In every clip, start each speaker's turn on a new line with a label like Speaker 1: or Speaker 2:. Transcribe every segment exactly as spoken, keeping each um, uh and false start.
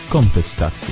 Speaker 1: Kontestacja.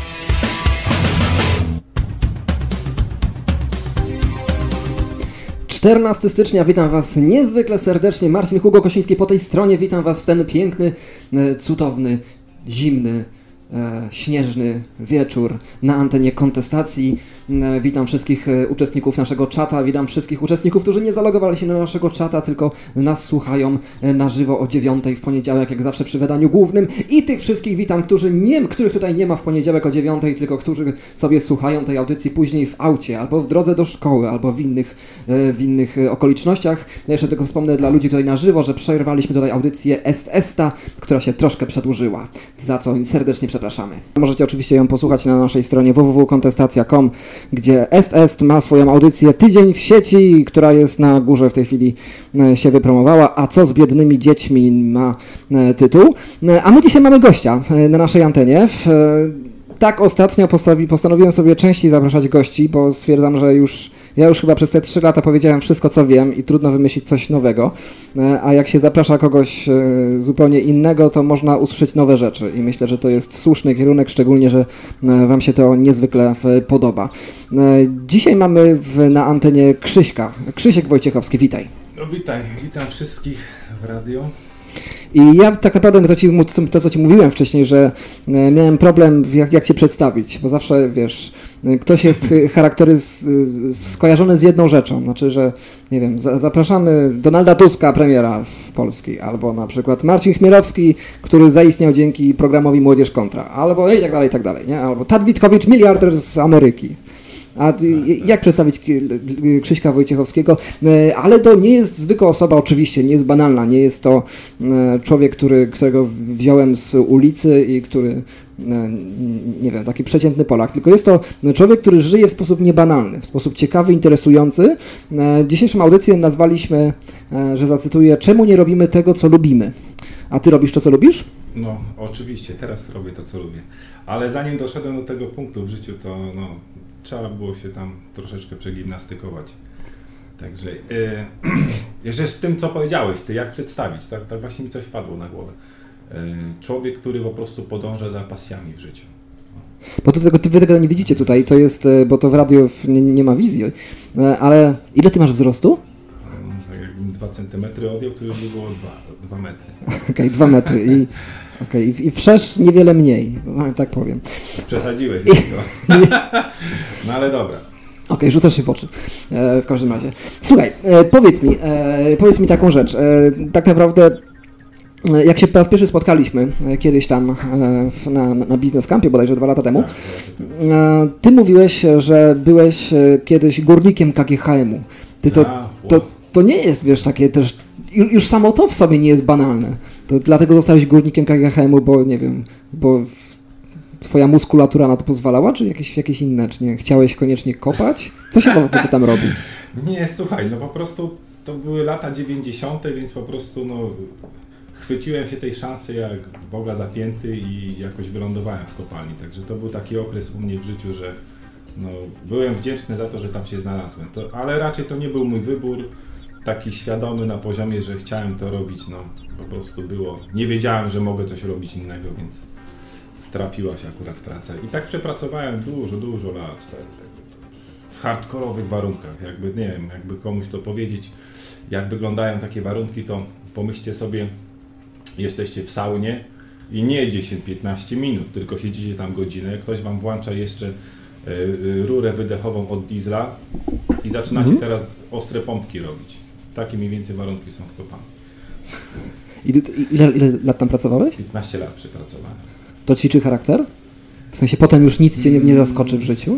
Speaker 2: czternastego stycznia, witam Was niezwykle serdecznie. Marcin Hugo Kosiński po tej stronie. Witam Was w ten piękny, cudowny, zimny, e, śnieżny wieczór na antenie Kontestacji. E, witam wszystkich uczestników naszego czata, witam wszystkich uczestników, którzy nie zalogowali się na naszego czata, tylko nas słuchają na żywo o dziewiątej w poniedziałek, jak zawsze przy wydaniu głównym. I tych wszystkich witam, którzy nie, których tutaj nie ma w poniedziałek o dziewiątej, tylko którzy sobie słuchają tej audycji później w aucie, albo w drodze do szkoły, albo w innych, w innych okolicznościach. Ja jeszcze tylko wspomnę dla ludzi tutaj na żywo, że przerwaliśmy tutaj audycję Est Esta, która się troszkę przedłużyła, za co serdecznie przepraszamy. Możecie oczywiście ją posłuchać na naszej stronie w w w kropka kontestacja kropka com, gdzie Est Est ma swoją audycję Tydzień w sieci, która jest na górze w tej chwili się wypromowała, a co z biednymi dziećmi ma tytuł. A my dzisiaj mamy gościa na naszej antenie. Tak ostatnio postawi, postanowiłem sobie częściej zapraszać gości, bo stwierdzam, że już ja już chyba przez te trzy lata powiedziałem wszystko, co wiem i trudno wymyślić coś nowego, a jak się zaprasza kogoś zupełnie innego, to można usłyszeć nowe rzeczy i myślę, że to jest słuszny kierunek, szczególnie, że Wam się to niezwykle podoba. Dzisiaj mamy w, na antenie Krzyśka. Krzysiek Wojciechowski, witaj.
Speaker 3: No witaj, witam wszystkich w radio.
Speaker 2: I ja tak naprawdę to, ci, to, co Ci mówiłem wcześniej, że miałem problem, jak, jak Cię przedstawić, bo zawsze, wiesz, ktoś jest charakterys, skojarzony z jedną rzeczą, znaczy, że, nie wiem, za, zapraszamy Donalda Tuska, premiera w Polski, albo na przykład Marcin Chmielowski, który zaistniał dzięki programowi Młodzież Kontra, albo i tak dalej, i tak dalej, nie? Albo Tad Witkowicz, miliarder z Ameryki. A jak przedstawić Krzyśka Wojciechowskiego? Ale to nie jest zwykła osoba, oczywiście, nie jest banalna, nie jest to człowiek, który, którego wziąłem z ulicy i który, nie wiem, taki przeciętny Polak, tylko jest to człowiek, który żyje w sposób niebanalny, w sposób ciekawy, interesujący. Dzisiejszą audycję nazwaliśmy, że zacytuję, czemu nie robimy tego, co lubimy? A Ty robisz to, co lubisz?
Speaker 3: No, oczywiście, teraz robię to, co lubię. Ale zanim doszedłem do tego punktu w życiu, to no, trzeba było się tam troszeczkę przegimnastykować. Także yy, jeszcze z tym, co powiedziałeś, ty jak przedstawić, tak, tak właśnie mi coś wpadło na głowę. Yy, człowiek, który po prostu podąża za pasjami w życiu.
Speaker 2: Bo to tego, wy tego nie widzicie tutaj, to jest, bo to w radio nie, nie ma wizji, ale ile ty masz wzrostu?
Speaker 3: Tak jakbym dwa centymetry odjął, to już by było dwa metry.
Speaker 2: Okej, okay, dwa metry i, okay, i, i wszerz niewiele mniej, no, tak powiem.
Speaker 3: Przesadziłeś wszystko. No ale dobra.
Speaker 2: Okej, okay, rzucasz się w oczy, e, w każdym razie. Słuchaj, e, powiedz mi, e, powiedz mi taką rzecz, e, tak naprawdę e, jak się po raz pierwszy spotkaliśmy e, kiedyś tam e, na, na Business Campie, bodajże dwa lata temu, e, ty mówiłeś, że byłeś e, kiedyś górnikiem K G H M-u. Ty to, to, to nie jest, wiesz, takie też, już samo to w sobie nie jest banalne. To dlatego zostałeś górnikiem K G H M-u, bo nie wiem, bo twoja muskulatura na to pozwalała, czy jakieś, jakieś inne, czy nie? Chciałeś koniecznie kopać? Co się w ogóle tam robi?
Speaker 3: Nie, słuchaj, no po prostu to były lata dziewięćdziesiąte, więc po prostu no chwyciłem się tej szansy jak Boga zapięty i jakoś wylądowałem w kopalni. Także to był taki okres u mnie w życiu, że no, byłem wdzięczny za to, że tam się znalazłem. To, ale raczej to nie był mój wybór taki świadomy na poziomie, że chciałem to robić. No po prostu było. Nie wiedziałem, że mogę coś robić innego, więc trafiła się akurat praca. I tak przepracowałem dużo, dużo lat tak, tak, w hardkorowych warunkach. Jakby, nie wiem, jakby komuś to powiedzieć, jak wyglądają takie warunki, to pomyślcie sobie, jesteście w saunie i nie dziesięć piętnaście minut, tylko siedzicie tam godzinę, ktoś wam włącza jeszcze y, y, rurę wydechową od diesla i zaczynacie mhm. teraz ostre pompki robić. Takie mniej więcej warunki są w kopalni.
Speaker 2: I, ile, ile lat tam pracowałeś?
Speaker 3: piętnaście lat przepracowałem.
Speaker 2: To ćwiczy charakter? W sensie potem już nic cię nie, nie zaskoczy w życiu?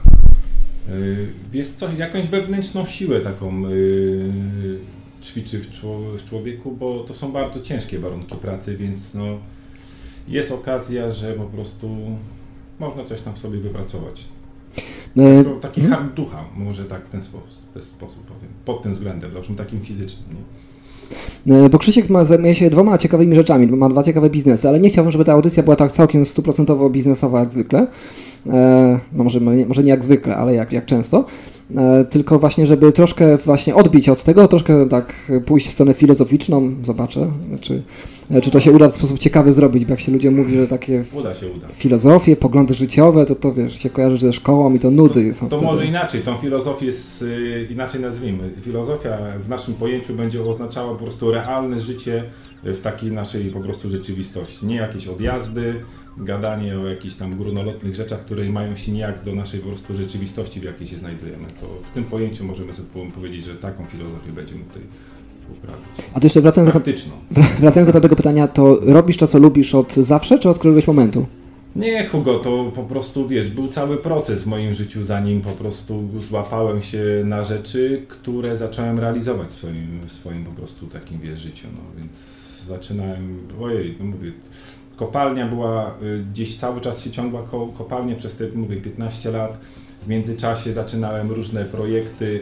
Speaker 3: Yy, jest coś, jakąś wewnętrzną siłę taką yy, ćwiczy w, czło- w człowieku, bo to są bardzo ciężkie warunki pracy, więc no, jest okazja, że po prostu można coś tam w sobie wypracować. E, Taki hmm? hard ducha, może tak w ten sposób, w ten sposób powiem, pod tym względem, zresztą takim fizycznym. Nie?
Speaker 2: Bo Krzysiek ma, zajmuje się dwoma ciekawymi rzeczami, ma dwa ciekawe biznesy, ale nie chciałbym, żeby ta audycja była tak całkiem stuprocentowo biznesowa jak zwykle. E, no może, może nie jak zwykle, ale jak, jak często. E, tylko właśnie, żeby troszkę właśnie odbić od tego, troszkę tak pójść w stronę filozoficzną, zobaczę, czy Czy to się uda w sposób ciekawy zrobić, bo jak się ludziom mówi, że takie
Speaker 3: uda się, uda.
Speaker 2: filozofie, poglądy życiowe, to to wiesz, się kojarzy ze szkołą i to nudy
Speaker 3: to,
Speaker 2: są
Speaker 3: To
Speaker 2: wtedy.
Speaker 3: może inaczej, tą filozofię jest, y, inaczej nazwijmy. Filozofia w naszym pojęciu będzie oznaczała po prostu realne życie w takiej naszej po prostu rzeczywistości. Nie jakieś odjazdy, gadanie o jakichś tam górnolotnych rzeczach, które mają się nijak do naszej po prostu rzeczywistości, w jakiej się znajdujemy. To w tym pojęciu możemy sobie powiedzieć, że taką filozofię będziemy tutaj uprawiać.
Speaker 2: A to jeszcze wracając do, wracając do tego pytania, to robisz to, co lubisz od zawsze, czy od któregoś momentu?
Speaker 3: Nie, Hugo, to po prostu, wiesz, był cały proces w moim życiu, zanim po prostu złapałem się na rzeczy, które zacząłem realizować w swoim, w swoim po prostu takim, wiesz, życiu, no więc zaczynałem, ojej, no mówię, kopalnia była, gdzieś cały czas się ciągła ko- kopalnia przez te, mówię, piętnaście lat. W międzyczasie zaczynałem różne projekty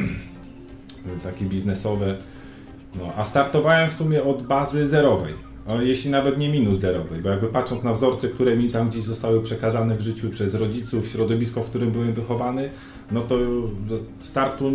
Speaker 3: takie biznesowe, no, a startowałem w sumie od bazy zerowej, o, jeśli nawet nie minus zerowej, bo jakby patrząc na wzorce, które mi tam gdzieś zostały przekazane w życiu przez rodziców, środowisko, w którym byłem wychowany, no to startu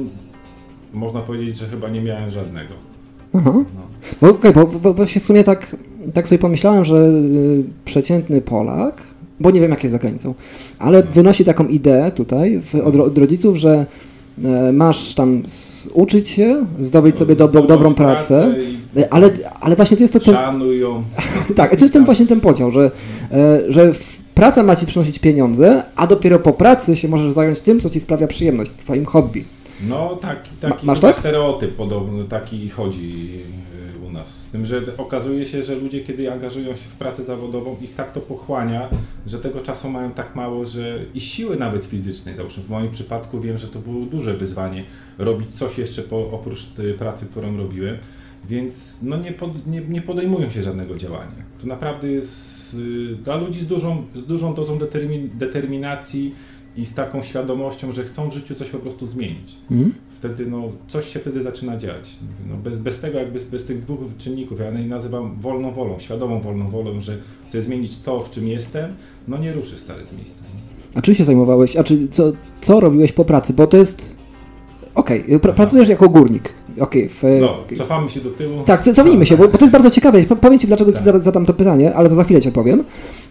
Speaker 3: można powiedzieć, że chyba nie miałem żadnego.
Speaker 2: Aha. No. Bo, okay, bo, bo, bo się w sumie tak, tak sobie pomyślałem, że y, przeciętny Polak, bo nie wiem jak jest za granicą, ale no. wynosi taką ideę tutaj w, od, od rodziców, że y, masz tam s, uczyć się, zdobyć no, sobie do, do, dobrą pracę, i, ale, ale właśnie tu jest to ten...
Speaker 3: Szanują.
Speaker 2: Tak, tu jest ten właśnie ten podział, że, y, że w, praca ma ci przynosić pieniądze, a dopiero po pracy się możesz zająć tym, co ci sprawia przyjemność, twoim hobby.
Speaker 3: No taki, taki
Speaker 2: Ma, tak?
Speaker 3: stereotyp podobny, taki chodzi u nas. Z tym, że okazuje się, że ludzie, kiedy angażują się w pracę zawodową, ich tak to pochłania, że tego czasu mają tak mało, że i siły nawet fizycznej. Załóżmy, w moim przypadku wiem, że to było duże wyzwanie robić coś jeszcze po, oprócz tej pracy, którą robiłem, więc no nie, pod, nie, nie podejmują się żadnego działania. To naprawdę jest y, dla ludzi z dużą, z dużą dozą determin, determinacji i z taką świadomością, że chcą w życiu coś po prostu zmienić. Mm. Wtedy no, coś się wtedy zaczyna dziać. No, bez, bez tego, jakby bez tych dwóch czynników, ja je nazywam wolną wolą, świadomą wolną wolą, że chcę zmienić to, w czym jestem, no nie ruszy stare miejsca.
Speaker 2: A czym się zajmowałeś? A czy co, co robiłeś po pracy? Bo to jest... Okej, okay, pr- pracujesz jako górnik. Okay, w...
Speaker 3: No, cofamy się do tyłu.
Speaker 2: Tak, cofnijmy się, bo, bo to jest bardzo ciekawe. Powiem Ci, dlaczego tak. Ci zadam to pytanie, ale to za chwilę Ci odpowiem.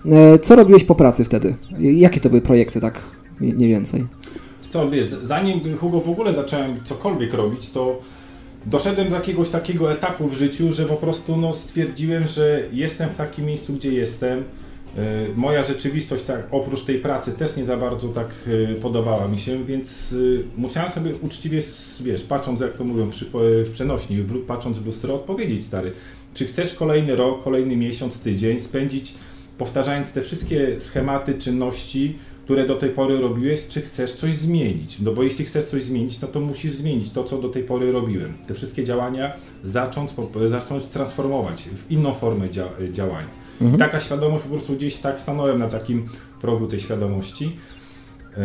Speaker 2: Co robiłeś po pracy wtedy? Jakie to były projekty, tak mniej więcej?
Speaker 3: Co, wiesz, zanim Hugo w ogóle zacząłem cokolwiek robić, to doszedłem do jakiegoś takiego etapu w życiu, że po prostu no, stwierdziłem, że jestem w takim miejscu, gdzie jestem. Moja rzeczywistość, tak, oprócz tej pracy, też nie za bardzo tak podobała mi się, więc musiałem sobie uczciwie, wiesz, patrząc, jak to mówią przy, w przenośni, patrząc w lustro, odpowiedzieć, stary, czy chcesz kolejny rok, kolejny miesiąc, tydzień spędzić, powtarzając te wszystkie schematy, czynności, które do tej pory robiłeś, czy chcesz coś zmienić? No bo jeśli chcesz coś zmienić, no to musisz zmienić to, co do tej pory robiłem. Te wszystkie działania zacząć, zacząć transformować w inną formę dzia- działania. Mhm. I taka świadomość, po prostu gdzieś tak stanąłem na takim progu tej świadomości. Yy,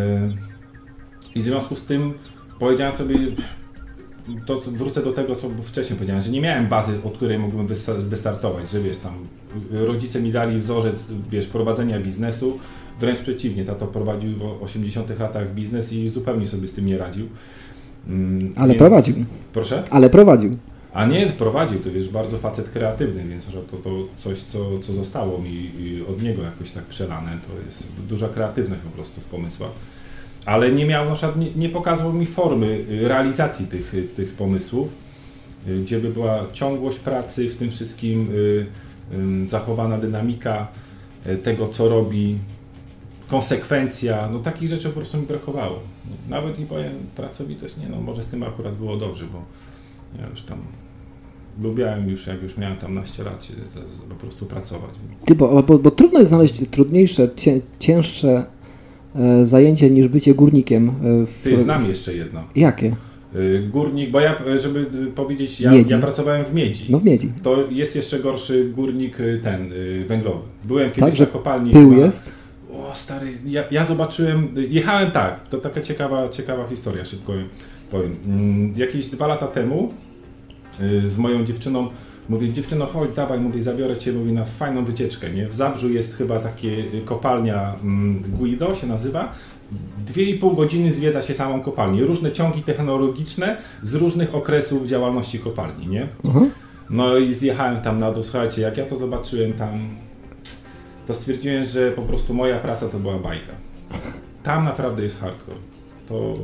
Speaker 3: I w związku z tym powiedziałem sobie, to wrócę do tego, co wcześniej powiedziałem, że nie miałem bazy, od której mógłbym wystartować, że wiesz, tam rodzice mi dali wzorzec, wiesz, prowadzenia biznesu, wręcz przeciwnie, tato prowadził w osiemdziesiątych latach biznes i zupełnie sobie z tym nie radził.
Speaker 2: Mm, Ale więc... prowadził.
Speaker 3: Proszę?
Speaker 2: Ale prowadził.
Speaker 3: A nie, prowadził, to wiesz, bardzo facet kreatywny, więc to, to coś, co, co zostało mi od niego jakoś tak przelane, to jest duża kreatywność po prostu w pomysłach. Ale nie miał, na przykład nie, nie pokazał mi formy realizacji tych, tych pomysłów, gdzie by była ciągłość pracy, w tym wszystkim y, y, zachowana dynamika tego, co robi, konsekwencja, no takich rzeczy po prostu mi brakowało. Nawet nie powiem pracowitość, nie no, może z tym akurat było dobrze, bo ja już tam lubiałem już, jak już miałem tam naście lat, się po prostu pracować.
Speaker 2: Ty, bo, bo, bo trudno jest znaleźć trudniejsze, cię, cięższe e, zajęcie niż bycie górnikiem. E, w,
Speaker 3: Ty, znam jeszcze jedno.
Speaker 2: Jakie?
Speaker 3: Górnik, bo ja, żeby powiedzieć, ja, ja pracowałem w miedzi.
Speaker 2: No w miedzi.
Speaker 3: To jest jeszcze gorszy górnik ten, węglowy. Byłem kiedyś
Speaker 2: tak,
Speaker 3: na kopalni.
Speaker 2: Pył
Speaker 3: chyba,
Speaker 2: jest?
Speaker 3: O stary, ja, ja zobaczyłem, jechałem tak, to taka ciekawa, ciekawa historia, szybko powiem. Jakieś dwa lata temu z moją dziewczyną, mówię, dziewczyno chodź, dawaj, mówię, zabiorę Cię, mówię, na fajną wycieczkę, nie? W Zabrzu jest chyba takie kopalnia Guido się nazywa. Dwie i pół godziny zwiedza się samą kopalnię. Różne ciągi technologiczne z różnych okresów działalności kopalni, nie? Uh-huh. No i zjechałem tam na dół, słuchajcie, jak ja to zobaczyłem tam, to stwierdziłem, że po prostu moja praca to była bajka. Tam naprawdę jest hardcore. To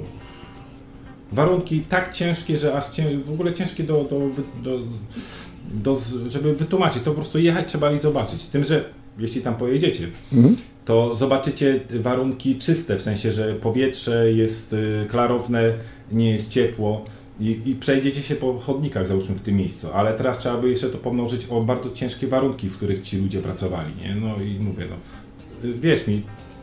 Speaker 3: warunki tak ciężkie, że aż cię, w ogóle ciężkie do, do, do, do, żeby wytłumaczyć. To po prostu jechać trzeba i zobaczyć. Tym, że jeśli tam pojedziecie, mhm. to zobaczycie warunki czyste, w sensie, że powietrze jest klarowne, nie jest ciepło. I, I przejdziecie się po chodnikach, załóżmy, w tym miejscu, ale teraz trzeba by jeszcze to pomnożyć o bardzo ciężkie warunki, w których ci ludzie pracowali, nie? No i mówię, no, wierz mi,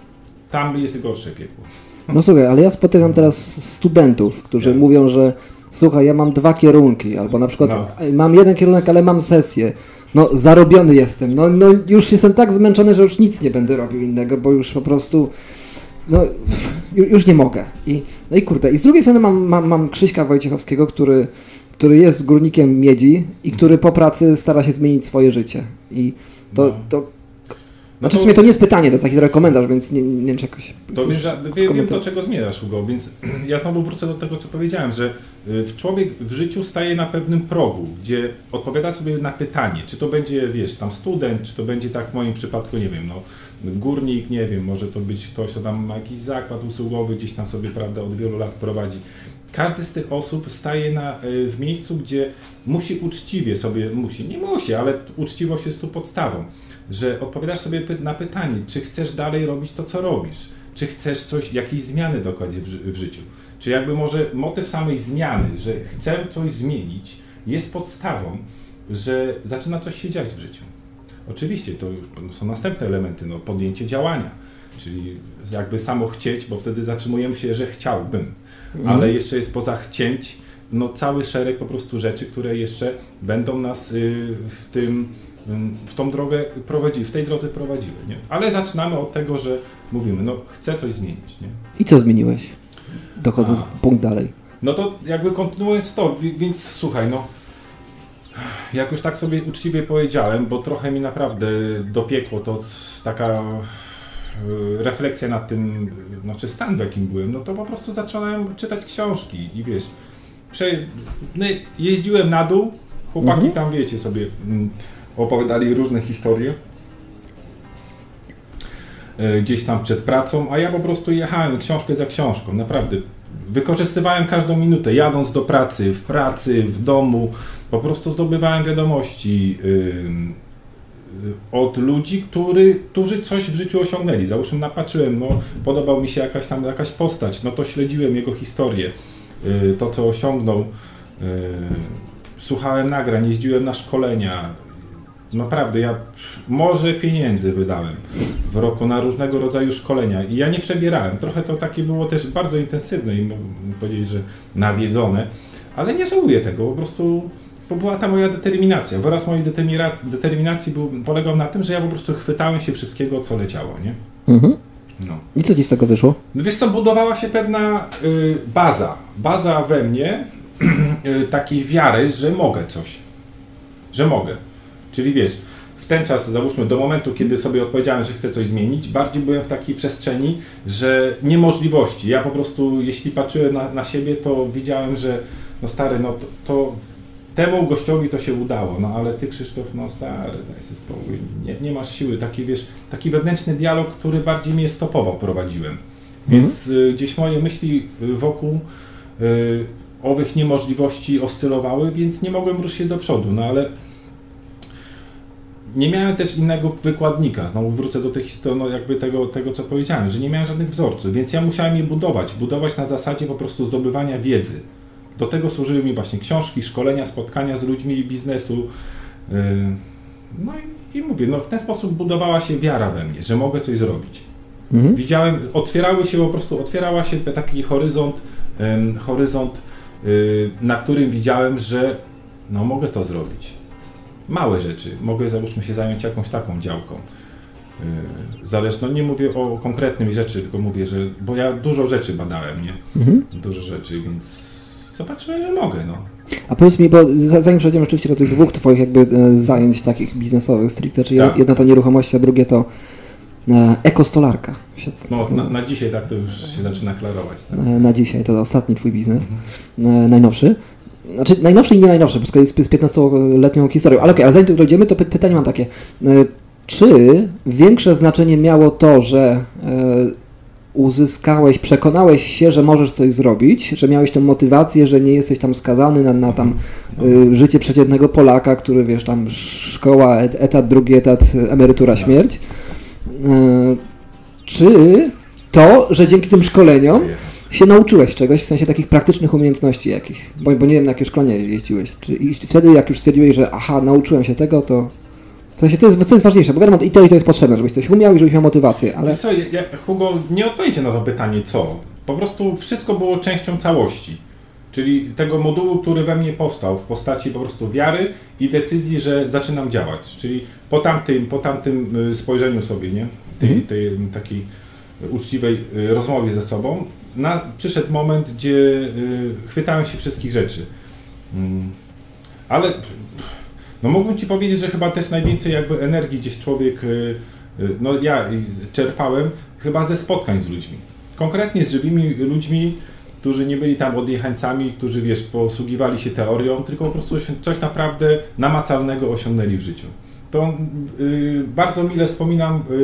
Speaker 3: tam jest gorsze piekło.
Speaker 2: No słuchaj, ale ja spotykam teraz studentów, którzy ja. mówią, że słuchaj, ja mam dwa kierunki, albo na przykład no. mam jeden kierunek, ale mam sesję. No zarobiony jestem, no, no już jestem tak zmęczony, że już nic nie będę robił innego, bo już po prostu... No, już nie mogę. I, no i kurde, i z drugiej strony mam, mam, mam Krzyśka Wojciechowskiego, który, który jest górnikiem miedzi i który po pracy stara się zmienić swoje życie. I to...
Speaker 3: No.
Speaker 2: to znaczy w sumie to nie jest pytanie, to jest taki komentarz, więc nie, nie wiem, czy jakoś...
Speaker 3: To wiesz, wiem, wiem do czego zmierzasz, Hugo, więc ja znowu wrócę do tego, co powiedziałem, że człowiek w życiu staje na pewnym progu, gdzie odpowiada sobie na pytanie, czy to będzie, wiesz, tam student, czy to będzie tak w moim przypadku, nie wiem, no górnik, nie wiem, może to być ktoś, kto tam ma jakiś zakład usługowy, gdzieś tam sobie, prawda, od wielu lat prowadzi. Każdy z tych osób staje na, w miejscu, gdzie musi uczciwie sobie, musi, nie musi, ale uczciwość jest tu podstawą, że odpowiadasz sobie na pytanie, czy chcesz dalej robić to, co robisz, czy chcesz coś, jakieś zmiany dokonać w, w życiu. Czy jakby może motyw samej zmiany, że chcę coś zmienić, jest podstawą, że zaczyna coś się dziać w życiu. Oczywiście to już są następne elementy, no, podjęcie działania, czyli jakby samo chcieć, bo wtedy zatrzymujemy się, że chciałbym, mm. ale jeszcze jest poza chcieć, no cały szereg po prostu rzeczy, które jeszcze będą nas y, w tym, y, w tą drogę prowadziły, w tej drodze prowadziły, nie? Ale zaczynamy od tego, że mówimy, no chcę coś zmienić, nie?
Speaker 2: I co zmieniłeś? Dochodząc punkt dalej.
Speaker 3: No to jakby kontynuując to, więc słuchaj, no jak już tak sobie uczciwie powiedziałem, bo trochę mi naprawdę dopiekło to taka refleksja nad tym, znaczy stan, w jakim byłem, no to po prostu zacząłem czytać książki i wiesz, prze... no, jeździłem na dół, chłopaki mhm. tam, wiecie, sobie opowiadali różne historie gdzieś tam przed pracą, a ja po prostu jechałem książkę za książką, naprawdę. Wykorzystywałem każdą minutę, jadąc do pracy, w pracy, w domu, po prostu zdobywałem wiadomości yy, yy, od ludzi, który, którzy coś w życiu osiągnęli. Załóżmy, napatrzyłem, no, podobał mi się jakaś tam jakaś postać, no to śledziłem jego historię, yy, to co osiągnął, yy, słuchałem nagrań, jeździłem na szkolenia. Naprawdę, ja morze pieniędzy wydałem w roku na różnego rodzaju szkolenia i ja nie przebierałem. Trochę to takie było też bardzo intensywne i mógłbym powiedzieć, że nawiedzone, ale nie żałuję tego, po prostu bo była ta moja determinacja. Wyraz mojej determinacji był, polegał na tym, że ja po prostu chwytałem się wszystkiego, co leciało, nie?
Speaker 2: Mhm. No. I co ci z tego wyszło?
Speaker 3: Wiesz co, budowała się pewna y, baza, baza we mnie y, takiej wiary, że mogę coś, że mogę. Czyli wiesz, w ten czas, załóżmy, do momentu, kiedy sobie odpowiedziałem, że chcę coś zmienić, bardziej byłem w takiej przestrzeni, że niemożliwości. Ja po prostu, jeśli patrzyłem na, na siebie, to widziałem, że no stary, no to, to temu gościowi to się udało, no ale ty, Krzysztof, no stary, daj sobie spokój, nie, nie masz siły. Taki, wiesz, taki wewnętrzny dialog, który bardziej mnie stopował, prowadziłem. Więc mhm. y, gdzieś moje myśli wokół y, owych niemożliwości oscylowały, więc nie mogłem ruszyć się do przodu, no ale nie miałem też innego wykładnika, znowu wrócę do tych historii, no jakby tego, tego, co powiedziałem, że nie miałem żadnych wzorców, więc ja musiałem je budować, budować na zasadzie po prostu zdobywania wiedzy. Do tego służyły mi właśnie książki, szkolenia, spotkania z ludźmi biznesu. No i, i mówię, no w ten sposób budowała się wiara we mnie, że mogę coś zrobić. Mhm. Widziałem, otwierały się po prostu, otwierała się taki horyzont, um, horyzont, y, na którym widziałem, że no mogę to zrobić. Małe rzeczy. Mogę, załóżmy, się zająć jakąś taką działką. Yy, zależno, nie mówię o konkretnym rzeczy, tylko mówię, że, bo ja dużo rzeczy badałem, nie? Mhm. Dużo rzeczy, więc zobaczyłem, że mogę, no.
Speaker 2: A powiedz mi, bo zanim przejdziemy oczywiście do tych dwóch twoich jakby zajęć takich biznesowych stricte, czyli tak. jedno to nieruchomości, a drugie to e, ekostolarka.
Speaker 3: No, na, na dzisiaj tak to już się zaczyna klarować. Tak?
Speaker 2: Na dzisiaj, to ostatni twój biznes, mhm. e, najnowszy. Znaczy najnowszy i nie najnowszy, bo jest z piętnastoletnią historią. Ale okej, okay, ale zanim tu dojdziemy, to py- pytanie mam takie. Czy większe znaczenie miało to, że uzyskałeś, przekonałeś się, że możesz coś zrobić, że miałeś tę motywację, że nie jesteś tam skazany na, na tam y, życie przeciętnego Polaka, który wiesz, tam szkoła, et, etat, drugi etat, emerytura, śmierć. Y, czy to, że dzięki tym szkoleniom się nauczyłeś czegoś, w sensie takich praktycznych umiejętności jakichś? Bo, bo nie wiem, na jakie szkolenie jeździłeś. Czy, I wtedy, jak już stwierdziłeś, że aha, nauczyłem się tego, to w sensie to jest, co jest ważniejsze, bo wiadomo, i to i to jest potrzebne, żebyś coś umiał i żebyś miał motywację, ale...
Speaker 3: Wiesz co, ja, Hugo, nie odpowiedzicie na to pytanie co. Po prostu wszystko było częścią całości. Czyli tego modułu, który we mnie powstał w postaci po prostu wiary i decyzji, że zaczynam działać. Czyli po tamtym, po tamtym spojrzeniu sobie, nie? Tej, mhm. tej takiej uczciwej rozmowie ze sobą, na, przyszedł moment, gdzie y, chwytałem się wszystkich rzeczy. Mm. Ale... No mógłbym Ci powiedzieć, że chyba też najwięcej jakby energii gdzieś człowiek, no ja czerpałem chyba ze spotkań z ludźmi. Konkretnie z żywymi ludźmi, którzy nie byli tam odjechańcami, którzy wiesz, posługiwali się teorią, tylko po prostu coś naprawdę namacalnego osiągnęli w życiu. To y, bardzo mile wspominam y,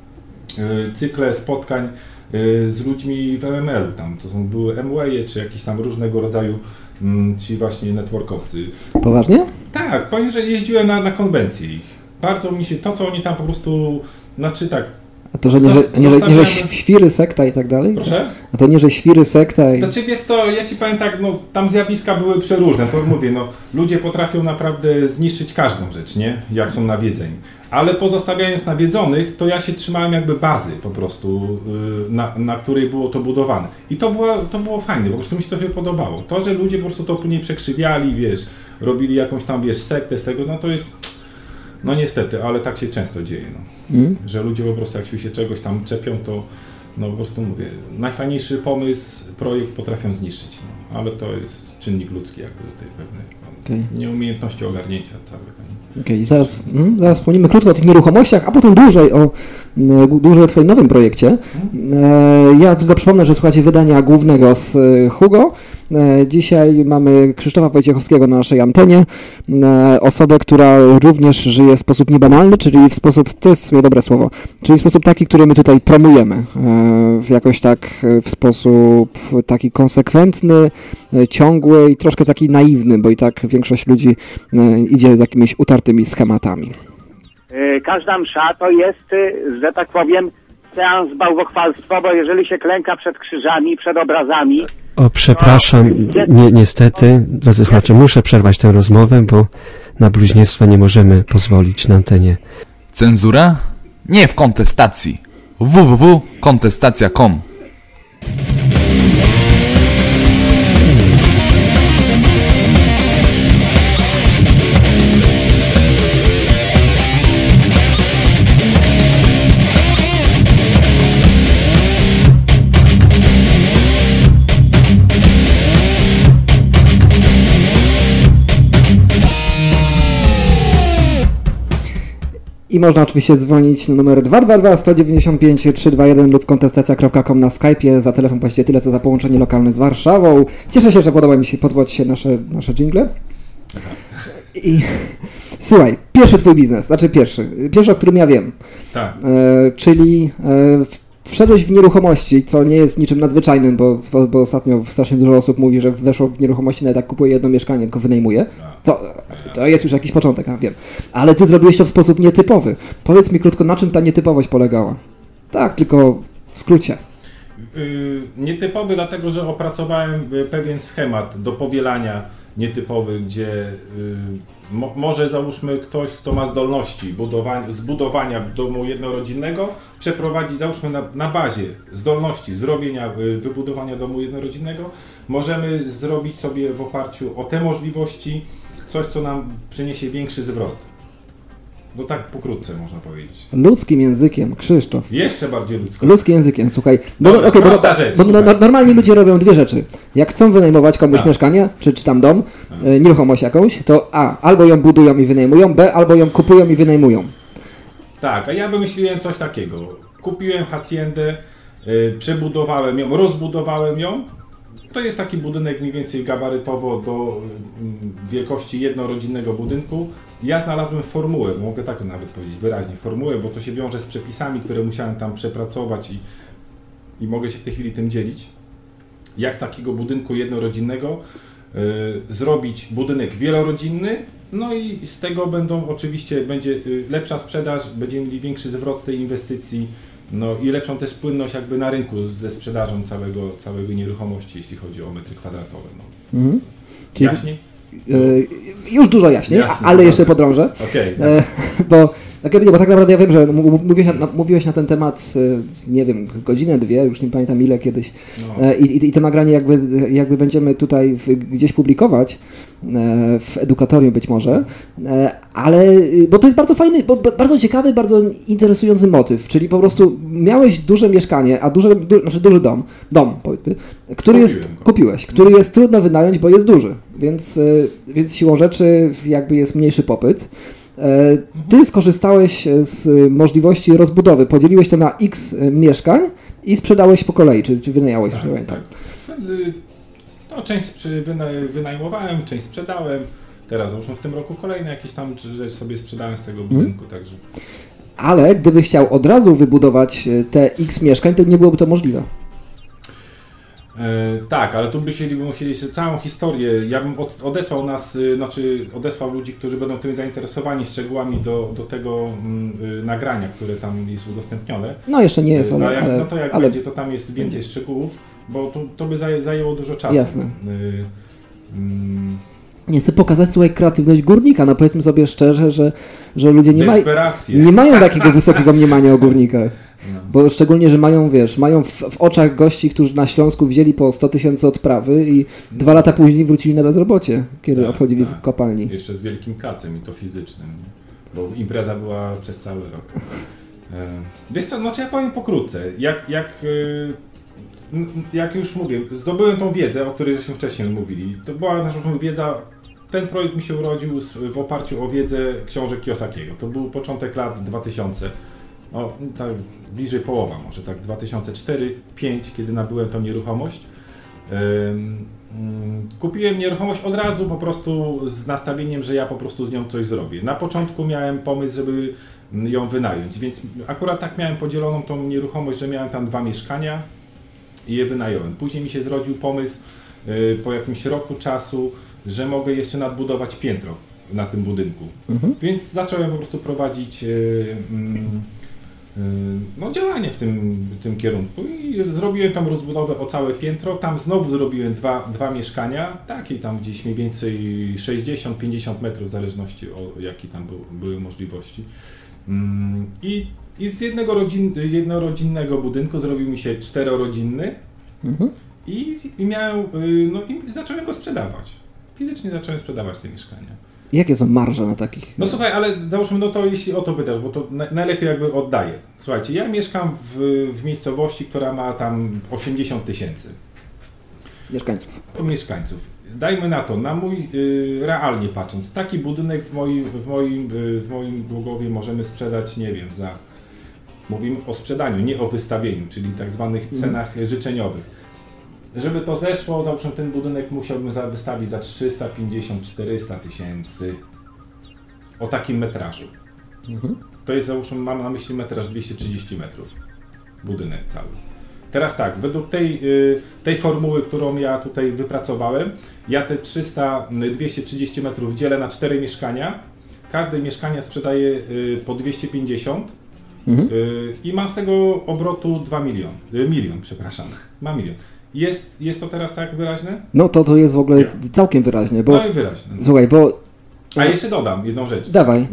Speaker 3: y, cykle spotkań y, z ludźmi w M M L-u. Tam to są były M W A-e czy jakieś tam różnego rodzaju ci właśnie networkowcy.
Speaker 2: Poważnie?
Speaker 3: Tak, powiem, że jeździłem na, na konwencje ich. Bardzo mi się, to co oni tam po prostu, znaczy tak...
Speaker 2: A to, że nie, że, nie, że, nie, że świry, sekta i tak dalej?
Speaker 3: Proszę?
Speaker 2: A to nie, że świry, sekta i...
Speaker 3: Znaczy wiesz co, ja Ci powiem tak, no tam zjawiska były przeróżne, to mówię, no ludzie potrafią naprawdę zniszczyć każdą rzecz, nie? Jak są nawiedzeni. Ale pozostawiając nawiedzonych, to ja się trzymałem jakby bazy po prostu, na, na której było to budowane. I to było, to było fajne, po prostu mi się to się podobało. To, że ludzie po prostu to później przekrzywiali, wiesz, robili jakąś tam, wiesz, sektę z tego, no to jest, no niestety, ale tak się często dzieje, no. Mm. Że ludzie po prostu jak się czegoś tam czepią, to no po prostu mówię, najfajniejszy pomysł, projekt potrafią zniszczyć, no. Ale to jest czynnik ludzki jakby do tej pewnej okay. nieumiejętności ogarnięcia całego.
Speaker 2: Okej, okay, zaraz, mm, zaraz wspomnimy krótko o tych nieruchomościach, a potem dłużej o, dłużej o Twoim nowym projekcie. E, ja tylko przypomnę, że słuchacie wydania głównego z Hugo. E, dzisiaj mamy Krzysztofa Wojciechowskiego na naszej antenie, e, osobę, która również żyje w sposób niebanalny, czyli w sposób, to jest sobie dobre słowo, czyli w sposób taki, który my tutaj promujemy, e, w jakoś tak w sposób taki konsekwentny, e, ciągły i troszkę taki naiwny, bo i tak większość ludzi e, idzie z jakimiś utartymi schematami.
Speaker 1: Każda msza to jest, że tak powiem, seans bałwochwalstwa, bo jeżeli się klęka przed krzyżami, przed obrazami...
Speaker 4: O, przepraszam, ni niestety, drodzy słuchacze, muszę przerwać tę rozmowę, bo na bluźnierstwa nie możemy pozwolić na antenie.
Speaker 5: Cenzura? Nie w kontestacji. w w w kropka kontestacja kropka com
Speaker 2: I można oczywiście dzwonić na numer dwa dwa dwa, jeden dziewięć pięć, trzysta dwadzieścia jeden lub kontestacja kropka com na Skype'ie. Za telefon płacicie tyle, co za połączenie lokalne z Warszawą. Cieszę się, że podoba mi się, podoba Ci się nasze, nasze dżingle. I słuchaj, pierwszy Twój biznes, znaczy pierwszy, pierwszy, o którym ja wiem.
Speaker 3: Tak.
Speaker 2: E, czyli e, wszedłeś w nieruchomości, co nie jest niczym nadzwyczajnym, bo, bo ostatnio strasznie dużo osób mówi, że weszło w nieruchomości, nawet jak kupuje jedno mieszkanie, tylko wynajmuje. To, to jest już jakiś początek, ja wiem. Ale Ty zrobiłeś to w sposób nietypowy. Powiedz mi krótko, na czym ta nietypowość polegała? Tak, tylko w skrócie.
Speaker 3: Yy, nietypowy dlatego, że opracowałem pewien schemat do powielania nietypowych, gdzie yy, mo, może załóżmy ktoś, kto ma zdolności budowania, zbudowania domu jednorodzinnego, przeprowadzić załóżmy na, na bazie zdolności zrobienia, yy, wybudowania domu jednorodzinnego, możemy zrobić sobie w oparciu o te możliwości coś, co nam przyniesie większy zwrot. No tak pokrótce można powiedzieć.
Speaker 2: Ludzkim językiem, Krzysztof.
Speaker 3: Jeszcze bardziej ludzkim.
Speaker 2: Ludzkim językiem, słuchaj. Bo,
Speaker 3: Dobra,
Speaker 2: okay,
Speaker 3: prosta
Speaker 2: bo,
Speaker 3: rzecz,
Speaker 2: bo no, normalnie ludzie robią dwie rzeczy. Jak chcą wynajmować komuś
Speaker 3: tak.
Speaker 2: mieszkanie, czy, czy tam dom, e, nieruchomość jakąś, to A, albo ją budują i wynajmują, B, albo ją kupują i wynajmują.
Speaker 3: Tak, a ja wymyśliłem coś takiego. Kupiłem haciendę, yy, przebudowałem ją, rozbudowałem ją to jest taki budynek mniej więcej gabarytowo do wielkości jednorodzinnego budynku. Ja znalazłem formułę, mogę tak nawet powiedzieć wyraźnie, formułę, bo to się wiąże z przepisami, które musiałem tam przepracować i, i mogę się w tej chwili tym dzielić. Jak z takiego budynku jednorodzinnego y, zrobić budynek wielorodzinny, no i z tego będą oczywiście, będzie y, lepsza sprzedaż, będziemy mieli większy zwrot z tej inwestycji, no i lepszą też płynność jakby na rynku ze sprzedażą całego, całego nieruchomości, jeśli chodzi o metry kwadratowe. No.
Speaker 2: Mhm.
Speaker 3: Czyli... Jaśniej?
Speaker 2: Yy, już dużo jaśniej,
Speaker 3: Jasne,
Speaker 2: ale
Speaker 3: tak.
Speaker 2: jeszcze podrążę.
Speaker 3: Okay,
Speaker 2: e, bo, tak, bo tak naprawdę ja wiem, że mówiłeś na, mówiłeś na ten temat, nie wiem, godzinę, dwie, już nie pamiętam ile kiedyś. No. E, i, I to nagranie jakby, jakby będziemy tutaj w, gdzieś publikować, e, w edukatorium być może, e, ale, bo to jest bardzo fajny, bo, bardzo ciekawy, bardzo interesujący motyw, czyli po prostu miałeś duże mieszkanie, a duże, du, znaczy duży dom, dom powiedzmy, który jest, go. kupiłeś, który jest trudno wynająć, bo jest duży, więc, więc siłą rzeczy jakby jest mniejszy popyt. Ty skorzystałeś z możliwości rozbudowy, podzieliłeś to na X mieszkań i sprzedałeś po kolei, czy, czy wynajęłeś?
Speaker 3: Tak,
Speaker 2: już
Speaker 3: tak. No, część wynajmowałem, część sprzedałem, teraz załóżmy w tym roku kolejne jakieś tam rzeczy sobie sprzedałem z tego budynku, hmm. także...
Speaker 2: Ale gdybyś chciał od razu wybudować te X mieszkań, to nie byłoby to możliwe.
Speaker 3: E, tak, ale tu byśmy musieli całą historię, ja bym od, odesłał nas, znaczy odesłał ludzi, którzy będą tym zainteresowani szczegółami do, do tego y, nagrania, które tam jest udostępnione.
Speaker 2: No jeszcze nie jest, ale...
Speaker 3: A jak,
Speaker 2: ale
Speaker 3: no to jak
Speaker 2: ale...
Speaker 3: będzie, to tam jest więcej będzie. szczegółów, bo to, to by zajęło dużo czasu.
Speaker 2: Jasne.
Speaker 3: Y, y,
Speaker 2: Nie chcę pokazać, słuchaj, kreatywność górnika, no powiedzmy sobie szczerze, że, że ludzie nie, maj, nie mają takiego wysokiego mniemania o górnikach. No. Bo szczególnie, że mają, wiesz, mają w, w oczach gości, którzy na Śląsku wzięli po sto tysięcy odprawy i no. dwa lata później wrócili na bezrobocie, kiedy tak, odchodzili tak. z kopalni.
Speaker 3: Jeszcze z wielkim kacem i to fizycznym, bo impreza była przez cały rok. E, wiesz co, no ja powiem pokrótce, jak, jak, jak już mówię, zdobyłem tą wiedzę, o której żeśmy wcześniej mówili, to była nasza wiedza, ten projekt mi się urodził w oparciu o wiedzę książek Kiyosakiego, to był początek lat dwutysięcznych. No, tak bliżej połowa, może tak dwa tysiące czwarty, dwa tysiące piąty, kiedy nabyłem tą nieruchomość. Kupiłem nieruchomość od razu po prostu z nastawieniem, że ja po prostu z nią coś zrobię. Na początku miałem pomysł, żeby ją wynająć, więc akurat tak miałem podzieloną tą nieruchomość, że miałem tam dwa mieszkania i je wynająłem. Później mi się zrodził pomysł po jakimś roku czasu, że mogę jeszcze nadbudować piętro na tym budynku. Mhm. Więc zacząłem po prostu prowadzić yy, yy, no, działanie w tym, tym kierunku i zrobiłem tam rozbudowę o całe piętro. Tam znowu zrobiłem dwa, dwa mieszkania, takie tam gdzieś mniej więcej sześćdziesiąt pięćdziesiąt metrów w zależności o jakie tam był, były możliwości. Yy, i, I z jednego rodzin, jednorodzinnego budynku zrobił mi się czterorodzinny mhm. i, i miałem, yy, no i zacząłem go sprzedawać. Fizycznie zacząłem sprzedawać te mieszkania.
Speaker 2: Jakie są marże na takich?
Speaker 3: No słuchaj, ale załóżmy, no to jeśli o to pytasz, bo to na, najlepiej jakby oddaję. Słuchajcie, ja mieszkam w, w miejscowości, która ma tam osiemdziesiąt tysięcy.
Speaker 2: Mieszkańców.
Speaker 3: Mieszkańców. Dajmy na to, na mój, y, realnie patrząc, taki budynek w moim, w moim, y, w moim Głogowie możemy sprzedać, nie wiem, za, mówimy o sprzedaniu, nie o wystawieniu, czyli tak zwanych cenach mm. życzeniowych. Żeby to zeszło, załóżmy ten budynek musiałbym za, wystawić za trzysta pięćdziesiąt do czterystu tysięcy o takim metrażu. Mhm. To jest, załóżmy, mam na myśli metraż dwieście trzydzieści metrów, budynek cały. Teraz tak, według tej, tej formuły, którą ja tutaj wypracowałem, ja te trzysta dwieście trzydzieści metrów dzielę na cztery mieszkania, każde mieszkanie sprzedaję po dwieście pięćdziesiąt mhm. i mam z tego obrotu dwa miliony, milion, przepraszam, mam milion. Jest, jest to teraz tak wyraźne?
Speaker 2: No to to jest w ogóle ja. całkiem wyraźnie, bo...
Speaker 3: No i wyraźne.
Speaker 2: Słuchaj, bo...
Speaker 3: A jeszcze dodam jedną rzecz.
Speaker 2: Dawaj.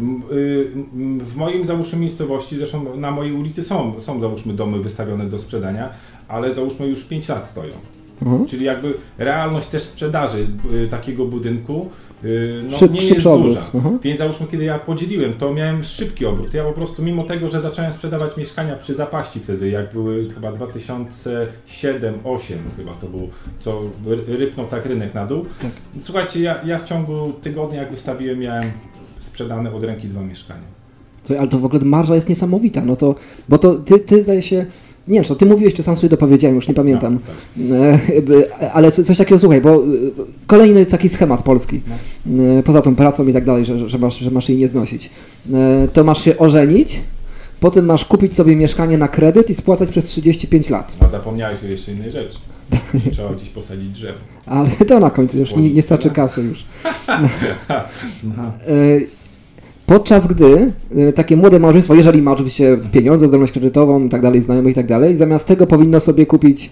Speaker 3: W moim, załóżmy, miejscowości, zresztą na mojej ulicy są, są załóżmy, domy wystawione do sprzedania, ale załóżmy już pięć lat stoją. Mhm. Czyli jakby realność też sprzedaży y, takiego budynku y, no, Szyb, nie jest duża. Mhm. Więc załóżmy, kiedy ja podzieliłem, to miałem szybki obrót. Ja po prostu, mimo tego, że zacząłem sprzedawać mieszkania przy zapaści wtedy, jak były chyba dwa tysiące siedem osiem chyba to był, co rypnął tak rynek na dół. Tak. Słuchajcie, ja, ja w ciągu tygodnia, jak wystawiłem, miałem sprzedane od ręki dwa mieszkania.
Speaker 2: Słuchaj, ale to w ogóle marża jest niesamowita, no to, bo to ty, ty zdaje się, Nie wiem, czy to ty mówiłeś, czy sam sobie dopowiedziałem, już nie pamiętam.
Speaker 3: No,
Speaker 2: tak. Ale coś takiego, słuchaj, bo kolejny taki schemat polski, no. Poza tą pracą i tak dalej, że, że, masz, że masz jej nie znosić. To masz się ożenić, potem masz kupić sobie mieszkanie na kredyt i spłacać przez trzydzieści pięć lat.
Speaker 3: A zapomniałeś o jeszcze innej rzeczy. Trzeba gdzieś posadzić drzewo.
Speaker 2: Ale to na końcu już nie, nie starczy kasy już. No. Podczas gdy takie młode małżeństwo, jeżeli ma oczywiście pieniądze, zdolność kredytową i tak dalej, znajomych i tak dalej, zamiast tego powinno sobie kupić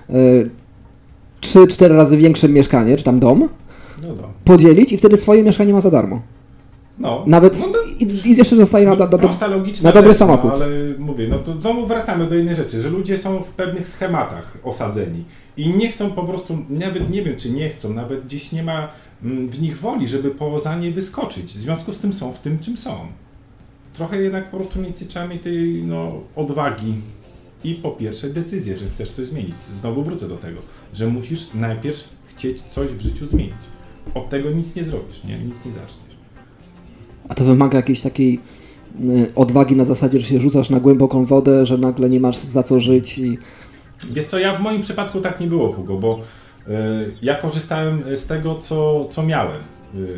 Speaker 2: trzy cztery razy większe mieszkanie, czy tam dom,
Speaker 3: no, no.
Speaker 2: podzielić i wtedy swoje mieszkanie ma za darmo.
Speaker 3: No.
Speaker 2: Nawet
Speaker 3: no to,
Speaker 2: i, i jeszcze zostaje
Speaker 3: no,
Speaker 2: na, do, do,
Speaker 3: logiczna
Speaker 2: na dobry
Speaker 3: rzecz,
Speaker 2: samochód.
Speaker 3: No, ale mówię, no to znowu wracamy do jednej rzeczy, że ludzie są w pewnych schematach osadzeni i nie chcą po prostu, nawet nie wiem czy nie chcą, nawet gdzieś nie ma w nich woli, żeby poza nie wyskoczyć. W związku z tym są w tym, czym są. Trochę jednak po prostu mieć, trzeba mieć tej no, odwagi i po pierwsze decyzję, że chcesz coś zmienić. Znowu wrócę do tego, że musisz najpierw chcieć coś w życiu zmienić. Od tego nic nie zrobisz, nie? Nic nie zaczniesz.
Speaker 2: A to wymaga jakiejś takiej y, odwagi na zasadzie, że się rzucasz na głęboką wodę, że nagle nie masz za co żyć i...
Speaker 3: Wiesz co, ja w moim przypadku tak nie było, Hugo, bo y, ja korzystałem z tego, co, co miałem. Y, y,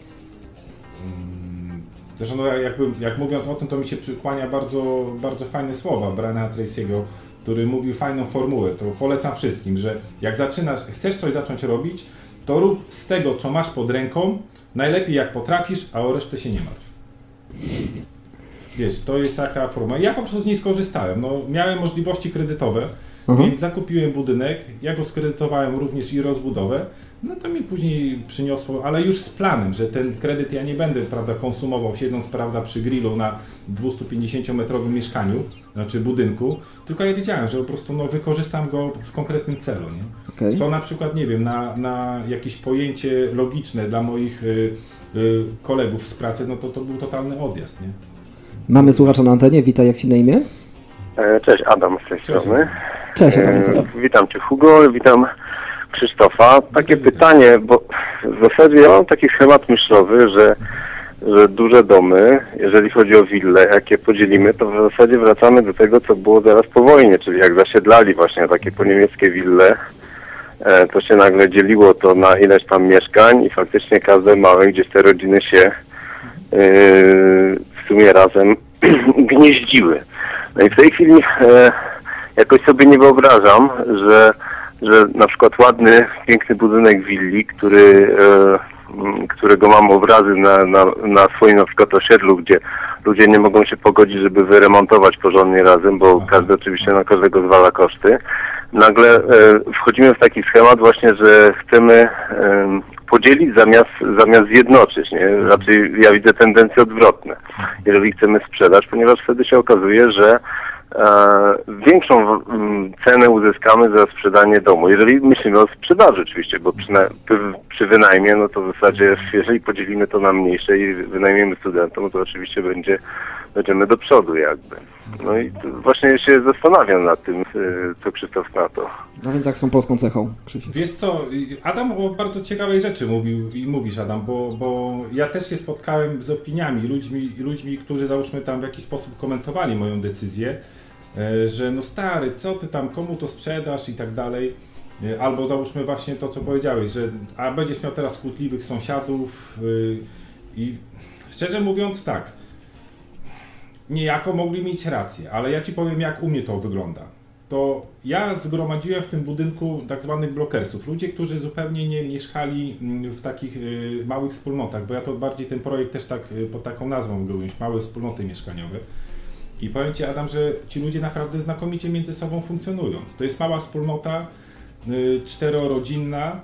Speaker 3: zresztą no, jakby, jak mówiąc o tym, to mi się przykłania bardzo, bardzo fajne słowa Briana Tracy'ego, który mówił fajną formułę, to polecam wszystkim, że jak zaczynasz, chcesz coś zacząć robić, to rób z tego, co masz pod ręką, najlepiej jak potrafisz, a o resztę się nie martw. Wiesz, to jest taka forma. Ja po prostu z niej skorzystałem. No, miałem możliwości kredytowe, mhm. więc zakupiłem budynek, ja go skredytowałem również i rozbudowę, no to mi później przyniosło, ale już z planem, że ten kredyt ja nie będę, prawda, konsumował siedząc, prawda, przy grillu na dwustupięćdziesięciometrowym mieszkaniu, znaczy budynku, tylko ja wiedziałem, że po prostu no, wykorzystam go w konkretnym celu, nie? Okay. Co na przykład, nie wiem, na, na jakieś pojęcie logiczne dla moich y, y, kolegów z pracy, no to to był totalny odjazd, nie?
Speaker 2: Mamy słuchacza na antenie, witaj, jak ci na imię?
Speaker 6: Cześć, Adam z tej strony.
Speaker 2: Cześć, Adam, co tam?
Speaker 6: Witam Cię, Hugo, witam Krzysztofa. Takie pytanie, bo w zasadzie ja mam taki schemat myślowy, że, że duże domy, jeżeli chodzi o wille, jak je podzielimy, to w zasadzie wracamy do tego, co było zaraz po wojnie, czyli jak zasiedlali właśnie takie poniemieckie wille, to się nagle dzieliło to na ileś tam mieszkań i faktycznie każde małe, gdzieś te rodziny się yy, w sumie razem gnieździły. No i w tej chwili e, jakoś sobie nie wyobrażam, że, że na przykład ładny, piękny budynek willi, który, e, którego mam obrazy na, na, na swoim na przykład osiedlu, gdzie ludzie nie mogą się pogodzić, żeby wyremontować porządnie razem, bo każdy oczywiście na każdego zwala koszty. Nagle e, wchodzimy w taki schemat właśnie, że chcemy e, podzielić zamiast, zamiast zjednoczyć, nie? Raczej ja widzę tendencje odwrotne, jeżeli chcemy sprzedać, ponieważ wtedy się okazuje, że e, większą m, cenę uzyskamy za sprzedanie domu. Jeżeli myślimy o sprzedaży oczywiście, bo przy, przy, przy wynajmie, no to w zasadzie jeżeli podzielimy to na mniejsze i wynajmiemy studentom, to oczywiście będzie, będziemy do przodu jakby. No i właśnie się zastanawiam nad tym, co Krzysztof na to.
Speaker 2: No więc jak są polską cechą, Krzysiu?
Speaker 3: Wiesz co, Adam o bardzo ciekawej rzeczy mówił i mówisz, Adam, bo, bo ja też się spotkałem z opiniami, ludźmi, ludźmi, którzy załóżmy tam w jakiś sposób komentowali moją decyzję, że no stary, co ty tam, komu to sprzedasz i tak dalej. Albo załóżmy właśnie to, co powiedziałeś, że a będziesz miał teraz kłótliwych sąsiadów i szczerze mówiąc tak, niejako mogli mieć rację, ale ja Ci powiem, jak u mnie to wygląda. To ja zgromadziłem w tym budynku tak zwanych blokersów, ludzie, którzy zupełnie nie mieszkali w takich y, małych wspólnotach, bo ja to bardziej ten projekt też tak y, pod taką nazwą mogę ująć, małe wspólnoty mieszkaniowe. I powiem Ci, Adam, że ci ludzie naprawdę znakomicie między sobą funkcjonują. To jest mała wspólnota, y, czterorodzinna,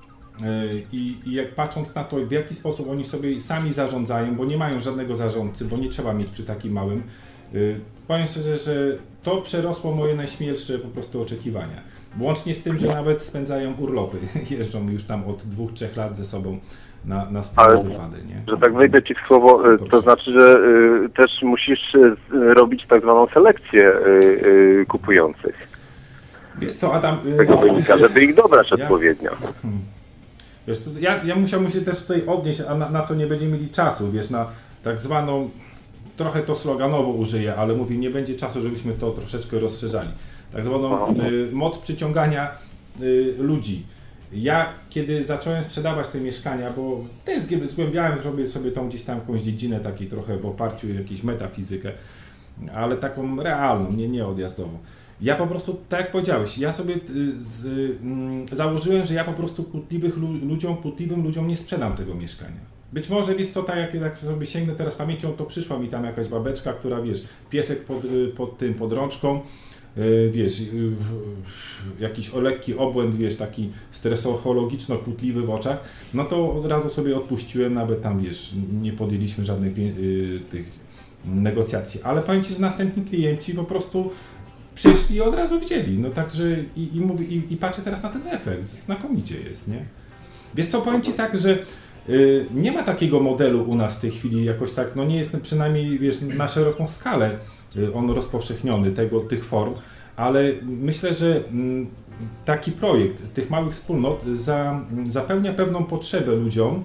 Speaker 3: I, I jak patrząc na to, w jaki sposób oni sobie sami zarządzają, bo nie mają żadnego zarządcy, bo nie trzeba mieć przy takim małym, yy, powiem szczerze, że to przerosło moje najśmielsze po prostu oczekiwania. Łącznie z tym, że nawet spędzają urlopy, jeżdżą już tam od dwóch, trzech lat ze sobą na, na wspólne wypady, nie?
Speaker 6: Że tak wejdę Ci w słowo, to, to znaczy, że y, też musisz y, robić tak zwaną selekcję y, y, kupujących.
Speaker 3: Wiesz co, Adam...
Speaker 6: Z tego wynika, żeby ich dobrać ja... odpowiednio.
Speaker 3: Hmm. Wiesz, to ja, ja musiałbym się też tutaj odnieść, a na, na co nie będziemy mieli czasu, wiesz, na tak zwaną, trochę to sloganowo użyję, ale mówię, nie będzie czasu, żebyśmy to troszeczkę rozszerzali. Tak zwaną y, moc przyciągania y, ludzi. Ja, kiedy zacząłem sprzedawać te mieszkania, bo też zgłębiałem robię sobie tą gdzieś tam jakąś dziedzinę takiej trochę w oparciu o jakąś metafizykę, ale taką realną, nie, nie odjazdową. Ja po prostu, tak jak powiedziałeś, ja sobie z, mm, założyłem, że ja po prostu kłótliwych ludziom, kłótliwym ludziom nie sprzedam tego mieszkania. Być może, wiesz co, tak jak, jak sobie sięgnę teraz pamięcią, to przyszła mi tam jakaś babeczka, która, wiesz, piesek pod, pod tym, pod rączką, yy, wiesz, yy, jakiś lekki obłęd, wiesz, taki stresologiczno-kłótliwy w oczach, no to od razu sobie odpuściłem, nawet tam, wiesz, nie podjęliśmy żadnych yy, tych negocjacji. Ale powiem Ci, że następni klienci po prostu przyszli i od razu wzięli, no także i, i, mówię, i, i patrzę teraz na ten efekt, znakomicie jest, nie? Wiesz co, powiem Ci tak, że y, nie ma takiego modelu u nas w tej chwili jakoś tak, no nie jest przynajmniej, wiesz, na szeroką skalę y, on rozpowszechniony, tego, tych form, ale myślę, że y, taki projekt tych małych wspólnot za, zapełnia pewną potrzebę ludziom,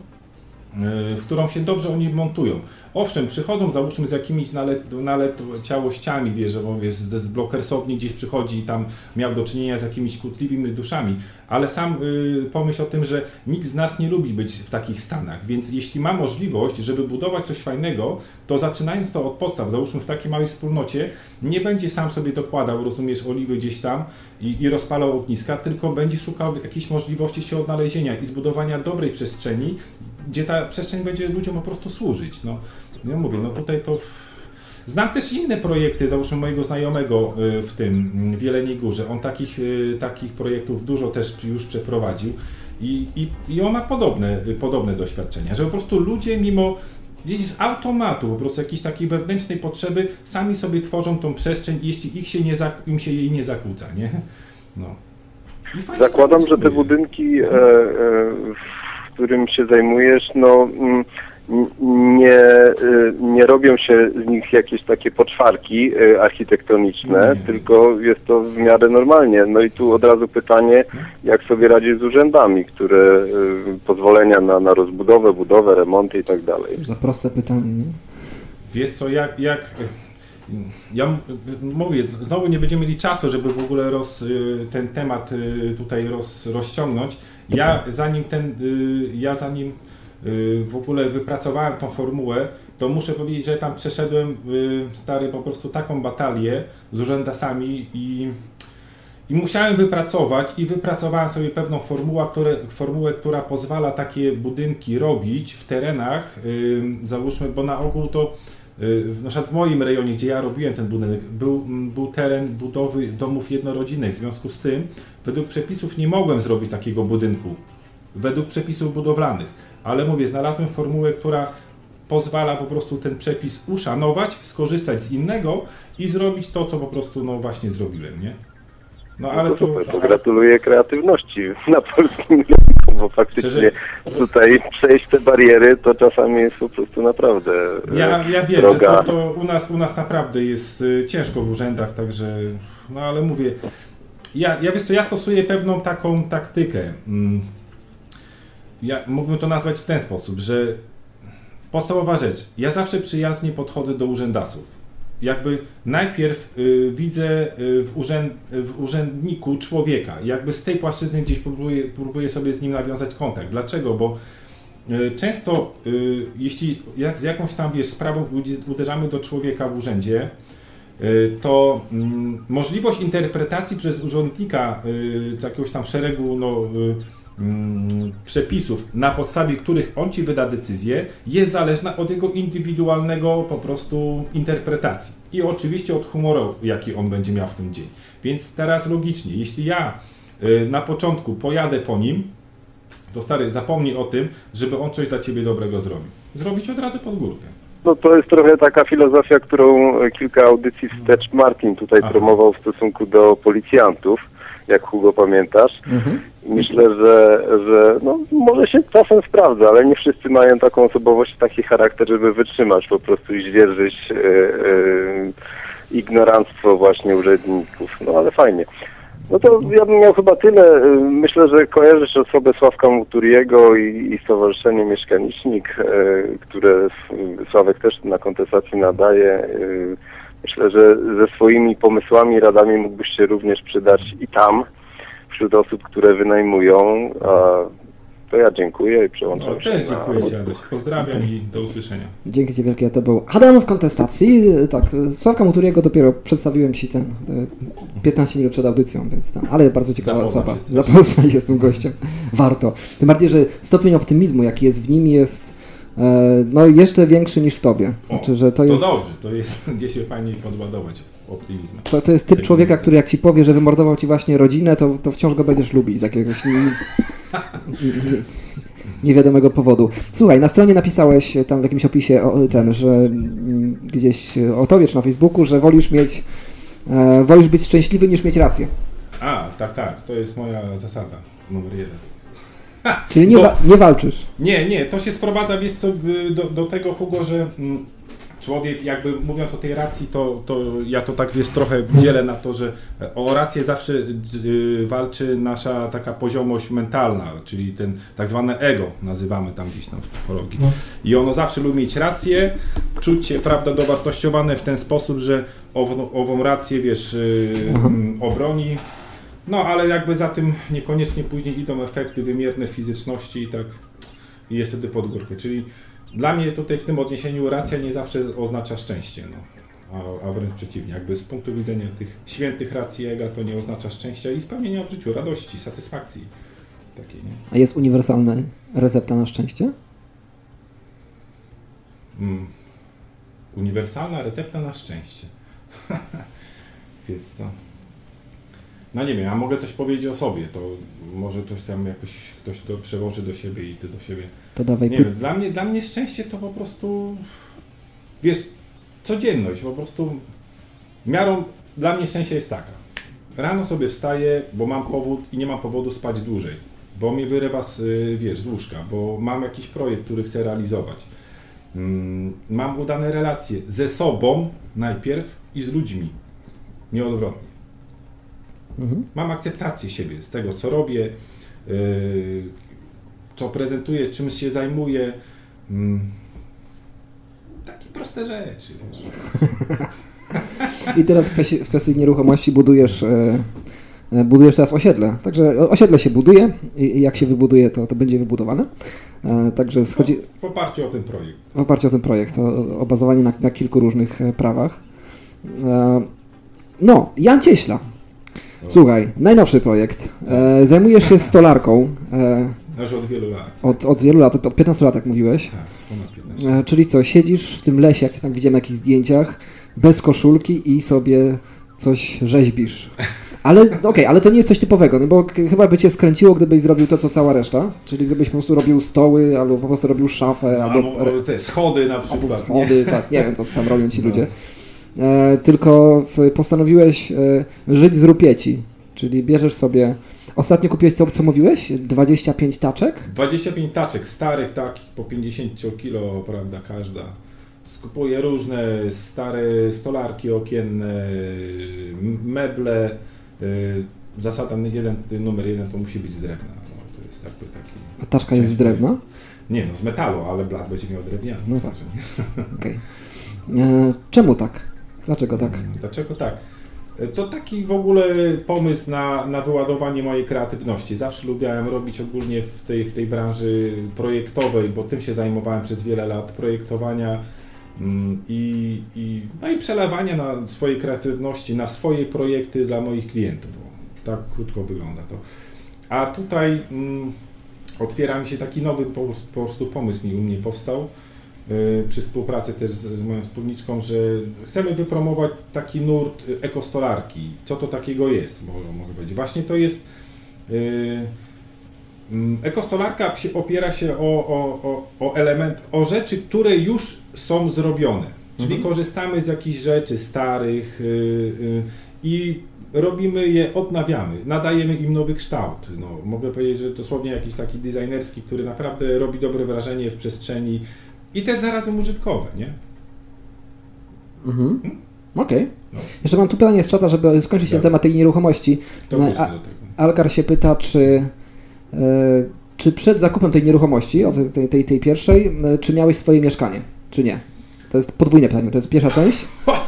Speaker 3: w którą się dobrze oni montują. Owszem, przychodzą załóżmy z jakimiś nalet, naleciałościami, wiesz, że wiesz, z blokersowni gdzieś przychodzi i tam miał do czynienia z jakimiś kłótliwymi duszami, ale sam y, pomyśl o tym, że nikt z nas nie lubi być w takich stanach, więc jeśli ma możliwość, żeby budować coś fajnego, to zaczynając to od podstaw, załóżmy w takiej małej wspólnocie, nie będzie sam sobie dokładał, rozumiesz, oliwy gdzieś tam i, i rozpalał ogniska, tylko będzie szukał jakichś możliwości się odnalezienia i zbudowania dobrej przestrzeni, gdzie ta przestrzeń będzie ludziom po prostu służyć. No, ja mówię, no tutaj to... Znam też inne projekty, załóżmy mojego znajomego w tym, w Jeleniej Górze. On takich, takich projektów dużo też już przeprowadził i, i, i on ma podobne, podobne doświadczenia, że po prostu ludzie mimo gdzieś z automatu, po prostu jakiejś takiej wewnętrznej potrzeby, sami sobie tworzą tą przestrzeń, jeśli ich się nie, im się jej nie zakłóca, nie? No.
Speaker 6: Zakładam, że te budynki, e, e, w którym się zajmujesz, no nie, nie robią się z nich jakieś takie poczwarki architektoniczne, nie. Tylko jest to w miarę normalnie. No i tu od razu pytanie, jak sobie radzisz z urzędami, które pozwolenia na, na rozbudowę, budowę, remonty i tak dalej.
Speaker 2: Za proste pytanie, nie?
Speaker 3: Wiesz co, jak... jak... Ja mówię, znowu nie będziemy mieli czasu, żeby w ogóle roz, ten temat tutaj roz, rozciągnąć. Ja zanim ten, ja zanim w ogóle wypracowałem tą formułę, to muszę powiedzieć, że tam przeszedłem stary po prostu taką batalię z urzędasami i, i musiałem wypracować i wypracowałem sobie pewną formułę, które, formułę, która pozwala takie budynki robić w terenach, załóżmy, bo na ogół to na przykład w moim rejonie, gdzie ja robiłem ten budynek, był, był teren budowy domów jednorodzinnych. W związku z tym, według przepisów nie mogłem zrobić takiego budynku, według przepisów budowlanych. Ale mówię, znalazłem formułę, która pozwala po prostu ten przepis uszanować, skorzystać z innego i zrobić to, co po prostu no właśnie zrobiłem, nie?
Speaker 6: No ale no to, super, to gratuluję kreatywności na polskim rynku, bo faktycznie Szczerze? tutaj przejść te bariery to czasami jest po prostu naprawdę
Speaker 3: Ja, ja wiem, droga. że to, to u, nas, u nas naprawdę jest ciężko w urzędach, także, no ale mówię, ja, ja wiesz co, ja stosuję pewną taką taktykę, ja mógłbym to nazwać w ten sposób, że podstawowa rzecz, ja zawsze przyjaznie podchodzę do urzędasów. Jakby najpierw y, widzę y, w, urzęd, w urzędniku człowieka, jakby z tej płaszczyzny gdzieś próbuję, próbuję sobie z nim nawiązać kontakt. Dlaczego? Bo y, często y, jeśli jak z jakąś tam wiesz, sprawą uderzamy do człowieka w urzędzie, y, to y, możliwość interpretacji przez urzędnika y, z jakiegoś tam szeregu no, y, przepisów, na podstawie których on Ci wyda decyzję, jest zależna od jego indywidualnego po prostu interpretacji i oczywiście od humoru, jaki on będzie miał w ten dzień. Więc teraz logicznie, jeśli ja y, na początku pojadę po nim, to stary, zapomnij o tym, żeby on coś dla Ciebie dobrego zrobił. Zrobić od razu pod górkę.
Speaker 6: No to jest trochę taka filozofia, którą kilka audycji wstecz Martin tutaj Aha. promował w stosunku do policjantów, jak Hugo pamiętasz. Mhm. Myślę, że, że no, może się czasem sprawdza, ale nie wszyscy mają taką osobowość, taki charakter, żeby wytrzymać po prostu i zdzierżyć yy, yy, ignoranctwo właśnie urzędników. No ale fajnie. No to ja bym miał chyba tyle. Myślę, że kojarzysz osobę Sławka Muturiego i, i Stowarzyszenie Mieszkanicznik, e, które Sławek też na kontestacji nadaje. E, myślę, że ze swoimi pomysłami, radami mógłbyś się również przydać i tam, wśród osób, które wynajmują. A to ja dziękuję i przełączam
Speaker 3: no,
Speaker 6: się.
Speaker 3: Też dziękuję Ci, Adaś. Pozdrawiam i do usłyszenia.
Speaker 2: Dzięki Ci wielkie. To był Adam w kontestacji. Tak, Sławka Muturiego dopiero przedstawiłem Ci ten piętnaście minut przed audycją, więc tam, ale bardzo ciekawa osoba. Zapoznaj się z tym gościem. Warto. Tym bardziej, że stopień optymizmu, jaki jest w nim, jest e, no jeszcze większy niż w Tobie. Znaczy,
Speaker 3: o,
Speaker 2: że to,
Speaker 3: to
Speaker 2: jest,
Speaker 3: dobrze, to jest gdzie się fajniej podładować optymizmem.
Speaker 2: To, to jest typ człowieka, który jak Ci powie, że wymordował Ci właśnie rodzinę, to, to wciąż go będziesz lubić z jakiegoś nie, nie, niewiadomego powodu. Słuchaj, na stronie napisałeś tam w jakimś opisie o, ten, że m, gdzieś o Tobie czy na Facebooku, że wolisz mieć, e, wolisz być szczęśliwy niż mieć rację.
Speaker 3: A, tak, tak, to jest moja zasada numer jeden.
Speaker 2: Czyli nie,
Speaker 3: Bo,
Speaker 2: wa- nie walczysz.
Speaker 3: Nie, nie, to się sprowadza, wiesz co, do, do tego, Hugo, że mm, człowiek jakby mówiąc o tej racji, to, to ja to tak wiesz trochę dzielę na to, że o rację zawsze y, walczy nasza taka poziomość mentalna, czyli ten tak zwane ego, nazywamy tam gdzieś tam w psychologii. No. I ono zawsze lubi mieć rację, czuć się, prawda, dowartościowane w ten sposób, że ową, ową rację, wiesz, y, y, obroni. No, ale jakby za tym niekoniecznie później idą efekty wymierne fizyczności i tak i jest wtedy pod górkę. Czyli dla mnie tutaj w tym odniesieniu racja nie zawsze oznacza szczęście, no. a, a wręcz przeciwnie. Jakby z punktu widzenia tych świętych racji ega to nie oznacza szczęścia i spełnienia w życiu, radości, satysfakcji takiej, nie?
Speaker 2: A jest uniwersalna recepta na szczęście?
Speaker 3: Mm. Uniwersalna recepta na szczęście. Wiesz co? No nie wiem, a mogę coś powiedzieć o sobie, to może ktoś tam jakoś, ktoś to przełoży do siebie i ty do siebie.
Speaker 2: To dawaj.
Speaker 3: Nie wiem, dla mnie, dla mnie szczęście to po prostu, wiesz, codzienność, po prostu miarą, dla mnie szczęście jest taka. Rano sobie wstaję, bo mam powód i nie mam powodu spać dłużej, bo mnie wyrywa z, wiesz, z łóżka, bo mam jakiś projekt, który chcę realizować. Mam udane relacje ze sobą najpierw i z ludźmi, nieodwrotnie. Mhm. Mam akceptację siebie, z tego, co robię, yy, co prezentuję, czym się zajmuję. Yy. Takie proste rzeczy.
Speaker 2: I teraz w kwestii, w kwestii nieruchomości budujesz, yy, budujesz teraz osiedle. Także osiedle się buduje i, i jak się wybuduje, to, to będzie wybudowane. Yy, także schodzi...
Speaker 3: No, w oparciu o ten projekt.
Speaker 2: W oparciu o ten projekt, o, o bazowanie na, na kilku różnych prawach. Yy, no, Jan Cieśla. Słuchaj, najnowszy projekt. E, zajmujesz się stolarką. E,
Speaker 3: Już od wielu lat.
Speaker 2: Od, od wielu lat, od piętnastu lat, jak mówiłeś.
Speaker 3: Tak, ponad piętnaście.
Speaker 2: E, czyli co, siedzisz w tym lesie, jak tam widziałem na jakichś zdjęciach, bez koszulki i sobie coś rzeźbisz. Ale okej, okay, ale to nie jest coś typowego, no bo k- chyba by cię skręciło, gdybyś zrobił to, co cała reszta. Czyli gdybyś po prostu robił stoły, albo po prostu robił szafę,
Speaker 3: no,
Speaker 2: albo...
Speaker 3: albo te schody na przykład.
Speaker 2: Albo schody, nie? Tak, nie wiem, co tam robią ci no. ludzie. E, tylko w, postanowiłeś e, żyć z rupieci. Czyli bierzesz sobie... Ostatnio kupiłeś, co, co mówiłeś? dwadzieścia pięć taczek?
Speaker 3: dwadzieścia pięć taczek, starych takich, po pięćdziesiąt kilo, prawda, każda. Skupuję różne stare stolarki okienne, meble. Zasada jeden, numer jeden to musi być z drewna. No, to jest jakby taki...
Speaker 2: A taczka jest z drewna?
Speaker 3: Nie, no z metalu, ale blat będzie miał drewniany.
Speaker 2: No tak. Okej. Okay. Czemu tak? Dlaczego tak?
Speaker 3: Dlaczego tak? To taki w ogóle pomysł na, na wyładowanie mojej kreatywności. Zawsze lubiałem robić ogólnie w tej, w tej branży projektowej, bo tym się zajmowałem przez wiele lat, projektowania mm, i, i, no i przelewania na swojej kreatywności, na swoje projekty dla moich klientów. O, tak krótko wygląda to. A tutaj mm, otwiera mi się taki nowy po, po prostu pomysł mi u mnie powstał. Przy współpracy też z, z moją wspólniczką, że chcemy wypromować taki nurt ekostolarki. Co to takiego jest, mogę powiedzieć. Właśnie to jest yy, ekostolarka opiera się o, o, o, o element, o rzeczy, które już są zrobione. Czyli mhm. korzystamy z jakichś rzeczy starych yy, yy, i robimy je, odnawiamy, nadajemy im nowy kształt. No, mogę powiedzieć, że dosłownie jakiś taki designerski, który naprawdę robi dobre wrażenie w przestrzeni. I też zarazem użytkowe, nie?
Speaker 2: Mhm. Okej. Okay.
Speaker 3: No.
Speaker 2: Jeszcze mam tu pytanie z czata, żeby skończyć ten temat tej nieruchomości.
Speaker 3: To wróćmy do tego.
Speaker 2: Alkar się pyta, czy, e, czy przed zakupem tej nieruchomości, od tej, tej, tej pierwszej, e, czy miałeś swoje mieszkanie, czy nie? To jest podwójne pytanie, to jest pierwsza część.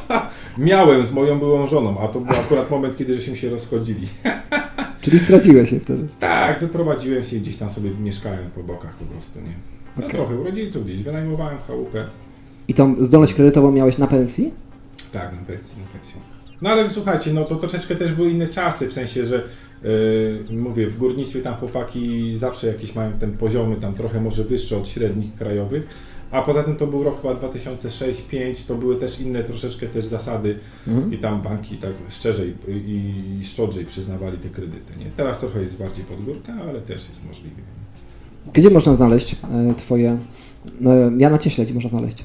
Speaker 3: Miałem z moją byłą żoną, a to był akurat moment, kiedy żeśmy się rozchodzili.
Speaker 2: Czyli straciłeś się wtedy?
Speaker 3: Tak, wyprowadziłem się gdzieś tam sobie, mieszkałem po bokach po prostu, nie? No
Speaker 2: okay.
Speaker 3: Trochę u rodziców gdzieś, wynajmowałem chałupę.
Speaker 2: I tą zdolność kredytową miałeś na pensji?
Speaker 3: Tak, na pensji, na pensji. No ale słuchajcie, no to troszeczkę też były inne czasy, w sensie, że yy, mówię, w górnictwie tam chłopaki zawsze jakieś mają ten poziomy tam trochę może wyższe od średnich krajowych, a poza tym to był rok chyba dwa tysiące szósty, dwa tysiące piąty, to były też inne troszeczkę też zasady mhm. i tam banki tak szczerzej i, i szczodrzej przyznawali te kredyty, nie? Teraz trochę jest bardziej pod górkę, ale też jest możliwe.
Speaker 2: Gdzie można znaleźć e, twoje, no, ja na Cieśle, gdzie można znaleźć?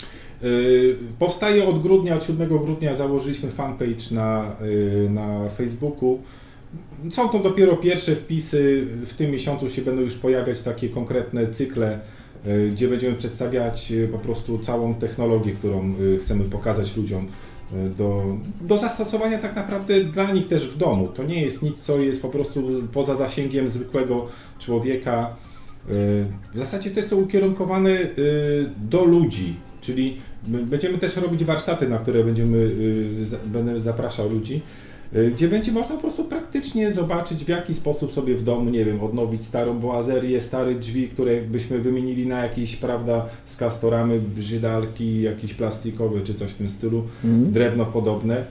Speaker 3: Yy, powstaje od grudnia, od siódmego grudnia założyliśmy fanpage na, yy, na Facebooku. Są to dopiero pierwsze wpisy, w tym miesiącu się będą już pojawiać takie konkretne cykle, yy, gdzie będziemy przedstawiać yy, po prostu całą technologię, którą yy, chcemy pokazać ludziom yy, do, do zastosowania tak naprawdę dla nich też w domu. To nie jest nic, co jest po prostu poza zasięgiem zwykłego człowieka. Yy, w zasadzie to jest to ukierunkowane yy, do ludzi. Czyli będziemy też robić warsztaty, na które będziemy, będę zapraszał ludzi, gdzie będzie można po prostu praktycznie zobaczyć, w jaki sposób sobie w domu, nie wiem, odnowić starą boazerię, stare drzwi, które byśmy wymienili na jakieś, prawda, z kastoramy, brzydalki, jakieś plastikowe czy coś w tym stylu, mm. drewno podobne.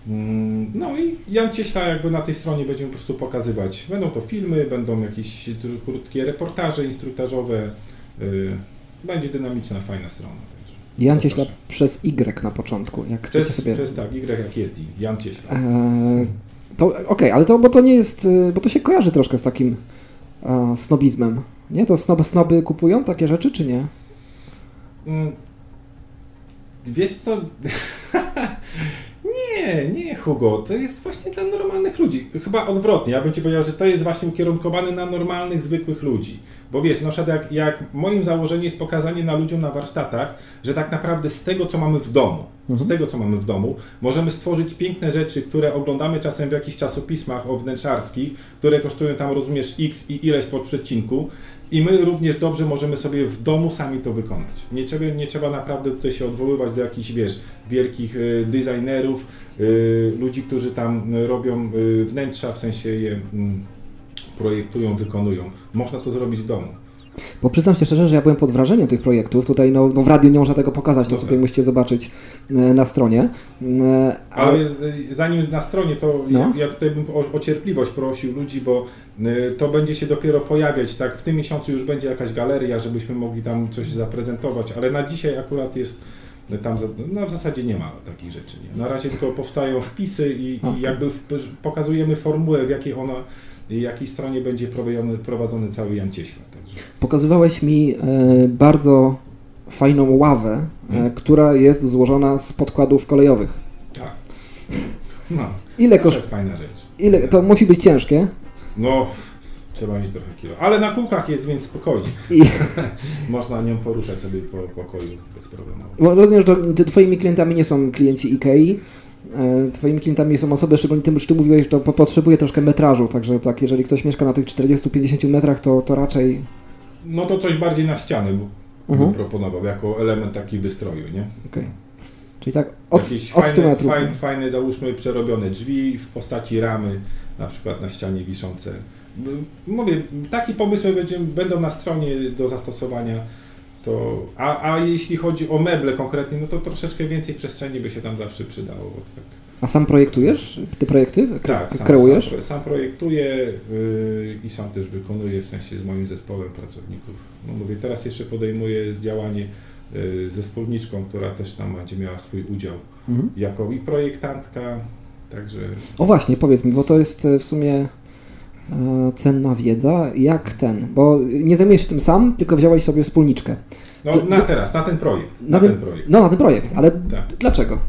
Speaker 3: No i Jan Cieśla jakby na tej stronie będziemy po prostu pokazywać. Będą to filmy, będą jakieś krótkie reportaże instruktażowe. Będzie dynamiczna, fajna strona.
Speaker 2: Jan Cieśla przez Y na początku, jak chcecie
Speaker 3: przez,
Speaker 2: sobie...
Speaker 3: Przez tak, Y jak Yeti, Jan Cieśla.
Speaker 2: Eee, to okej, okay, ale to, bo to nie jest, bo to się kojarzy troszkę z takim e, snobizmem, nie? To snoby, snoby kupują takie rzeczy, czy nie?
Speaker 3: Mm, wiesz co... nie, nie Hugo, to jest właśnie dla normalnych ludzi. Chyba odwrotnie, ja bym Ci powiedział, że to jest właśnie ukierunkowane na normalnych, zwykłych ludzi. Bo wiesz, na przykład jak, jak moim założeniem jest pokazanie na ludziom na warsztatach, że tak naprawdę z tego, co mamy w domu, mhm. z tego, co mamy w domu, możemy stworzyć piękne rzeczy, które oglądamy czasem w jakichś czasopismach o wnętrzarskich, które kosztują tam, rozumiesz, X i ileś po przecinku i my również dobrze możemy sobie w domu sami to wykonać. Nie trzeba, nie trzeba naprawdę tutaj się odwoływać do jakichś, wiesz, wielkich y, designerów, y, ludzi, którzy tam robią y, wnętrza, w sensie je... Y, projektują, wykonują. Można to zrobić w domu.
Speaker 2: Bo przyznam się szczerze, że ja byłem pod wrażeniem tych projektów. Tutaj no, no w radiu nie można tego pokazać, to Dobra. sobie musicie zobaczyć e, na stronie. E,
Speaker 3: ale... ale zanim na stronie, to no. ja, ja tutaj bym o, o cierpliwość prosił ludzi, bo e, to będzie się dopiero pojawiać. Tak, w tym miesiącu już będzie jakaś galeria, żebyśmy mogli tam coś zaprezentować, ale na dzisiaj akurat jest tam, no w zasadzie nie ma takich rzeczy. Nie? Na razie tylko powstają wpisy i, okay. i jakby w, pokazujemy formułę, w jakiej ona i jakiej stronie będzie prowadzony, prowadzony cały Jan Cieśla. Także.
Speaker 2: Pokazywałeś mi e, bardzo fajną ławę, hmm. e, która jest złożona z podkładów kolejowych.
Speaker 3: Tak. No,
Speaker 2: ile koszt...
Speaker 3: fajna rzecz.
Speaker 2: Ile... To musi być ciężkie?
Speaker 3: No, trzeba mieć trochę kilo. Ale na kółkach jest, więc spokojnie. I... Można nią poruszać sobie po pokoju bez problemu.
Speaker 2: Bo rozumiem, że twoimi klientami nie są klienci Ikei. Twoimi klientami są osoby, szczególnie tym, że Ty mówiłeś, że to potrzebuje troszkę metrażu, także tak, jeżeli ktoś mieszka na tych czterdziestu pięćdziesięciu metrach, to, to raczej...
Speaker 3: No to coś bardziej na ścianę bym uh-huh. proponował, jako element taki wystroju, nie?
Speaker 2: Okej. Okay. Czyli tak od,
Speaker 3: Jakieś
Speaker 2: od
Speaker 3: fajne,
Speaker 2: stu metrów.
Speaker 3: Fajne, fajne, załóżmy, przerobione drzwi w postaci ramy, na przykład na ścianie wiszące. Mówię, takie pomysły będzie, będą na stronie do zastosowania. To, a, a jeśli chodzi o meble konkretnie, no to troszeczkę więcej przestrzeni by się tam zawsze przydało. Tak.
Speaker 2: A sam projektujesz te projekty? Kre-
Speaker 3: tak, sam,
Speaker 2: kreujesz?
Speaker 3: Sam, sam projektuję yy, i sam też wykonuję, w sensie z moim zespołem pracowników. No mówię, teraz jeszcze podejmuję działanie yy, ze wspólniczką, która też tam będzie miała swój udział mhm. jako i projektantka, także...
Speaker 2: O właśnie, powiedz mi, bo to jest w sumie cenna wiedza, jak ten, bo nie zajmujesz się tym sam, tylko wziąłeś sobie wspólniczkę.
Speaker 3: No do, na teraz, na ten projekt.
Speaker 2: Na, na ten, ten projekt. No na ten projekt, ale tak. Dlaczego?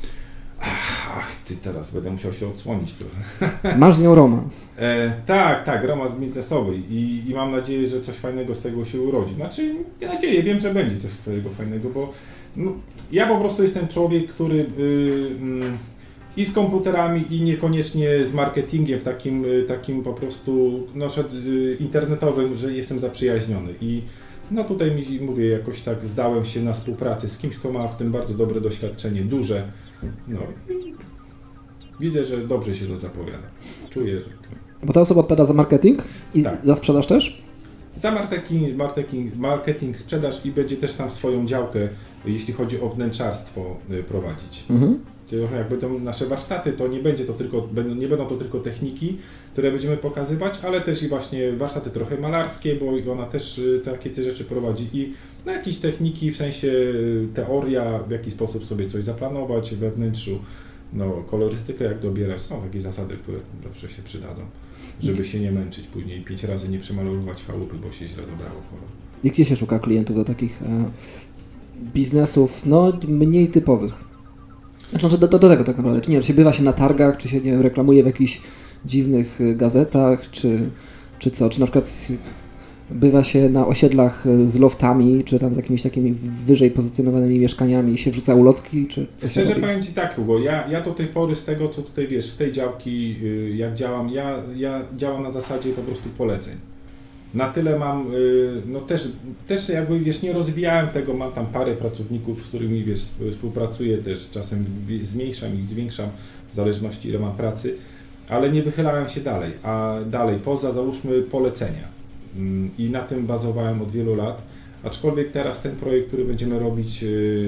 Speaker 3: Ach, ty teraz będę musiał się odsłonić trochę.
Speaker 2: Masz z nią romans.
Speaker 3: E, tak, tak, romans biznesowy i, i mam nadzieję, że coś fajnego z tego się urodzi. Znaczy, nie nadzieję, wiem, że będzie coś z tego fajnego, bo No, ja po prostu jestem człowiek, który yy, yy, i z komputerami, i niekoniecznie z marketingiem w takim, yy, takim po prostu no, yy, internetowym, że jestem zaprzyjaźniony. I no tutaj mi, mówię, jakoś tak zdałem się na współpracę z kimś, kto ma w tym bardzo dobre doświadczenie, duże. No i widzę, że dobrze się to zapowiada. Czuję, że to...
Speaker 2: Bo ta osoba odpowiada za marketing i
Speaker 3: tak.
Speaker 2: za sprzedaż też?
Speaker 3: Za marketing, marketing, marketing, sprzedaż i będzie też tam swoją działkę, jeśli chodzi o wnętrzarstwo, prowadzić. Mhm. Czyli jak będą nasze warsztaty, to nie będzie to tylko, nie będą to tylko techniki, które będziemy pokazywać, ale też i właśnie warsztaty trochę malarskie, bo ona też takie rzeczy prowadzi i no, jakieś techniki, w sensie teoria, w jaki sposób sobie coś zaplanować we wnętrzu, no kolorystykę jak dobierać, są takie zasady, które zawsze się przydadzą, żeby się nie męczyć później pięć razy nie przemalowywać chałupy, bo się źle dobrało kolor.
Speaker 2: I gdzie się szuka klientów do takich e, biznesów, no mniej typowych? Znaczy do, do, do tego tak naprawdę, czy nie, czy się bywa się na targach, czy się nie reklamuje w jakichś dziwnych gazetach, czy, czy co, czy na przykład bywa się na osiedlach z loftami, czy tam z jakimiś takimi wyżej pozycjonowanymi mieszkaniami i się wrzuca ulotki, czy coś.
Speaker 3: Szczerze powiem Ci tak, Hugo, ja, ja do tej pory z tego, co tutaj wiesz, z tej działki, jak działam, ja, ja działam na zasadzie po prostu poleceń. Na tyle mam, no też, też jakby wiesz, nie rozwijałem tego, mam tam parę pracowników, z którymi wiesz, współpracuję też, czasem zmniejszam ich, zwiększam, w zależności ile mam pracy, ale nie wychylałem się dalej, a dalej poza załóżmy polecenia i na tym bazowałem od wielu lat, aczkolwiek teraz ten projekt, który będziemy robić,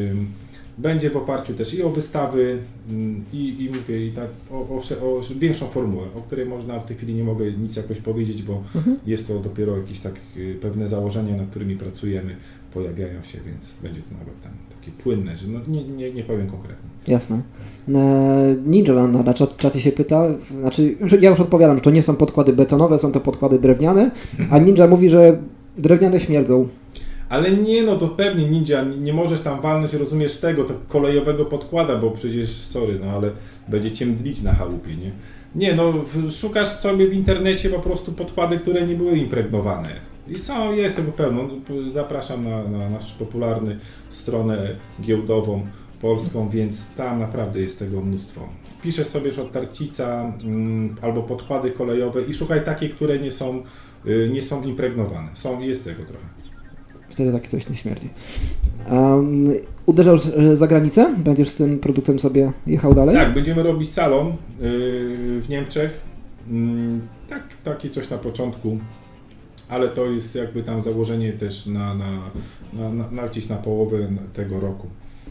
Speaker 3: będzie w oparciu też i o wystawy i, i mówię, i tak o, o, o większą formułę, o której można w tej chwili nie mogę nic jakoś powiedzieć, bo mhm. jest to dopiero jakieś tak pewne założenia, nad którymi pracujemy, pojawiają się, więc będzie to nawet tam takie płynne, że no nie, nie, nie powiem konkretnie.
Speaker 2: Jasne. Ninja na, na czacie się pyta, znaczy ja już odpowiadam, że to nie są podkłady betonowe, są to podkłady drewniane, a Ninja mówi, że drewniane śmierdzą.
Speaker 3: Ale nie, no to pewnie Ninja, nie możesz tam walnąć, rozumiesz tego, to kolejowego podkłada, bo przecież, sorry, no ale będzie cię mdlić na chałupie, nie? Nie, no szukasz sobie w internecie po prostu podkłady, które nie były impregnowane. I są, jest tego pełno. Zapraszam na, na naszą popularną stronę giełdową polską, więc tam naprawdę jest tego mnóstwo. Wpiszesz sobie już od tarcica mm, albo podkłady kolejowe i szukaj takie, które nie są, y, nie są impregnowane. Są, jest tego trochę.
Speaker 2: Wtedy takie coś nie śmierdzi. Um, uderzasz za granicę? Będziesz z tym produktem sobie jechał dalej?
Speaker 3: Tak, będziemy robić salon yy, w Niemczech. Yy, tak, takie coś na początku, ale to jest jakby tam założenie też na, na, na, na, na gdzieś na połowę tego roku.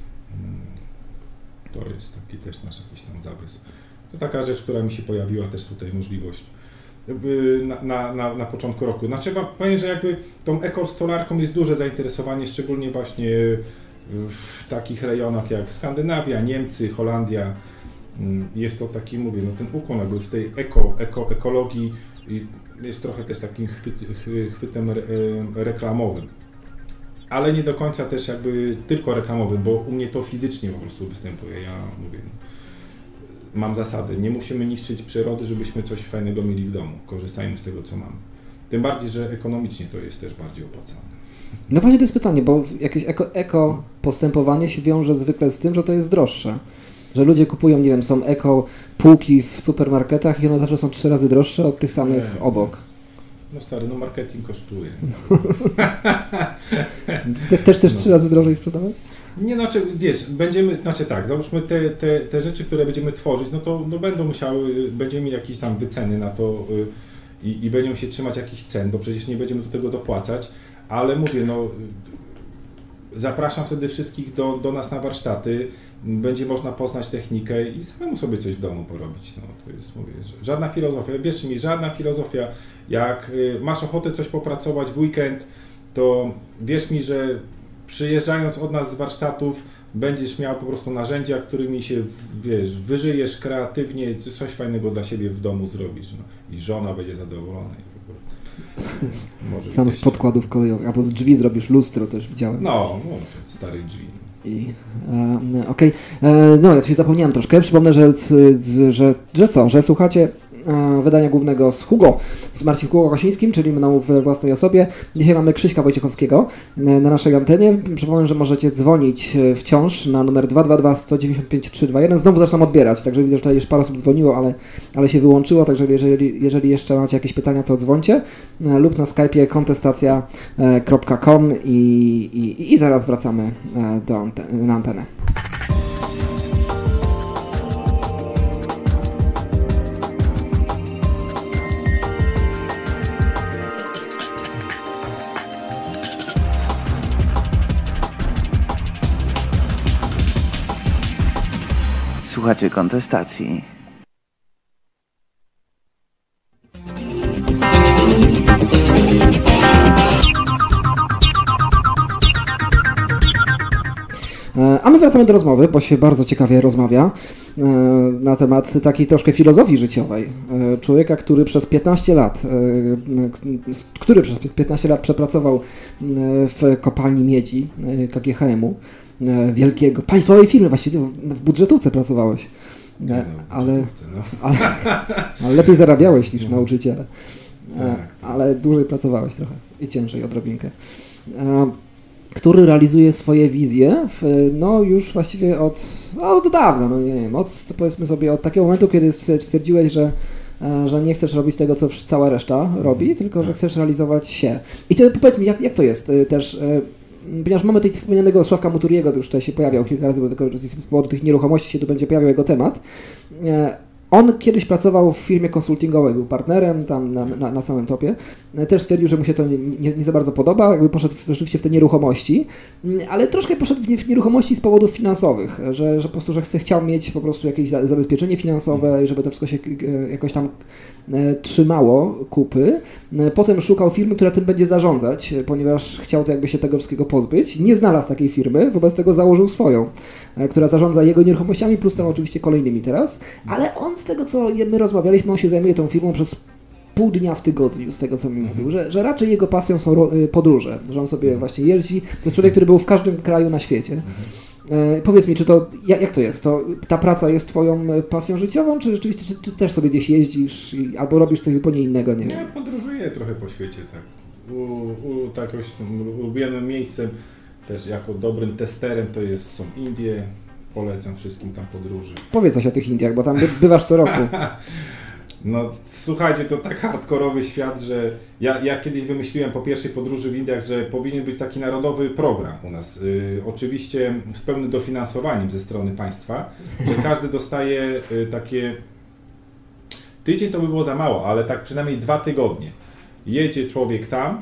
Speaker 3: Yy, to jest taki też nasz jakiś tam zarys. To taka rzecz, która mi się pojawiła też tutaj możliwość. Na, na, na, na początku roku. Znaczy powiem, że jakby tą ekostolarką jest duże zainteresowanie, szczególnie właśnie w takich rejonach jak Skandynawia, Niemcy, Holandia. Jest to taki, mówię, no ten ukłon jakby w tej eko, eko, ekologii jest trochę też takim chwyt, chwytem re, reklamowym. Ale nie do końca też jakby tylko reklamowym, bo u mnie to fizycznie po prostu występuje. Ja mówię, mam zasady, nie musimy niszczyć przyrody, żebyśmy coś fajnego mieli w domu. Korzystajmy z tego, co mamy. Tym bardziej, że ekonomicznie to jest też bardziej opłacalne.
Speaker 2: No właśnie to jest pytanie, bo jakieś eko, eko postępowanie się wiąże zwykle z tym, że to jest droższe. Że ludzie kupują, nie wiem, są eko półki w supermarketach i one zawsze są trzy razy droższe od tych samych nie, obok.
Speaker 3: No stary, no marketing kosztuje.
Speaker 2: Też też no. trzy razy drożej sprzedawać?
Speaker 3: Nie, znaczy, wiesz, będziemy, znaczy tak, załóżmy te, te, te rzeczy, które będziemy tworzyć, no to no będą musiały, będziemy mieli jakieś tam wyceny na to y, i, i będą się trzymać jakichś cen, bo przecież nie będziemy do tego dopłacać, ale mówię, no zapraszam wtedy wszystkich do, do nas na warsztaty, będzie można poznać technikę i samemu sobie coś w domu porobić, no to jest, mówię, żadna filozofia, wierzcie mi, żadna filozofia, jak y, masz ochotę coś popracować w weekend, to wierz mi, że przyjeżdżając od nas z warsztatów, będziesz miał po prostu narzędzia, którymi się, wiesz, wyżyjesz kreatywnie, coś fajnego dla siebie w domu zrobisz. No. I żona będzie zadowolona.
Speaker 2: Może sam z podkładów kolejowych, albo z drzwi zrobisz lustro, też widziałem.
Speaker 3: No, no starych drzwi.
Speaker 2: I, e, okej, okay. e, no ja się zapomniałem troszkę, przypomnę, że, że, że co, że słuchacie wydania głównego z Hugo, z Marcin Hugo Kosińskim, czyli mną w własnej osobie. Dzisiaj mamy Krzyśka Wojciechowskiego na naszej antenie. Przypomnę, że możecie dzwonić wciąż na numer dwa dwa dwa, jeden dziewięć pięć, trzy dwa jeden. Znowu zaczynam odbierać, także widzę, że tutaj już parę osób dzwoniło, ale, ale się wyłączyło, także jeżeli, jeżeli jeszcze macie jakieś pytania, to dzwońcie lub na Skype'ie kontestacja kropka com i, i, i zaraz wracamy do anten- na antenę.
Speaker 7: Słuchacie kontestacji.
Speaker 2: A my wracamy do rozmowy, bo się bardzo ciekawie rozmawia na temat takiej troszkę filozofii życiowej. Człowieka, który przez piętnaście lat, który przez piętnaście lat przepracował w kopalni miedzi K G H M-u, wielkiego, państwowej firmy, właściwie w budżetówce pracowałeś, no, ale, no. ale, ale lepiej zarabiałeś niż nauczyciele, tak, ale dłużej pracowałeś trochę i ciężej odrobinkę, który realizuje swoje wizje, w, no już właściwie od, od dawna, no nie wiem, od, powiedzmy sobie od takiego momentu, kiedy stwierdziłeś, że że nie chcesz robić tego, co cała reszta robi, tylko że chcesz realizować się. I to powiedz mi, jak, jak to jest też, ponieważ mamy tutaj wspomnianego Sławka Muturiego, to już tutaj się pojawiał kilka razy, bo tylko z powodu tych nieruchomości się tu będzie pojawiał jego temat. On kiedyś pracował w firmie konsultingowej, był partnerem tam na, na, na samym topie. Też stwierdził, że mu się to nie, nie, nie za bardzo podoba, jakby poszedł rzeczywiście w te nieruchomości, ale troszkę poszedł w, nie, w nieruchomości z powodów finansowych, że, że po prostu, że chce, chciał mieć po prostu jakieś za, zabezpieczenie finansowe i żeby to wszystko się jakoś tam e, trzymało kupy. Potem szukał firmy, która tym będzie zarządzać, ponieważ chciał to jakby się tego wszystkiego pozbyć. Nie znalazł takiej firmy, wobec tego założył swoją, e, która zarządza jego nieruchomościami, plus tam oczywiście kolejnymi teraz, ale on z tego, co my rozmawialiśmy, on się zajmuje tą firmą przez pół dnia w tygodniu, z tego, co mi mówił, że, że raczej jego pasją są podróże, że on sobie właśnie jeździ. To jest człowiek, który był w każdym kraju na świecie. E, powiedz mi, czy to, jak, jak to jest? To ta praca jest twoją pasją życiową, czy rzeczywiście czy, czy też sobie gdzieś jeździsz i, albo robisz coś zupełnie innego? Nie wiem.
Speaker 3: Ja podróżuję trochę po świecie, tak. U, u, tak jakoś ulubionym miejscem, też jako dobrym testerem, to jest, są Indie. Polecam wszystkim tam podróży.
Speaker 2: Powiedz coś o tych Indiach, bo tam bywasz co roku.
Speaker 3: No słuchajcie, to tak hardkorowy świat, że ja, ja kiedyś wymyśliłem po pierwszej podróży w Indiach, że powinien być taki narodowy program u nas. Yy, oczywiście z pełnym dofinansowaniem ze strony państwa, że każdy dostaje yy, takie... Tydzień to by było za mało, ale tak przynajmniej dwa tygodnie. Jedzie człowiek tam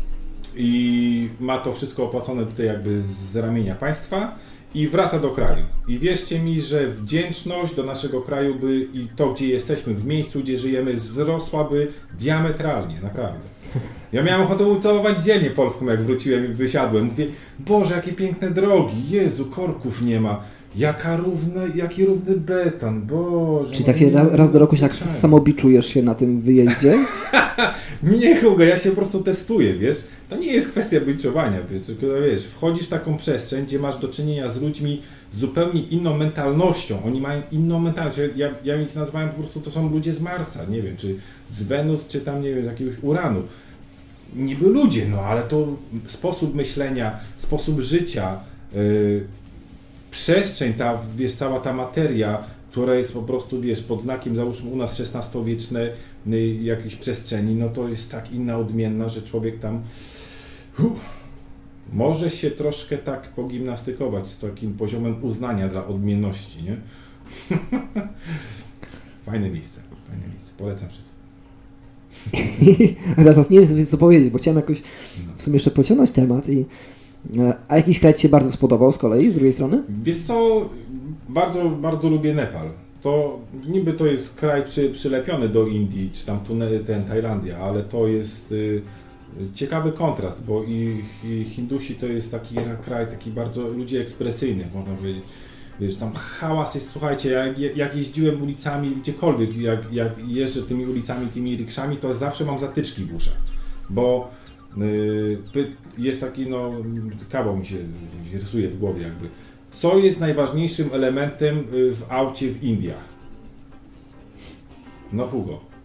Speaker 3: i ma to wszystko opłacone tutaj jakby z ramienia państwa. I wraca do kraju. I wierzcie mi, że wdzięczność do naszego kraju by i to, gdzie jesteśmy, w miejscu, gdzie żyjemy, wzrosłaby diametralnie, naprawdę. Ja miałem ochotę ucałować ziemię polską, jak wróciłem i wysiadłem. Mówię, Boże, jakie piękne drogi, Jezu, korków nie ma. Jaka równa, jaki równy beton, Boże.
Speaker 2: Czyli tak się raz, raz do roku się tak samobiczujesz się na tym wyjeździe?
Speaker 3: Nie, Hugo, ja się po prostu testuję, wiesz. To nie jest kwestia biczowania, wiesz, tylko wiesz, wchodzisz w taką przestrzeń, gdzie masz do czynienia z ludźmi z zupełnie inną mentalnością. Oni mają inną mentalność. Ja, ja ich nazywałem po prostu, to są ludzie z Marsa, nie wiem, czy z Wenus, czy tam, nie wiem, z jakiegoś Uranu. Niby ludzie, no ale to sposób myślenia, sposób życia, yy, przestrzeń, ta, wiesz, cała ta materia, która jest po prostu, wiesz, pod znakiem, załóżmy u nas szesnastowiecznej jakiejś przestrzeni, no to jest tak inna, odmienna, że człowiek tam uh, może się troszkę tak pogimnastykować z takim poziomem uznania dla odmienności, nie? Fajne miejsce, fajne miejsce, polecam wszystko.
Speaker 2: Teraz nie wiem co powiedzieć, bo chciałem jakoś w sumie jeszcze pociągnąć temat i a jakiś kraj Ci się bardzo spodobał z kolei, z drugiej strony?
Speaker 3: Wiesz co, bardzo, bardzo lubię Nepal. To niby to jest kraj przy, przylepiony do Indii, czy tam tu ten Tajlandia, ale to jest y, ciekawy kontrast, bo i, i Hindusi to jest taki kraj, taki bardzo ludzi ekspresyjnych, można powiedzieć. Wiesz, tam hałas jest, słuchajcie, jak, jak jeździłem ulicami gdziekolwiek, jak, jak jeżdżę tymi ulicami, tymi rikszami, to zawsze mam zatyczki w uszach, bo y, jest taki, no, kawał mi się, mi się rysuje w głowie jakby. Co jest najważniejszym elementem w aucie w Indiach? No Hugo.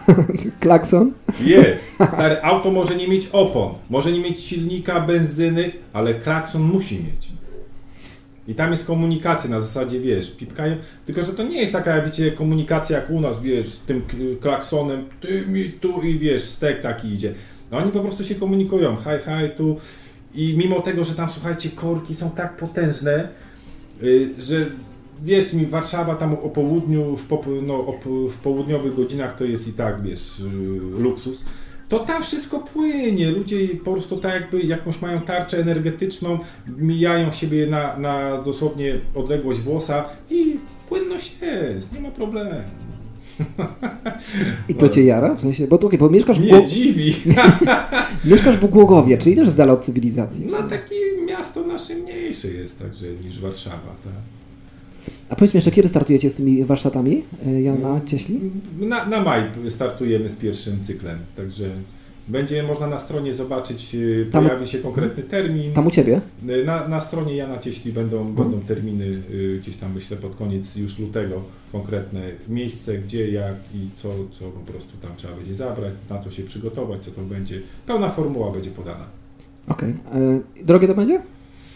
Speaker 2: Klakson?
Speaker 3: Jest. Stary, auto może nie mieć opon, może nie mieć silnika, benzyny, ale klakson musi mieć. I tam jest komunikacja na zasadzie, wiesz, pipkają, tylko że to nie jest taka, wiecie, komunikacja jak u nas, wiesz, z tym klaksonem, ty mi tu i wiesz, stek taki idzie. No oni po prostu się komunikują, haj, haj, tu. I mimo tego, że tam, słuchajcie, korki są tak potężne, yy, że wierz mi, Warszawa tam o południu, w, po, no, o, w południowych godzinach to jest i tak, wiesz, yy, luksus. To tam wszystko płynie, ludzie po prostu tak jakby jakąś mają tarczę energetyczną, mijają siebie na, na dosłownie odległość włosa i płynność jest, nie ma problemu.
Speaker 2: I to cię jara? W sensie, bo, okay, bo mieszkasz w
Speaker 3: Nie,
Speaker 2: Gło...
Speaker 3: dziwi.
Speaker 2: mieszkasz w Głogowie, czyli też z dala od cywilizacji.
Speaker 3: No takie miasto nasze mniejsze jest także niż Warszawa, tak.
Speaker 2: A powiedz mi jeszcze, kiedy startujecie z tymi warsztatami, Jana Cieśli?
Speaker 3: Na, na maj startujemy z pierwszym cyklem, także będzie można na stronie zobaczyć,
Speaker 2: Tam,
Speaker 3: pojawi się konkretny termin.
Speaker 2: Tam u Ciebie?
Speaker 3: Na, na stronie Jana Cieśli będą, hmm. będą terminy, gdzieś tam myślę pod koniec już lutego, konkretne miejsce, gdzie, jak i co, co po prostu tam trzeba będzie zabrać, na co się przygotować, co to będzie. Pełna formuła będzie podana.
Speaker 2: Okej. Okay. Drogie to będzie?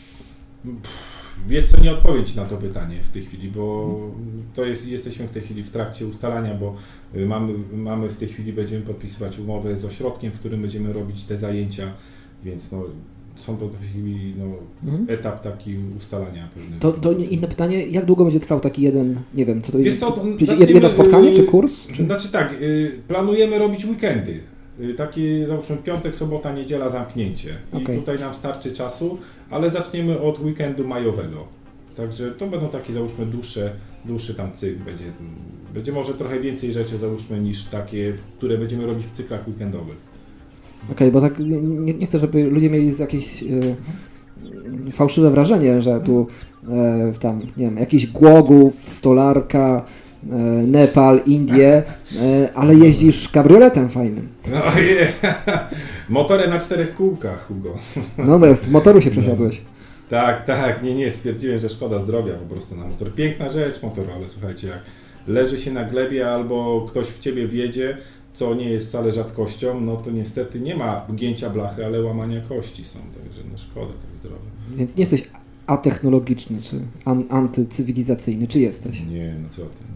Speaker 3: Wiesz co, nie odpowiedź na to pytanie w tej chwili, bo to jest, jesteśmy w tej chwili w trakcie ustalania, bo mamy, mamy w tej chwili, będziemy podpisywać umowę z ośrodkiem, w którym będziemy robić te zajęcia, więc no, są to w tej chwili no, mhm. etap taki ustalania pewnego.
Speaker 2: To, to inne pytanie, jak długo będzie trwał taki jeden, nie wiem, co to jest,
Speaker 3: co,
Speaker 2: jedno spotkanie czy kurs? Czy?
Speaker 3: Znaczy tak, planujemy robić weekendy. Taki, załóżmy, piątek, sobota, niedziela, zamknięcie. I okay. tutaj nam starczy czasu, ale zaczniemy od weekendu majowego. Także to będą takie, załóżmy, dłuższe, dłuższy tam cykl. Będzie, będzie może trochę więcej rzeczy, załóżmy, niż takie, które będziemy robić w cyklach weekendowych.
Speaker 2: Okej, okay, bo tak nie, nie chcę, żeby ludzie mieli jakieś e, fałszywe wrażenie, że tu e, tam, nie wiem, jakiś Głogów, Stolarka, Nepal, Indie, ale jeździsz kabrioletem fajnym.
Speaker 3: No yeah. Motorem na czterech kółkach, Hugo.
Speaker 2: No bez motoru się przesiadłeś.
Speaker 3: No. Tak, tak, nie, nie, stwierdziłem, że szkoda zdrowia po prostu na motor. Piękna rzecz motor, ale słuchajcie, jak leży się na glebie albo ktoś w ciebie wjedzie, co nie jest wcale rzadkością, no to niestety nie ma gięcia blachy, ale łamania kości są, także no szkoda tak zdrowia.
Speaker 2: Więc nie jesteś atechnologiczny, czy an- antycywilizacyjny, czy jesteś?
Speaker 3: Nie, no co ty.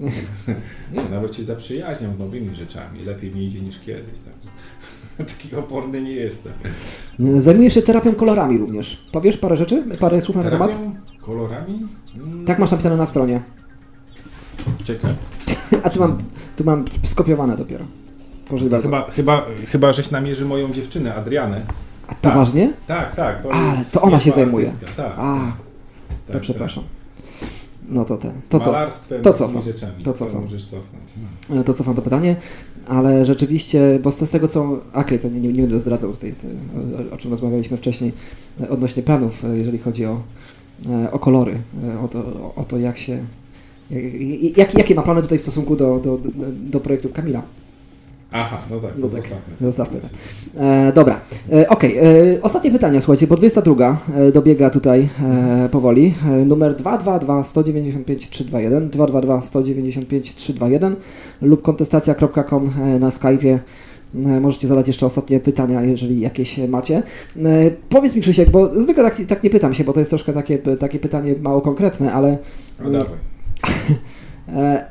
Speaker 3: Nawet się zaprzyjaźniam z nowymi rzeczami. Lepiej mi idzie niż kiedyś. Także taki oporny nie jestem.
Speaker 2: Zajmujesz się terapią kolorami również. Powiesz parę rzeczy? Parę słów na ten temat?
Speaker 3: Kolorami? Hmm.
Speaker 2: Tak masz napisane na stronie.
Speaker 3: Czekaj.
Speaker 2: A tu mam, tu mam skopiowane dopiero.
Speaker 3: To chyba, chyba, chyba żeś namierzy moją dziewczynę, Adrianę.
Speaker 2: A poważnie?
Speaker 3: Tak, tak. To,
Speaker 2: A, to ona się zajmuje.
Speaker 3: Artystka. Tak,
Speaker 2: A,
Speaker 3: tak,
Speaker 2: to
Speaker 3: tak,
Speaker 2: przepraszam. No to ten. To co?
Speaker 3: Malarstwem,
Speaker 2: to cofam.
Speaker 3: rzeczami.
Speaker 2: To cofam.
Speaker 3: możesz cofnąć. No.
Speaker 2: To cofam to pytanie, ale rzeczywiście, bo z tego co... Okej, okay, to nie, nie, nie będę zdradzał tutaj, te, o, o czym rozmawialiśmy wcześniej, odnośnie planów, jeżeli chodzi o, o kolory, o to, o to jak się... Jak, jakie ma plany tutaj w stosunku do, do, do, do projektów Kamila?
Speaker 3: Aha, no tak, to
Speaker 2: no tak,
Speaker 3: zostawmy.
Speaker 2: Zostawmy. Tak. E, dobra, e, okej. Okay. Ostatnie pytanie, słuchajcie, bo dwudziesta druga e, dobiega tutaj e, powoli. E, numer dwa dwa dwa, sto dziewięćdziesiąt pięć, trzysta dwadzieścia jeden, dwa dwa dwa, sto dziewięćdziesiąt pięć, trzysta dwadzieścia jeden lub kontestacja kropka com e, na Skype'ie. E, możecie zadać jeszcze ostatnie pytania, jeżeli jakieś macie. E, powiedz mi, Krzysiek, bo zwykle tak, tak nie pytam się, bo to jest troszkę takie, takie pytanie mało konkretne, ale...
Speaker 3: No dawaj.
Speaker 2: e,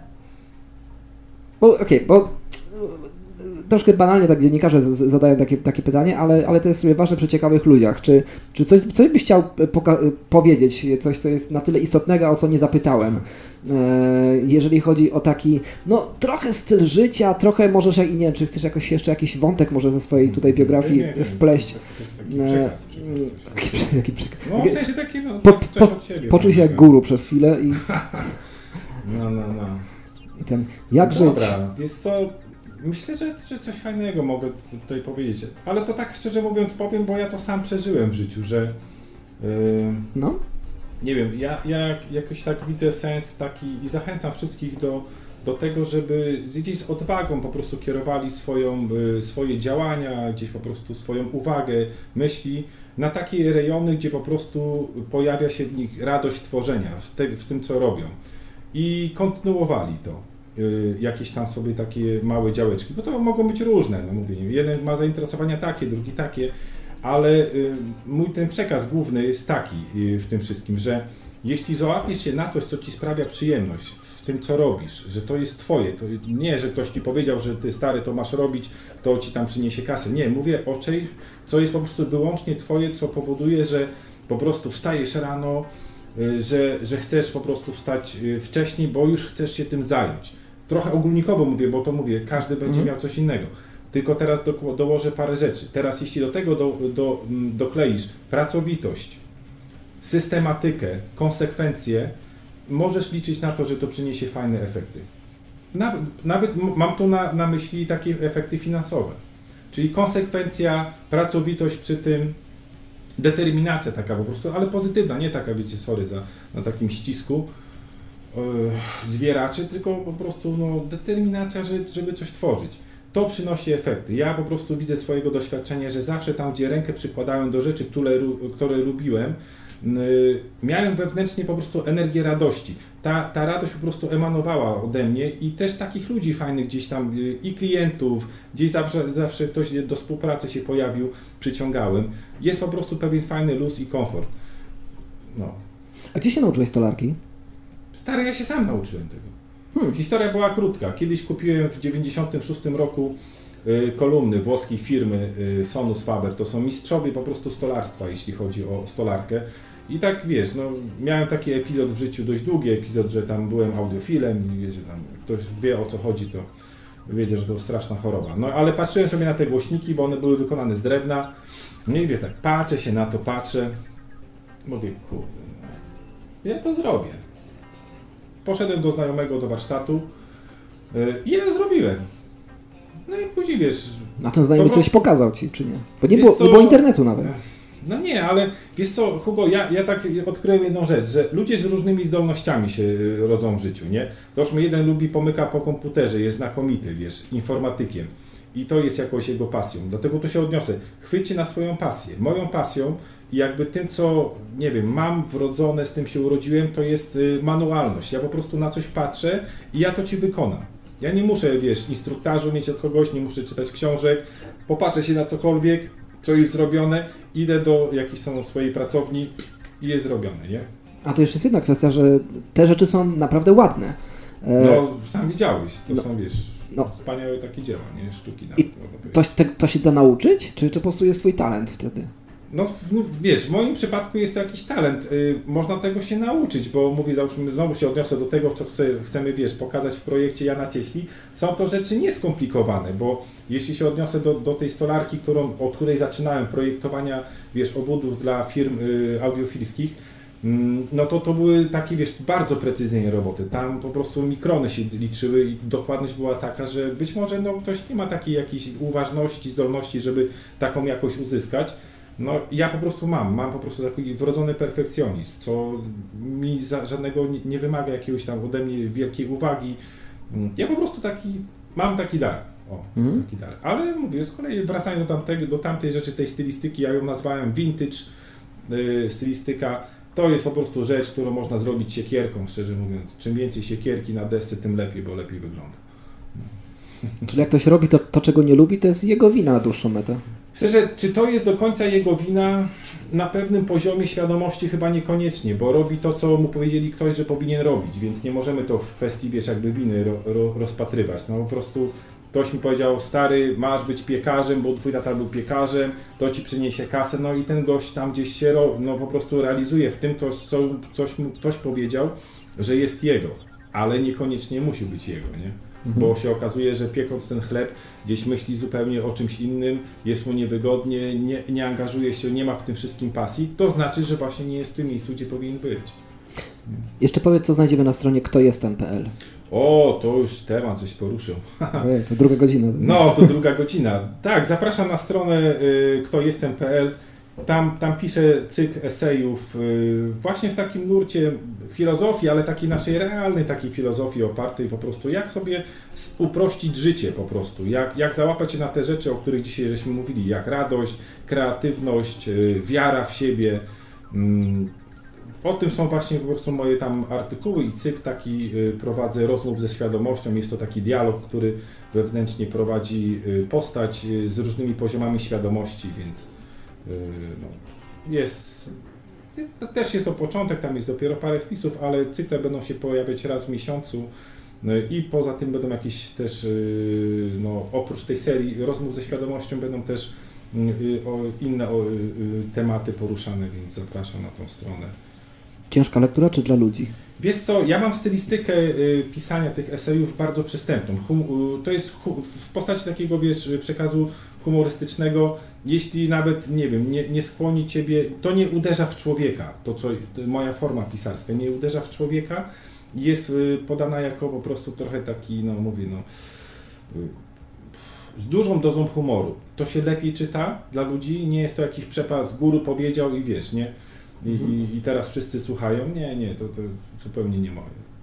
Speaker 2: bo okej, okay, bo troszkę banalnie tak dziennikarze z- zadają takie, takie pytanie, ale, ale to jest sobie ważne przy ciekawych ludziach. Czy, czy coś, coś byś chciał poka- powiedzieć, coś, co jest na tyle istotnego, o co nie zapytałem? E, jeżeli chodzi o taki, no trochę styl życia, trochę możesz, i nie wiem, czy chcesz jakoś jeszcze jakiś wątek może ze swojej tutaj biografii nie, nie, nie, wpleść.
Speaker 3: Taki przekaz, przekaz.
Speaker 2: Jaki przekaz?
Speaker 3: No w sensie taki, no,
Speaker 2: po,
Speaker 3: coś
Speaker 2: po,
Speaker 3: od siebie.
Speaker 2: Poczuj się jak guru przez chwilę i...
Speaker 3: No, no, no.
Speaker 2: I ten, jak
Speaker 3: no
Speaker 2: żyć?
Speaker 3: Dobra, wiesz co... Myślę, że, że coś fajnego mogę tutaj powiedzieć, ale to tak szczerze mówiąc powiem, bo ja to sam przeżyłem w życiu, że yy,
Speaker 2: no?
Speaker 3: nie wiem, ja, ja jakoś tak widzę sens taki i zachęcam wszystkich do, do tego, żeby gdzieś z odwagą po prostu kierowali swoją, yy, swoje działania, gdzieś po prostu swoją uwagę, myśli na takie rejony, gdzie po prostu pojawia się w nich radość tworzenia, w, te, w tym co robią i kontynuowali to. y, jakieś tam sobie takie małe działeczki, bo to mogą być różne, no mówię, jeden ma zainteresowania takie, drugi takie, ale y, mój ten przekaz główny jest taki y, w tym wszystkim, że jeśli załapiesz się na coś, co ci sprawia przyjemność w tym, co robisz, że to jest twoje, to nie, że ktoś ci powiedział, że ty stary to masz robić, to ci tam przyniesie kasę. Nie, mówię o czymś, co jest po prostu wyłącznie twoje, co powoduje, że po prostu wstajesz rano, że, że chcesz po prostu wstać wcześniej, bo już chcesz się tym zająć. Trochę ogólnikowo mówię, bo to mówię, każdy będzie miał coś innego. Tylko teraz do, dołożę parę rzeczy. Teraz jeśli do tego do, do, dokleisz pracowitość, systematykę, konsekwencje, możesz liczyć na to, że to przyniesie fajne efekty. Nawet, nawet mam tu na, na myśli takie efekty finansowe. Czyli konsekwencja, pracowitość przy tym, determinacja taka po prostu, ale pozytywna, nie taka, wiecie, sorry za na takim ścisku yy, zwieraczy, tylko po prostu no, determinacja, żeby, żeby coś tworzyć. To przynosi efekty. Ja po prostu widzę swojego doświadczenia, że zawsze tam, gdzie rękę przykładałem do rzeczy, które, które lubiłem, yy, miałem wewnętrznie po prostu energię radości. Ta, ta radość po prostu emanowała ode mnie i też takich ludzi fajnych gdzieś tam yy, i klientów, gdzieś zawsze, zawsze ktoś do współpracy się pojawił, przyciągałem. Jest po prostu pewien fajny luz i komfort. No.
Speaker 2: A gdzie się nauczyłeś stolarki?
Speaker 3: Stary, ja się sam nauczyłem tego.
Speaker 2: Hmm.
Speaker 3: Historia była krótka. Kiedyś kupiłem w dziewięćdziesiątym szóstym roku y, kolumny włoskiej firmy y, Sonus Faber. To są mistrzowie po prostu stolarstwa, jeśli chodzi o stolarkę. I tak wiesz, no, miałem taki epizod w życiu, dość długi epizod, że tam byłem audiofilem i wiecie, tam ktoś wie, o co chodzi, to wiecie, że to straszna choroba. No ale patrzyłem sobie na te głośniki, bo one były wykonane z drewna. No i wiesz, tak patrzę się na to, patrzę. Mówię, kurde, no, ja to zrobię. Poszedłem do znajomego do warsztatu yy, i ja zrobiłem. No i później wiesz...
Speaker 2: A ten znajomy
Speaker 3: prostu...
Speaker 2: coś pokazał ci, czy nie? Bo nie,
Speaker 3: Wiesz
Speaker 2: było,
Speaker 3: co,
Speaker 2: nie było internetu nawet.
Speaker 3: No nie, ale wiesz co, Hugo, ja, ja tak odkryłem jedną rzecz, że ludzie z różnymi zdolnościami się rodzą w życiu, nie? Załóżmy, jeden lubi, pomyka po komputerze, jest znakomity, wiesz, informatykiem i to jest jakoś jego pasją, dlatego tu się odniosę. Chwyćcie na swoją pasję. Moją pasją i jakby tym, co, nie wiem, mam wrodzone, z tym się urodziłem, to jest manualność. Ja po prostu na coś patrzę i ja to ci wykonam. Ja nie muszę, wiesz, instruktażu mieć od kogoś, nie muszę czytać książek, popatrzę się na cokolwiek, co jest zrobione, idę do jakiejś tam swojej pracowni i jest zrobione, nie?
Speaker 2: A to jeszcze jest jedna kwestia, że te rzeczy są naprawdę ładne.
Speaker 3: E... No, sam widziałeś, to no, są, wiesz, no. wspaniałe takie dzieła, nie? Sztuki nawet.
Speaker 2: I to, te, to się da nauczyć? Czy to po prostu jest twój talent wtedy?
Speaker 3: No, no wiesz, w moim przypadku jest to jakiś talent. Yy, można tego się nauczyć, bo mówię, załóżmy, znowu się odniosę do tego, co chcę, chcemy, wiesz, pokazać w projekcie Jana Cieśli. Są to rzeczy nieskomplikowane, bo jeśli się odniosę do, do tej stolarki, którą, od której zaczynałem, projektowania, wiesz, obudów dla firm yy, audiofilskich, yy, no to to były takie, wiesz, bardzo precyzyjne roboty. Tam po prostu mikrony się liczyły i dokładność była taka, że być może no, ktoś nie ma takiej jakiejś uważności, zdolności, żeby taką jakość uzyskać. No ja po prostu mam, mam po prostu taki wrodzony perfekcjonizm, co mi za żadnego nie, nie wymaga jakiegoś tam ode mnie wielkiej uwagi. Ja po prostu taki, mam taki dar, o, mm. taki dar. Ale mówię, z kolei wracając do, tamtego, do tamtej rzeczy, tej stylistyki, ja ją nazwałem vintage yy, stylistyka. To jest po prostu rzecz, którą można zrobić siekierką, szczerze mówiąc. Czym więcej siekierki na desce, tym lepiej, bo lepiej wygląda.
Speaker 2: Czyli jak ktoś robi to, to, czego nie lubi, to jest jego wina na dłuższą metę.
Speaker 3: Szczerze, czy to jest do końca jego wina? Na pewnym poziomie świadomości chyba niekoniecznie, bo robi to, co mu powiedzieli ktoś, że powinien robić, więc nie możemy to w kwestii, wiesz, jakby winy ro, ro, rozpatrywać. No po prostu ktoś mi powiedział, stary, masz być piekarzem, bo twój tata był piekarzem, to ci przyniesie kasę, no i ten gość tam gdzieś się ro, no, po prostu realizuje w tym, to, co coś mu ktoś powiedział, że jest jego, ale niekoniecznie musi być jego, nie? Bo się okazuje, że piekąc ten chleb gdzieś myśli zupełnie o czymś innym, jest mu niewygodnie, nie, nie angażuje się, nie ma w tym wszystkim pasji, to znaczy, że właśnie nie jest w tym miejscu, gdzie powinien być.
Speaker 2: Jeszcze powiedz, co znajdziemy na stronie kto jestem kropka p l.
Speaker 3: O, to już temat coś poruszył.
Speaker 2: Ojej, to druga godzina.
Speaker 3: No, to druga godzina. Tak, zapraszam na stronę y, kto jestem kropka p l. Tam, tam piszę cykl esejów yy, właśnie w takim nurcie filozofii, ale takiej naszej realnej takiej filozofii opartej po prostu, jak sobie uprościć życie po prostu, jak, jak załapać się na te rzeczy, o których dzisiaj żeśmy mówili, jak radość, kreatywność, yy, wiara w siebie, yy, o tym są właśnie po prostu moje tam artykuły i cykl taki y, prowadzę rozmów ze świadomością. Jest to taki dialog, który wewnętrznie prowadzi y, postać y, z różnymi poziomami świadomości, więc y, no, jest, to też jest to początek, tam jest dopiero parę wpisów, ale cykle będą się pojawiać raz w miesiącu y, i poza tym będą jakieś też, y, no, oprócz tej serii rozmów ze świadomością będą też y, o, inne o, y, tematy poruszane, więc zapraszam na tą stronę.
Speaker 2: Ciężka lektura czy dla ludzi?
Speaker 3: Wiesz co, ja mam stylistykę y, pisania tych esejów bardzo przystępną. Hum, y, to jest hu, w postaci takiego, wiesz, przekazu humorystycznego. Jeśli nawet, nie wiem, nie, nie skłoni ciebie, to nie uderza w człowieka. To, co to moja forma pisarstwa nie uderza w człowieka. Jest y, podana jako po prostu trochę taki, no mówię, no, y, z dużą dozą humoru. To się lepiej czyta dla ludzi. Nie jest to jakiś przepas z góry powiedział i wiesz, nie? I, i, I teraz wszyscy słuchają. Nie, nie, to, to zupełnie nie moje.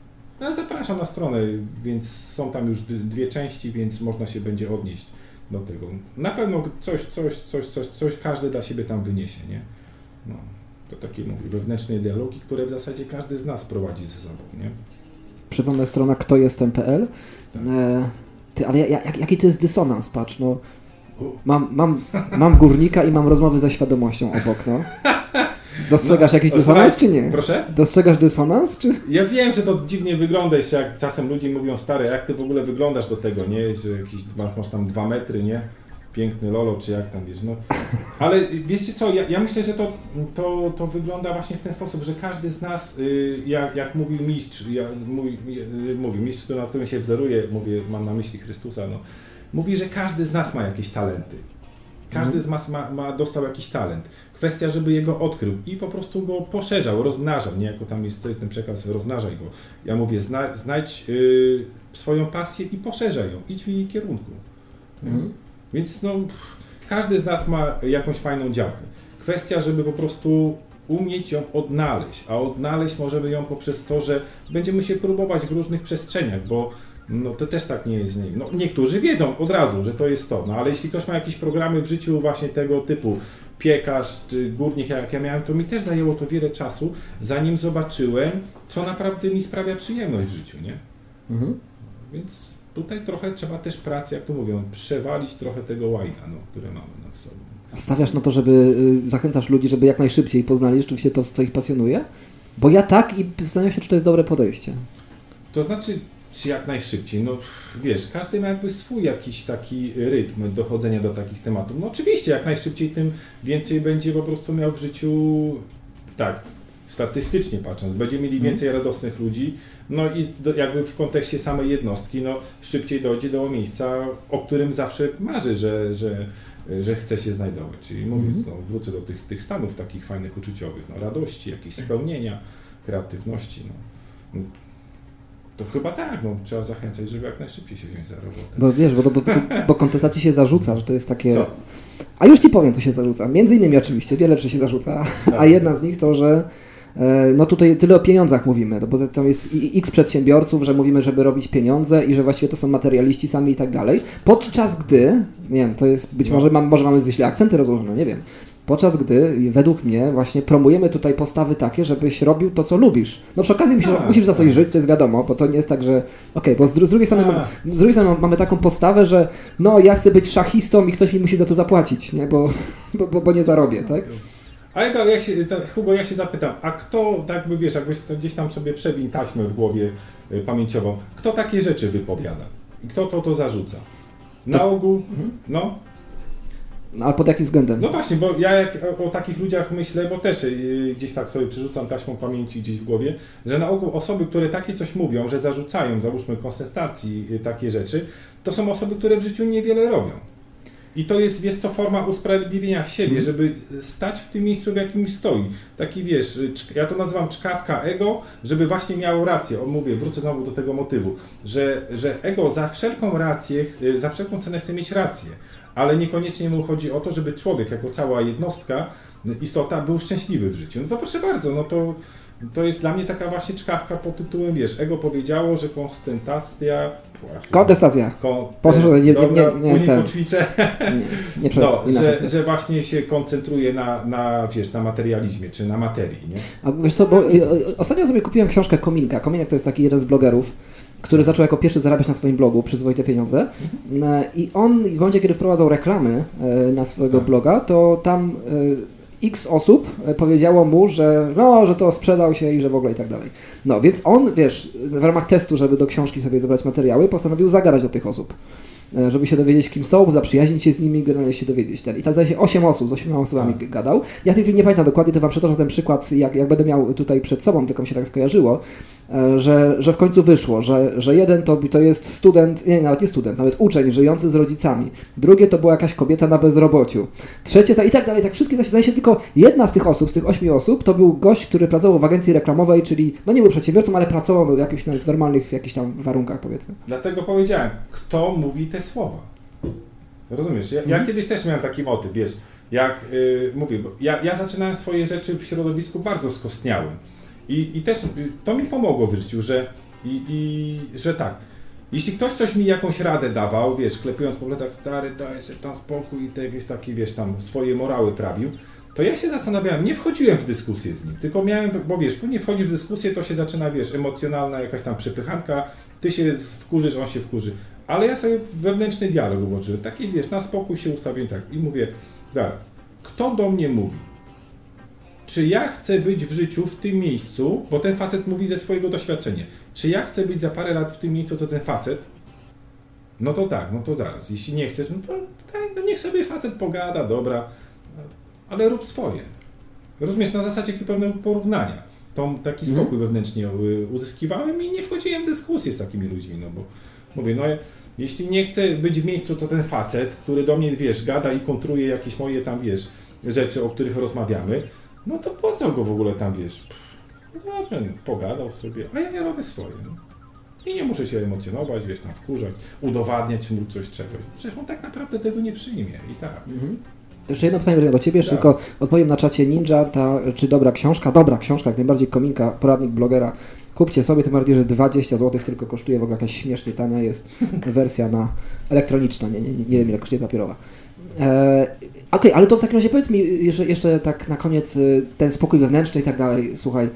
Speaker 3: Ja zapraszam na stronę, więc są tam już dwie części, więc można się będzie odnieść do tego. Na pewno coś, coś, coś, coś, coś każdy dla siebie tam wyniesie, nie? No, to takie, mówię, wewnętrzne dialogi, które w zasadzie każdy z nas prowadzi ze sobą, nie?
Speaker 2: Przypomnę, strona kto jestem kropka p l.
Speaker 3: Tak.
Speaker 2: E, ty, ale jak, jaki to jest dysonans, patrz, no. Mam, mam, mam górnika i mam rozmowy ze świadomością obok, no. Dostrzegasz
Speaker 3: no,
Speaker 2: jakiś dysonans, czy nie?
Speaker 3: Proszę?
Speaker 2: Dostrzegasz dysonans, czy?
Speaker 3: Ja wiem, że to dziwnie wygląda jeszcze, jak czasem ludzie mówią, stary, jak ty w ogóle wyglądasz do tego, nie? Że jakiś, masz, masz tam dwa metry, nie? Piękny lolo, czy jak tam, wiesz, no. Ale wiecie co, ja, ja myślę, że to, to, to wygląda właśnie w ten sposób, że każdy z nas, y, jak, jak mówił mistrz, ja, mój, y, mówił mistrz, na którym się wzoruje, mówię, mam na myśli Chrystusa, no. Mówi, że każdy z nas ma jakieś talenty. Każdy z nas ma, ma, dostał jakiś talent. Kwestia, żeby jego odkrył i po prostu go poszerzał, rozmnażał, nie? Jako tam jest ten przekaz, rozmnażaj go. Ja mówię, zna, znajdź y, swoją pasję i poszerzaj ją, idź w jej kierunku. Mhm. Więc no, każdy z nas ma jakąś fajną działkę. Kwestia, żeby po prostu umieć ją odnaleźć, a odnaleźć możemy ją poprzez to, że będziemy się próbować w różnych przestrzeniach, bo no to też tak nie jest. No, niektórzy wiedzą od razu, że to jest to, no ale jeśli ktoś ma jakieś programy w życiu właśnie tego typu, piekarz czy górnik, jak ja miałem, to mi też zajęło to wiele czasu, zanim zobaczyłem, co naprawdę mi sprawia przyjemność w życiu, nie? Mhm. Więc tutaj trochę trzeba też pracy, jak to mówią, przewalić trochę tego łajna, no, które mamy nad sobą.
Speaker 2: Stawiasz na to, żeby y, zachęcasz ludzi, żeby jak najszybciej poznali rzeczywiście to, co ich pasjonuje? Bo ja tak i zastanawiam się, czy to jest dobre podejście.
Speaker 3: To znaczy, czy jak najszybciej, no wiesz, każdy ma jakby swój jakiś taki rytm dochodzenia do takich tematów. No oczywiście, jak najszybciej, tym więcej będzie po prostu miał w życiu, tak, statystycznie patrząc, będzie mieli więcej hmm. radosnych ludzi, no i do, jakby w kontekście samej jednostki, no szybciej dojdzie do miejsca, o którym zawsze marzy, że, że, że chce się znajdować. Czyli mówię, hmm. no, wrócę do tych, tych stanów takich fajnych, uczuciowych, no radości, jakiejś spełnienia, kreatywności, no. To chyba tak, no trzeba zachęcać, żeby jak najszybciej się wziąć za robotę.
Speaker 2: Bo wiesz, bo, bo, bo kontestacji się zarzuca, że to jest takie...
Speaker 3: Co?
Speaker 2: A już Ci powiem, co się zarzuca. Między innymi oczywiście, wiele rzeczy się zarzuca, tak. A jedna z nich to, że no tutaj tyle o pieniądzach mówimy, no bo to jest x przedsiębiorców, że mówimy, żeby robić pieniądze i że właściwie to są materialiści sami i tak dalej. Podczas gdy, nie wiem, to jest być no. może, mam, może mamy źle akcenty rozłożone, nie wiem. Podczas gdy, według mnie, właśnie promujemy tutaj postawy takie, żebyś robił to, co lubisz. No przy okazji musisz, musisz za coś żyć, to jest wiadomo, bo to nie jest tak, że... Okej, okay, bo z, z, drugiej strony mamy, z drugiej strony mamy taką postawę, że no ja chcę być szachistą i ktoś mi musi za to zapłacić, nie? Bo, bo, bo, bo nie zarobię, tak?
Speaker 3: A ja, ja się, Hugo, ja się zapytam, a kto, tak by wiesz, jakbyś gdzieś tam sobie przebił taśmę w głowie y, pamięciową, kto takie rzeczy wypowiada? I kto to, to zarzuca? Na to... ogół, mhm. no...
Speaker 2: No, ale pod jakim względem?
Speaker 3: No właśnie, bo ja jak o, o takich ludziach myślę, bo też yy, gdzieś tak sobie przerzucam taśmą pamięci gdzieś w głowie, że na ogół osoby, które takie coś mówią, że zarzucają, załóżmy konstestacji yy, takie rzeczy, to są osoby, które w życiu niewiele robią. I to jest, wiesz co, forma usprawiedliwienia siebie, mm. żeby stać w tym miejscu, w jakim stoi. Taki, wiesz, ja to nazywam czkawka ego, żeby właśnie miało rację. O, mówię, wrócę znowu do tego motywu, że, że ego za wszelką rację, za wszelką cenę chce mieć rację. Ale niekoniecznie mu chodzi o to, żeby człowiek jako cała jednostka, istota był szczęśliwy w życiu. No to proszę bardzo, no to To jest dla mnie taka właśnie czkawka pod tytułem, wiesz, ego powiedziało, że kontestacja...
Speaker 2: Kontestacja.
Speaker 3: Kon,
Speaker 2: Posłuchaj, nie, nie,
Speaker 3: dobra,
Speaker 2: nie, nie,
Speaker 3: później
Speaker 2: ten.
Speaker 3: poćwiczę.
Speaker 2: Nie, nie
Speaker 3: no,
Speaker 2: inaczej.
Speaker 3: że, że właśnie się koncentruje na, na, wiesz, na materializmie, czy na materii, nie?
Speaker 2: A wiesz co, bo y, ostatnio sobie kupiłem książkę Kominka. Kominek to jest taki jeden z blogerów, który zaczął jako pierwszy zarabiać na swoim blogu przyzwoite pieniądze. Mhm. I on w momencie, kiedy wprowadzał reklamy y, na swojego tak. bloga, to tam y, X osób powiedziało mu, że no, że to sprzedał się i że w ogóle i tak dalej. No, więc on, wiesz, w ramach testu, żeby do książki sobie zebrać materiały, postanowił zagadać do tych osób, żeby się dowiedzieć, kim są, zaprzyjaźnić się z nimi, generalnie się dowiedzieć. Ten. I tak zdaje się osiem osób, z osiema osobami tak. gadał. Ja w tej chwili nie pamiętam dokładnie, to wam przytoczę ten przykład, jak, jak będę miał tutaj przed sobą, tylko mi się tak skojarzyło, że, że w końcu wyszło, że, że jeden to, to jest student, nie, nawet nie student, nawet uczeń żyjący z rodzicami. Drugie to była jakaś kobieta na bezrobociu. Trzecie to i tak dalej, tak wszystkie, zdaje się tylko jedna z tych osób, z tych ośmiu osób, to był gość, który pracował w agencji reklamowej, czyli, no nie był przedsiębiorcą, ale pracował w jakichś w normalnych, w jakichś tam warunkach, powiedzmy.
Speaker 3: Dlatego powiedziałem, kto mówi te słowa. Rozumiesz? Ja,
Speaker 2: mhm.
Speaker 3: ja kiedyś też miałem taki motyw, wiesz, jak yy, mówię, bo ja, ja zaczynałem swoje rzeczy w środowisku bardzo skostniałym. I, I też to mi pomogło w życiu, że, i, i, że tak, jeśli ktoś coś mi jakąś radę dawał, wiesz, klepiąc po plecach, stary, daj sobie tam spokój i tak jest taki, wiesz, tam swoje morały prawił, to ja się zastanawiałem, nie wchodziłem w dyskusję z nim, tylko miałem, bo wiesz, później wchodzisz w dyskusję, to się zaczyna, wiesz, emocjonalna jakaś tam przepychanka, ty się wkurzysz, on się wkurzy, ale ja sobie wewnętrzny dialog włożyłem, taki, wiesz, na spokój się ustawiłem tak i mówię, zaraz, kto do mnie mówi? Czy ja chcę być w życiu w tym miejscu, bo ten facet mówi ze swojego doświadczenia, czy ja chcę być za parę lat w tym miejscu, co ten facet? No to tak, no to zaraz. Jeśli nie chcesz, no to no niech sobie facet pogada, dobra, ale rób swoje. Rozumiesz, na zasadzie pewnego porównania. To taki spokój mm. wewnętrznie uzyskiwałem i nie wchodziłem w dyskusję z takimi ludźmi, no bo mówię, no jeśli nie chcę być w miejscu, co ten facet, który do mnie, wiesz, gada i kontruje jakieś moje tam, wiesz, rzeczy, o których rozmawiamy, no to po co go w ogóle tam, wiesz, no dobrze, no, pogadał sobie, a ja nie robię swoje. No. I nie muszę się emocjonować, wiesz, tam wkurzać, udowadniać mu coś, czegoś. Przecież on tak naprawdę tego nie przyjmie i tak.
Speaker 2: Mhm. Jeszcze jedno pytanie do Ciebie,
Speaker 3: tak.
Speaker 2: tylko odpowiem na czacie Ninja, ta, czy dobra książka? Dobra książka, jak najbardziej Kominka, poradnik blogera. Kupcie sobie, tym bardziej, że dwadzieścia złotych tylko kosztuje, w ogóle jakaś śmiesznie tania jest wersja na elektroniczna, nie, nie, nie, nie wiem ile kosztuje papierowa. E, Okej, okay, ale to w takim razie powiedz mi jeszcze, jeszcze tak na koniec ten spokój wewnętrzny i tak dalej, słuchaj,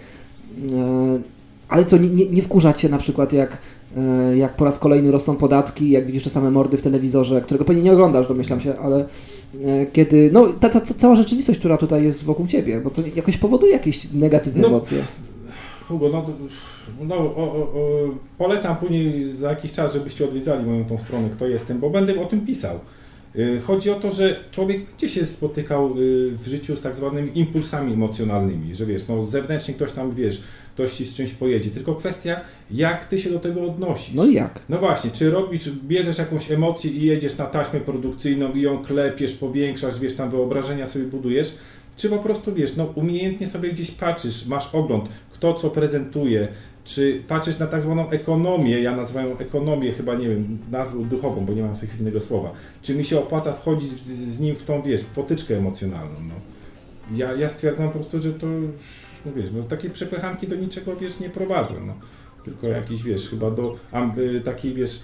Speaker 2: e, ale co, nie, nie wkurza Cię na przykład jak, e, jak po raz kolejny rosną podatki, jak widzisz te same mordy w telewizorze, którego pewnie nie oglądasz, domyślam się, ale e, kiedy, no ta, ta, ta cała rzeczywistość, która tutaj jest wokół Ciebie, bo to jakoś powoduje jakieś negatywne
Speaker 3: no,
Speaker 2: emocje.
Speaker 3: Hugo, no, no o, o, o, polecam później za jakiś czas, żebyście odwiedzali moją tą stronę, kto jestem, bo będę o tym pisał. Chodzi o to, że człowiek będzie się spotykał w życiu z tak zwanymi impulsami emocjonalnymi, że wiesz, no zewnętrznie ktoś tam, wiesz, ktoś ci z czymś pojedzie, tylko kwestia, jak ty się do tego odnosisz.
Speaker 2: No i jak?
Speaker 3: No właśnie, czy robisz, bierzesz jakąś emocję i jedziesz na taśmę produkcyjną i ją klepiesz, powiększasz, wiesz, tam wyobrażenia sobie budujesz, czy po prostu, wiesz, no umiejętnie sobie gdzieś patrzysz, masz ogląd, kto co prezentuje, czy patrzysz na tak zwaną ekonomię, ja nazywam ją ekonomię, chyba nie wiem, nazwę duchową, bo nie mam w innego słowa. Czy mi się opłaca wchodzić z, z nim w tą, wiesz, potyczkę emocjonalną, no. Ja, ja stwierdzam po prostu, że to, no wiesz, no takie przepychanki do niczego, wiesz, nie prowadzą, no. Tylko jakiś, wiesz, chyba do y, takiej, wiesz,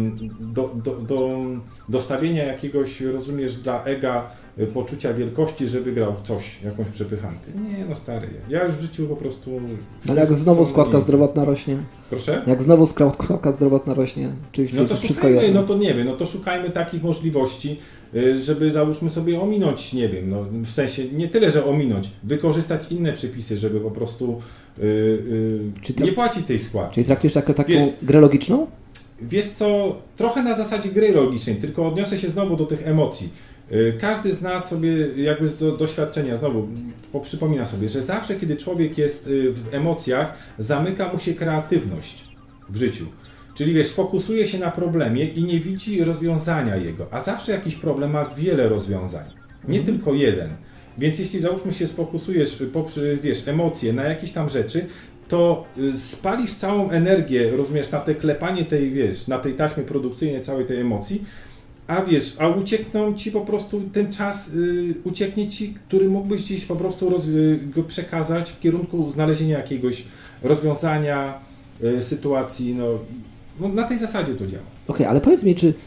Speaker 3: do, do, do dostawienia jakiegoś, rozumiesz, dla ega poczucia wielkości, że wygrał coś, jakąś przepychankę. Nie, no stary, ja już w życiu po prostu...
Speaker 2: Ale jak znowu składka zdrowotna rośnie?
Speaker 3: Proszę?
Speaker 2: Jak znowu składka zdrowotna rośnie? Czy
Speaker 3: no to
Speaker 2: wszystko
Speaker 3: szukajmy,
Speaker 2: jedno?
Speaker 3: no to nie wiem, no to szukajmy takich możliwości, żeby załóżmy sobie ominąć, nie wiem, no w sensie nie tyle, że ominąć, wykorzystać inne przepisy, żeby po prostu yy, yy, nie płacić tej składki.
Speaker 2: Czyli traktujesz taką, taką
Speaker 3: wiesz, grę
Speaker 2: logiczną?
Speaker 3: Wiesz co, trochę na zasadzie gry logicznej, tylko odniosę się znowu do tych emocji. Każdy z nas sobie jakby z do, doświadczenia znowu przypomina sobie, że zawsze kiedy człowiek jest w emocjach, zamyka mu się kreatywność w życiu. Czyli wiesz, fokusuje się na problemie i nie widzi rozwiązania jego, a zawsze jakiś problem ma wiele rozwiązań, nie mhm. tylko jeden. Więc jeśli załóżmy się sfokusujesz, poprzez, wiesz, emocje na jakieś tam rzeczy, to spalisz całą energię, rozumiesz, na te klepanie tej, wiesz, na tej taśmie produkcyjnej całej tej emocji, a wiesz, a uciekną ci po prostu ten czas, y, ucieknie ci, który mógłbyś gdzieś po prostu roz, y, go przekazać w kierunku znalezienia jakiegoś rozwiązania y, sytuacji, no, no na tej zasadzie to działa.
Speaker 2: Okej, okay, ale powiedz mi, czy, y,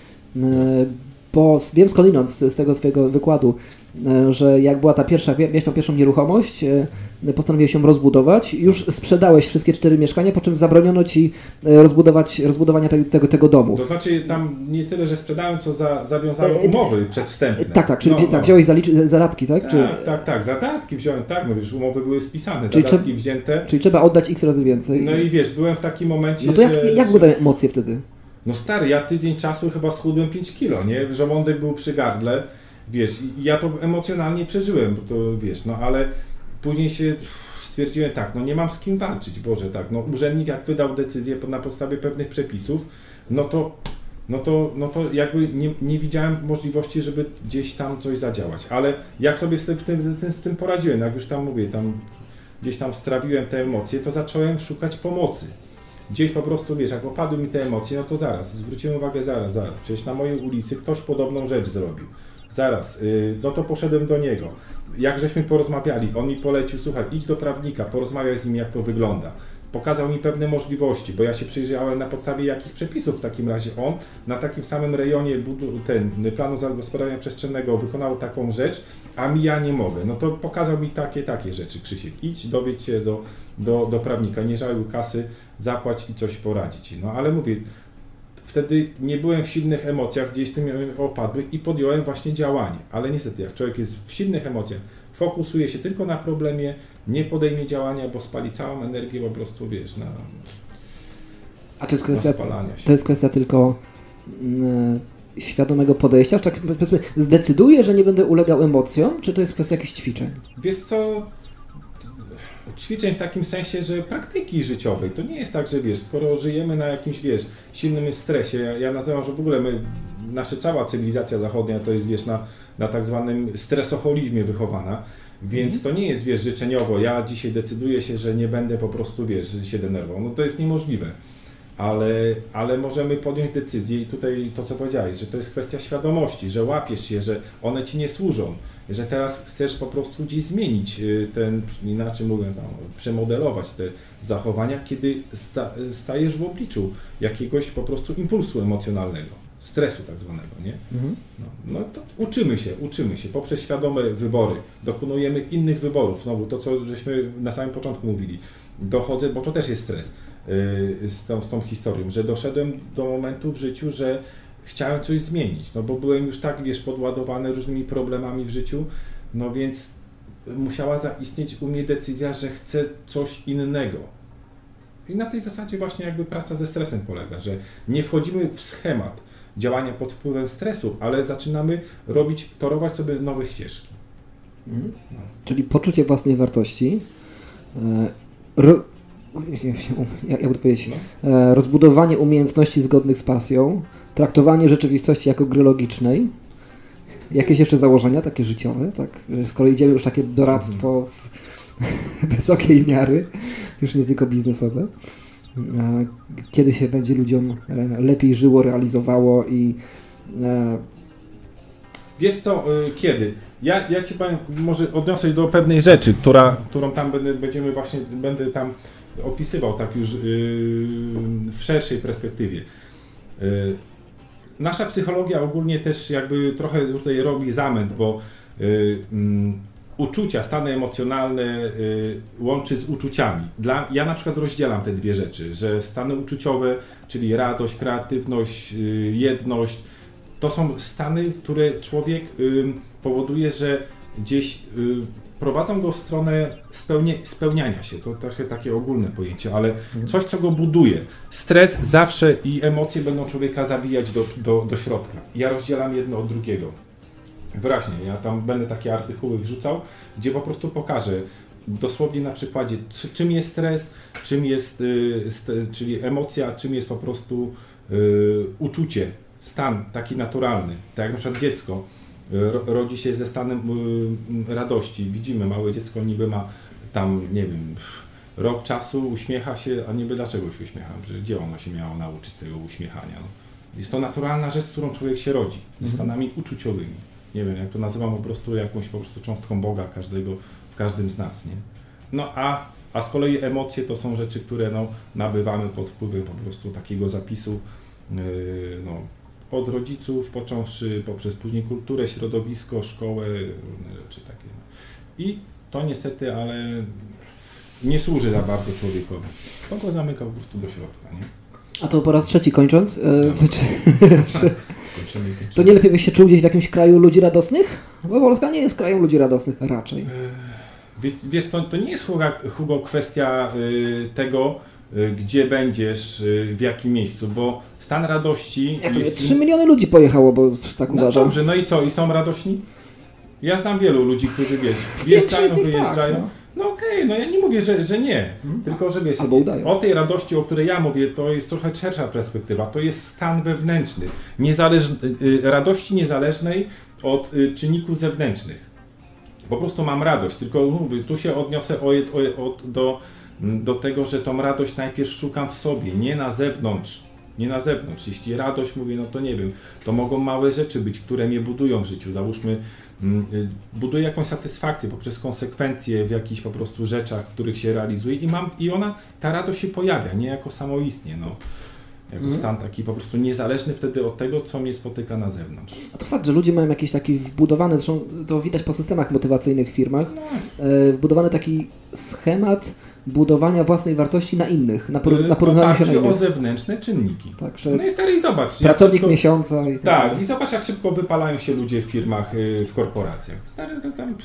Speaker 2: bo wiem skądinąd z, z tego twojego wykładu, y, że jak była ta pierwsza, miałeś tą pierwszą nieruchomość, y, postanowiłeś ją rozbudować, już sprzedałeś wszystkie cztery mieszkania, po czym zabroniono ci rozbudować, rozbudowania te, tego, tego domu.
Speaker 3: To znaczy tam nie tyle, że sprzedałem, co za, zawiązałem umowy przedwstępne.
Speaker 2: Tak, tak, czyli
Speaker 3: no,
Speaker 2: tak,
Speaker 3: no.
Speaker 2: wziąłeś zalicz- zadatki, tak?
Speaker 3: Tak,
Speaker 2: Czy...
Speaker 3: tak, tak, zadatki wziąłem, tak, no wiesz, umowy były spisane,
Speaker 2: czyli
Speaker 3: zadatki
Speaker 2: trzeba,
Speaker 3: wzięte.
Speaker 2: Czyli trzeba oddać x razy więcej.
Speaker 3: No i wiesz, byłem w takim momencie,
Speaker 2: no to jak,
Speaker 3: że...
Speaker 2: jak były emocje wtedy?
Speaker 3: No stary, ja tydzień czasu chyba schudłem pięć kilo, nie? Żołądek był przy gardle, wiesz, i ja to emocjonalnie przeżyłem, bo to wiesz, no ale później się stwierdziłem tak, no nie mam z kim walczyć, Boże, tak, no urzędnik jak wydał decyzję na podstawie pewnych przepisów, no to, no to, no to jakby nie, nie widziałem możliwości, żeby gdzieś tam coś zadziałać, ale jak sobie z tym, z tym, z tym poradziłem, jak już tam mówię, tam gdzieś tam strawiłem te emocje, to zacząłem szukać pomocy. Gdzieś po prostu, wiesz, jak opadły mi te emocje, no to zaraz, zwróciłem uwagę, zaraz, zaraz, przecież na mojej ulicy ktoś podobną rzecz zrobił. Zaraz, yy, no to poszedłem do niego. Jak żeśmy porozmawiali, on mi polecił, słuchaj, idź do prawnika, porozmawiaj z nim, jak to wygląda. Pokazał mi pewne możliwości, bo ja się przyjrzałem na podstawie jakich przepisów w takim razie on na takim samym rejonie budu- ten planu zagospodarowania przestrzennego wykonał taką rzecz, a mi ja nie mogę. No to pokazał mi takie, takie rzeczy, Krzysiek. Idź, dowiedz się do, do, do prawnika, nie żałuj kasy, zapłać i coś poradzić. No ale mówię, wtedy nie byłem w silnych emocjach, gdzieś tym opadły i podjąłem właśnie działanie. Ale niestety, jak człowiek jest w silnych emocjach, fokusuje się tylko na problemie, nie podejmie działania, bo spali całą energię po prostu, wiesz, na,
Speaker 2: A to jest kwestia,
Speaker 3: spalania się.
Speaker 2: To jest kwestia tylko y, świadomego podejścia, czy tak powiedzmy zdecyduję, że nie będę ulegał emocjom, czy to jest kwestia jakichś ćwiczeń?
Speaker 3: Wiesz co, ćwiczeń w takim sensie, że praktyki życiowej, to nie jest tak, że wiesz, skoro żyjemy na jakimś, wiesz, silnym stresie, ja, ja nazywam, że w ogóle my, nasza cała cywilizacja zachodnia to jest, wiesz, na, na tak zwanym stresoholizmie wychowana, więc mm. to nie jest, wiesz, życzeniowo, ja dzisiaj decyduję się, że nie będę po prostu, wiesz, się denerwował, no to jest niemożliwe, ale, ale możemy podjąć decyzję i tutaj to, co powiedziałeś, że to jest kwestia świadomości, że łapiesz się, że one ci nie służą, że teraz chcesz po prostu gdzieś zmienić ten, inaczej mówiąc, no, przemodelować te zachowania, kiedy sta, stajesz w obliczu jakiegoś po prostu impulsu emocjonalnego, stresu tak zwanego, nie? Mhm. No, no to uczymy się, uczymy się poprzez świadome wybory, dokonujemy innych wyborów, znowu to, co żeśmy na samym początku mówili, dochodzę, bo to też jest stres yy, z, tą, z tą historią, że doszedłem do momentu w życiu, że chciałem coś zmienić, no bo byłem już tak, wiesz, podładowany różnymi problemami w życiu, no więc musiała zaistnieć u mnie decyzja, że chcę coś innego. I na tej zasadzie właśnie jakby praca ze stresem polega, że nie wchodzimy w schemat działania pod wpływem stresu, ale zaczynamy robić, torować sobie nowe ścieżki.
Speaker 2: Mhm. No. Czyli poczucie własnej wartości, ro, jak, jak to powiedzieć, no. rozbudowanie umiejętności zgodnych z pasją, traktowanie rzeczywistości jako gry logicznej, jakieś jeszcze założenia takie życiowe, tak? Z kolei idziemy już takie doradztwo w wysokiej miary, już nie tylko biznesowe. Kiedy się będzie ludziom lepiej żyło, realizowało i...
Speaker 3: Wiesz co, kiedy? Ja, ja Ci powiem, może odniosę do pewnej rzeczy, która, którą tam będę, będziemy właśnie, będę tam opisywał tak już w szerszej perspektywie. Nasza psychologia ogólnie też jakby trochę tutaj robi zamęt, bo y, um, uczucia, stany emocjonalne y, łączy z uczuciami. Dla, ja na przykład rozdzielam te dwie rzeczy, że stany uczuciowe, czyli radość, kreatywność, y, jedność, to są stany, które człowiek y, powoduje, że gdzieś y, prowadzą go w stronę spełnia, spełniania się. To trochę takie ogólne pojęcie, ale coś, co go buduje. Stres zawsze i emocje będą człowieka zawijać do, do, do środka. Ja rozdzielam jedno od drugiego. Wyraźnie, ja tam będę takie artykuły wrzucał, gdzie po prostu pokażę dosłownie na przykładzie, czym jest stres, czym jest, y, st, czyli emocja, czym jest po prostu y, uczucie, stan taki naturalny. Tak jak na przykład dziecko rodzi się ze stanem radości. Widzimy, małe dziecko niby ma tam, nie wiem, rok czasu, uśmiecha się, a niby dlaczego się uśmiecha? Przecież gdzie ono się miało nauczyć tego uśmiechania? No. Jest to naturalna rzecz, z którą człowiek się rodzi, ze stanami uczuciowymi. Nie wiem, jak to nazywam, po prostu jakąś po prostu cząstką Boga każdego, w każdym z nas, nie? No a, a z kolei emocje to są rzeczy, które no, nabywamy pod wpływem po prostu takiego zapisu yy, no, od rodziców, począwszy poprzez później kulturę, środowisko, szkołę, różne rzeczy takie. I to niestety, ale nie służy za bardzo człowiekowi. To go zamyka po prostu do środka, nie?
Speaker 2: A to po raz trzeci kończąc,
Speaker 3: No.
Speaker 2: kończymy, kończymy. To nie lepiej byś się czuł gdzieś w jakimś kraju ludzi radosnych? Bo Polska nie jest krajem ludzi radosnych raczej.
Speaker 3: Wiesz, wiesz to, to nie jest, Hugo, kwestia y, tego, y, gdzie będziesz, y, w jakim miejscu, bo stan radości...
Speaker 2: Jak to
Speaker 3: jeśli...
Speaker 2: trzy miliony ludzi pojechało, bo tak
Speaker 3: No
Speaker 2: uważam.
Speaker 3: dobrze, no i co? I są radośni? Ja znam wielu ludzi, którzy, wiesz, wjeżdżają,
Speaker 2: z nich
Speaker 3: wyjeżdżają.
Speaker 2: tak, no.
Speaker 3: No okej, okay, no ja nie mówię, że, że nie, hmm. tylko że wiesz,
Speaker 2: Albo udają.
Speaker 3: o tej radości, o której ja mówię, to jest trochę szersza perspektywa, to jest stan wewnętrzny, niezależ... radości niezależnej od czynników zewnętrznych. Po prostu mam radość, tylko mówię, tu się odniosę o, o, o, do, do tego, że tą radość najpierw szukam w sobie, nie na zewnątrz, nie na zewnątrz. Jeśli radość mówię, no to nie wiem, to mogą małe rzeczy być, które mnie budują w życiu, załóżmy, buduję jakąś satysfakcję poprzez konsekwencje w jakichś po prostu rzeczach, w których się realizuję i mam, i ona, ta radość się pojawia, nie jako samoistnie, no. Jako mm. stan taki po prostu niezależny wtedy od tego, co mnie spotyka na zewnątrz.
Speaker 2: A to fakt, że ludzie mają jakiś taki wbudowany, zresztą to widać po systemach motywacyjnych w firmach, no. e, wbudowany taki schemat budowania własnej wartości na innych, na, por- na porównaniu się na innych.
Speaker 3: o zewnętrzne czynniki.
Speaker 2: Tak, że
Speaker 3: no i stary, i zobacz.
Speaker 2: Pracownik
Speaker 3: szybko,
Speaker 2: miesiąca. I tak,
Speaker 3: tak,
Speaker 2: dalej.
Speaker 3: i zobacz, jak szybko wypalają się ludzie w firmach, w korporacjach. Stary, to tam...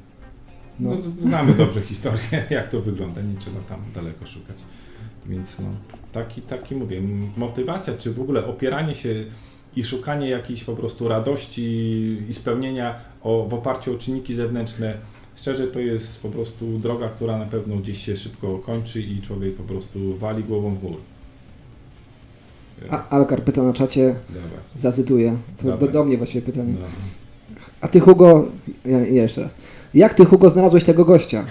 Speaker 3: No. No, znamy dobrze historię, jak to wygląda, nie trzeba tam daleko szukać. Więc no, taki, taki mówię, motywacja, czy w ogóle opieranie się i szukanie jakiejś po prostu radości i spełnienia o, w oparciu o czynniki zewnętrzne, szczerze to jest po prostu droga, która na pewno gdzieś się szybko kończy i człowiek po prostu wali głową w mur.
Speaker 2: A Alkar pyta na czacie,
Speaker 3: Dawaj.
Speaker 2: zacytuję, to do, do mnie właściwie pytanie.
Speaker 3: No.
Speaker 2: A ty, Hugo, ja, ja jeszcze raz, jak ty, Hugo, znalazłeś tego gościa?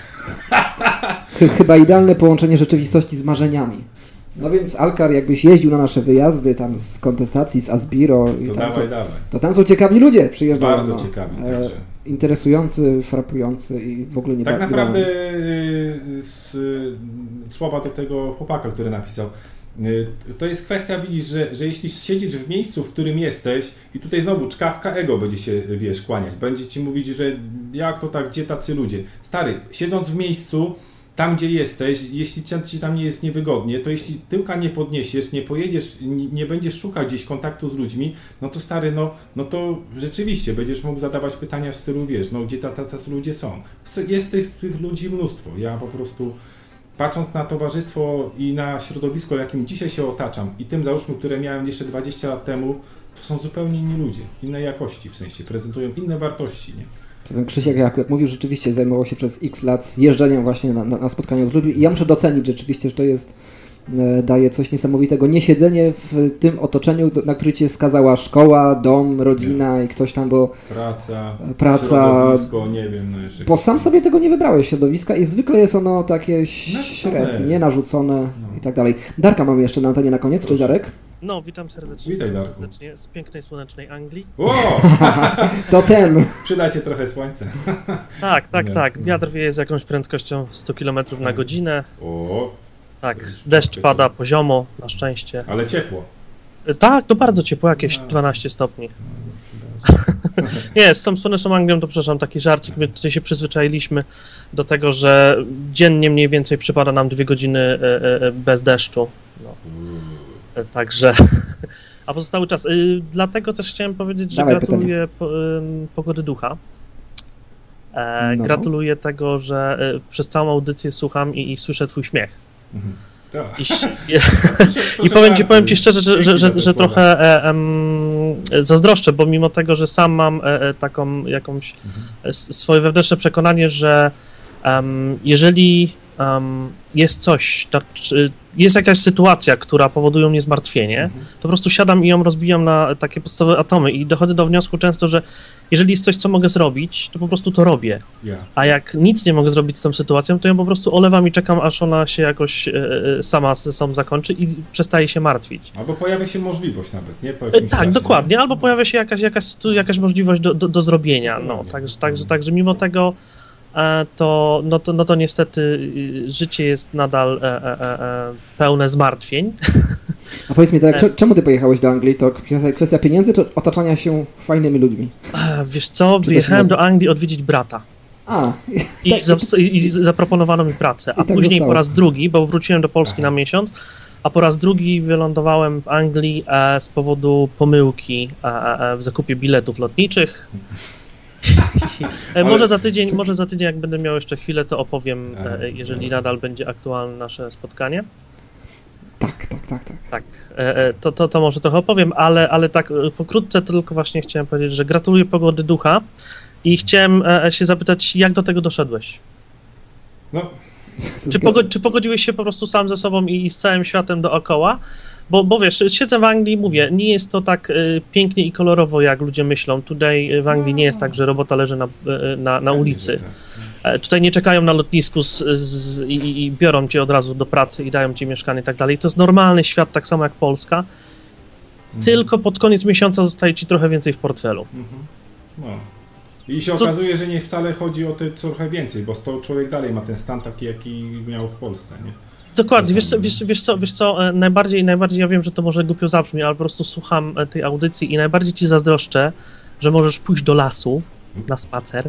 Speaker 2: Chyba idealne połączenie rzeczywistości z marzeniami. No więc Alkar, jakbyś jeździł na nasze wyjazdy tam z kontestacji, z Asbiro i
Speaker 3: To
Speaker 2: tam,
Speaker 3: dawaj,
Speaker 2: to,
Speaker 3: dawaj.
Speaker 2: to tam są ciekawi ludzie, przyjeżdżają.
Speaker 3: Bardzo
Speaker 2: no.
Speaker 3: ciekawi,
Speaker 2: e,
Speaker 3: także.
Speaker 2: Interesujący, frapujący i w ogóle nie
Speaker 3: Tak
Speaker 2: ba-
Speaker 3: naprawdę y, z, y, słowa do tego chłopaka, który napisał. Y, to jest kwestia, widzisz, że, że jeśli siedzisz w miejscu, w którym jesteś i tutaj znowu czkawka ego będzie się, wiesz, kłaniać, będzie ci mówić, że jak to tak, gdzie tacy ludzie. Stary, siedząc w miejscu, tam gdzie jesteś, jeśli ci tam nie jest niewygodnie, to jeśli tyłka nie podniesiesz, nie pojedziesz, nie, nie będziesz szukał gdzieś kontaktu z ludźmi, no to stary, no, no to rzeczywiście będziesz mógł zadawać pytania w stylu, wiesz, no gdzie tacy ludzie są. Jest tych, tych ludzi mnóstwo. Ja po prostu patrząc na towarzystwo i na środowisko, jakim dzisiaj się otaczam i tym załóżmy, które miałem jeszcze dwadzieścia lat temu, to są zupełnie inni ludzie, innej jakości w sensie, prezentują inne wartości, nie?
Speaker 2: Ten Krzysiek, jak, jak mówił, rzeczywiście zajmował się przez x lat jeżdżeniem właśnie na, na, na spotkania z ludźmi i ja muszę docenić rzeczywiście, że to jest, e, daje coś niesamowitego. Nie siedzenie w tym otoczeniu, na które cię skazała szkoła, dom, rodzina nie. i ktoś tam, bo...
Speaker 3: Praca,
Speaker 2: praca
Speaker 3: środowisko, nie wiem, no jeszcze...
Speaker 2: Bo sam sobie tego nie wybrałeś, środowiska, i zwykle jest ono takie średnie, narzucone no. i tak dalej. Darka mamy jeszcze na antenie na koniec,
Speaker 3: Proszę.
Speaker 2: czy Darek?
Speaker 8: No, witam serdecznie.
Speaker 3: Witaj,
Speaker 8: witam
Speaker 3: Darku.
Speaker 8: serdecznie z pięknej, słonecznej Anglii.
Speaker 3: Wow!
Speaker 2: To ten.
Speaker 3: Przyda się trochę słońca.
Speaker 8: Tak, tak,
Speaker 3: Nie,
Speaker 8: tak.
Speaker 3: nie.
Speaker 8: Wiatr wieje z jakąś prędkością sto kilometrów na godzinę.
Speaker 3: O,
Speaker 8: Tak, deszcz pada poziomo, na szczęście.
Speaker 3: ale ciepło.
Speaker 8: Tak, to bardzo ciepło, jakieś dwanaście stopni. Nie, z tą słoneczną Anglią to przepraszam, taki żarcik. My tutaj się przyzwyczailiśmy do tego, że dziennie mniej więcej przypada nam dwie godziny e, e, bez deszczu. No. E, Także... A pozostałe czas. Y, dlatego też chciałem powiedzieć, że
Speaker 2: Dawaj
Speaker 8: gratuluję po, y, pogody ducha. E,
Speaker 2: No.
Speaker 8: Gratuluję tego, że y, przez całą audycję słucham i, i słyszę twój śmiech.
Speaker 3: Mhm. Tak.
Speaker 8: I, i, i powiem ci, powiem ci szczerze, że, że, że, że trochę e, em, zazdroszczę, bo mimo tego, że sam mam e, e, taką jakąś
Speaker 3: Mhm.
Speaker 8: s- swoje wewnętrzne przekonanie, że em, jeżeli em, jest coś, nad, czy- jest jakaś sytuacja, która powoduje mnie zmartwienie, mhm. to po prostu siadam i ją rozbijam na takie podstawowe atomy i dochodzę do wniosku często, że jeżeli jest coś, co mogę zrobić, to po prostu to robię. Yeah. A jak nic nie mogę zrobić z tą sytuacją, to ją po prostu olewam i czekam, aż ona się jakoś e, sama ze sobą zakończy i przestaje się martwić.
Speaker 3: Albo pojawia się możliwość nawet, nie? Po
Speaker 8: e, tak, czasie, dokładnie. Nie? Albo pojawia się jakaś, jakaś, jakaś możliwość do, do, do zrobienia. No, także, także, także mimo tego e, to, no to, no to niestety życie jest nadal e, e, e, pełne zmartwień.
Speaker 2: A powiedz mi tak, czemu ty pojechałeś do Anglii? To kwestia pieniędzy, czy otaczania się fajnymi ludźmi?
Speaker 8: Wiesz co, czy wyjechałem do Anglii odwiedzić brata.
Speaker 2: A,
Speaker 8: I, tak, za, i zaproponowano mi pracę, a tak później zostało. Po raz drugi, bo wróciłem do Polski Aha. na miesiąc, a po raz drugi wylądowałem w Anglii e, z powodu pomyłki e, e, w zakupie biletów lotniczych. Ale... może, za tydzień, może za tydzień, jak będę miał jeszcze chwilę, to opowiem, e, jeżeli nadal będzie aktualne nasze spotkanie.
Speaker 2: Tak, tak, tak, tak.
Speaker 8: Tak, to, to, to może trochę opowiem, ale, ale tak pokrótce to tylko właśnie chciałem powiedzieć, że gratuluję pogody ducha i chciałem się zapytać, jak do tego doszedłeś? No. Czy, pogod, czy pogodziłeś się po prostu sam ze sobą i z całym światem dookoła? Bo, bo wiesz, siedzę w Anglii i mówię, nie jest to tak y, pięknie i kolorowo, jak ludzie myślą. Tutaj w Anglii nie jest tak, że robota leży na, na, na ulicy. Tutaj nie czekają na lotnisku z, z, i, i biorą cię od razu do pracy i dają ci mieszkanie i tak dalej. To jest normalny świat, tak samo jak Polska. Mhm. Tylko pod koniec miesiąca zostaje ci trochę więcej w portfelu.
Speaker 3: Mhm. No. I się Co? okazuje, że nie wcale chodzi o te trochę więcej, bo to człowiek dalej ma ten stan taki, jaki miał w Polsce, nie?
Speaker 8: Dokładnie, wiesz co, wiesz, wiesz, co, wiesz co, najbardziej, najbardziej ja wiem, że to może głupio zabrzmi, ale po prostu słucham tej audycji i najbardziej ci zazdroszczę, że możesz pójść do lasu na spacer,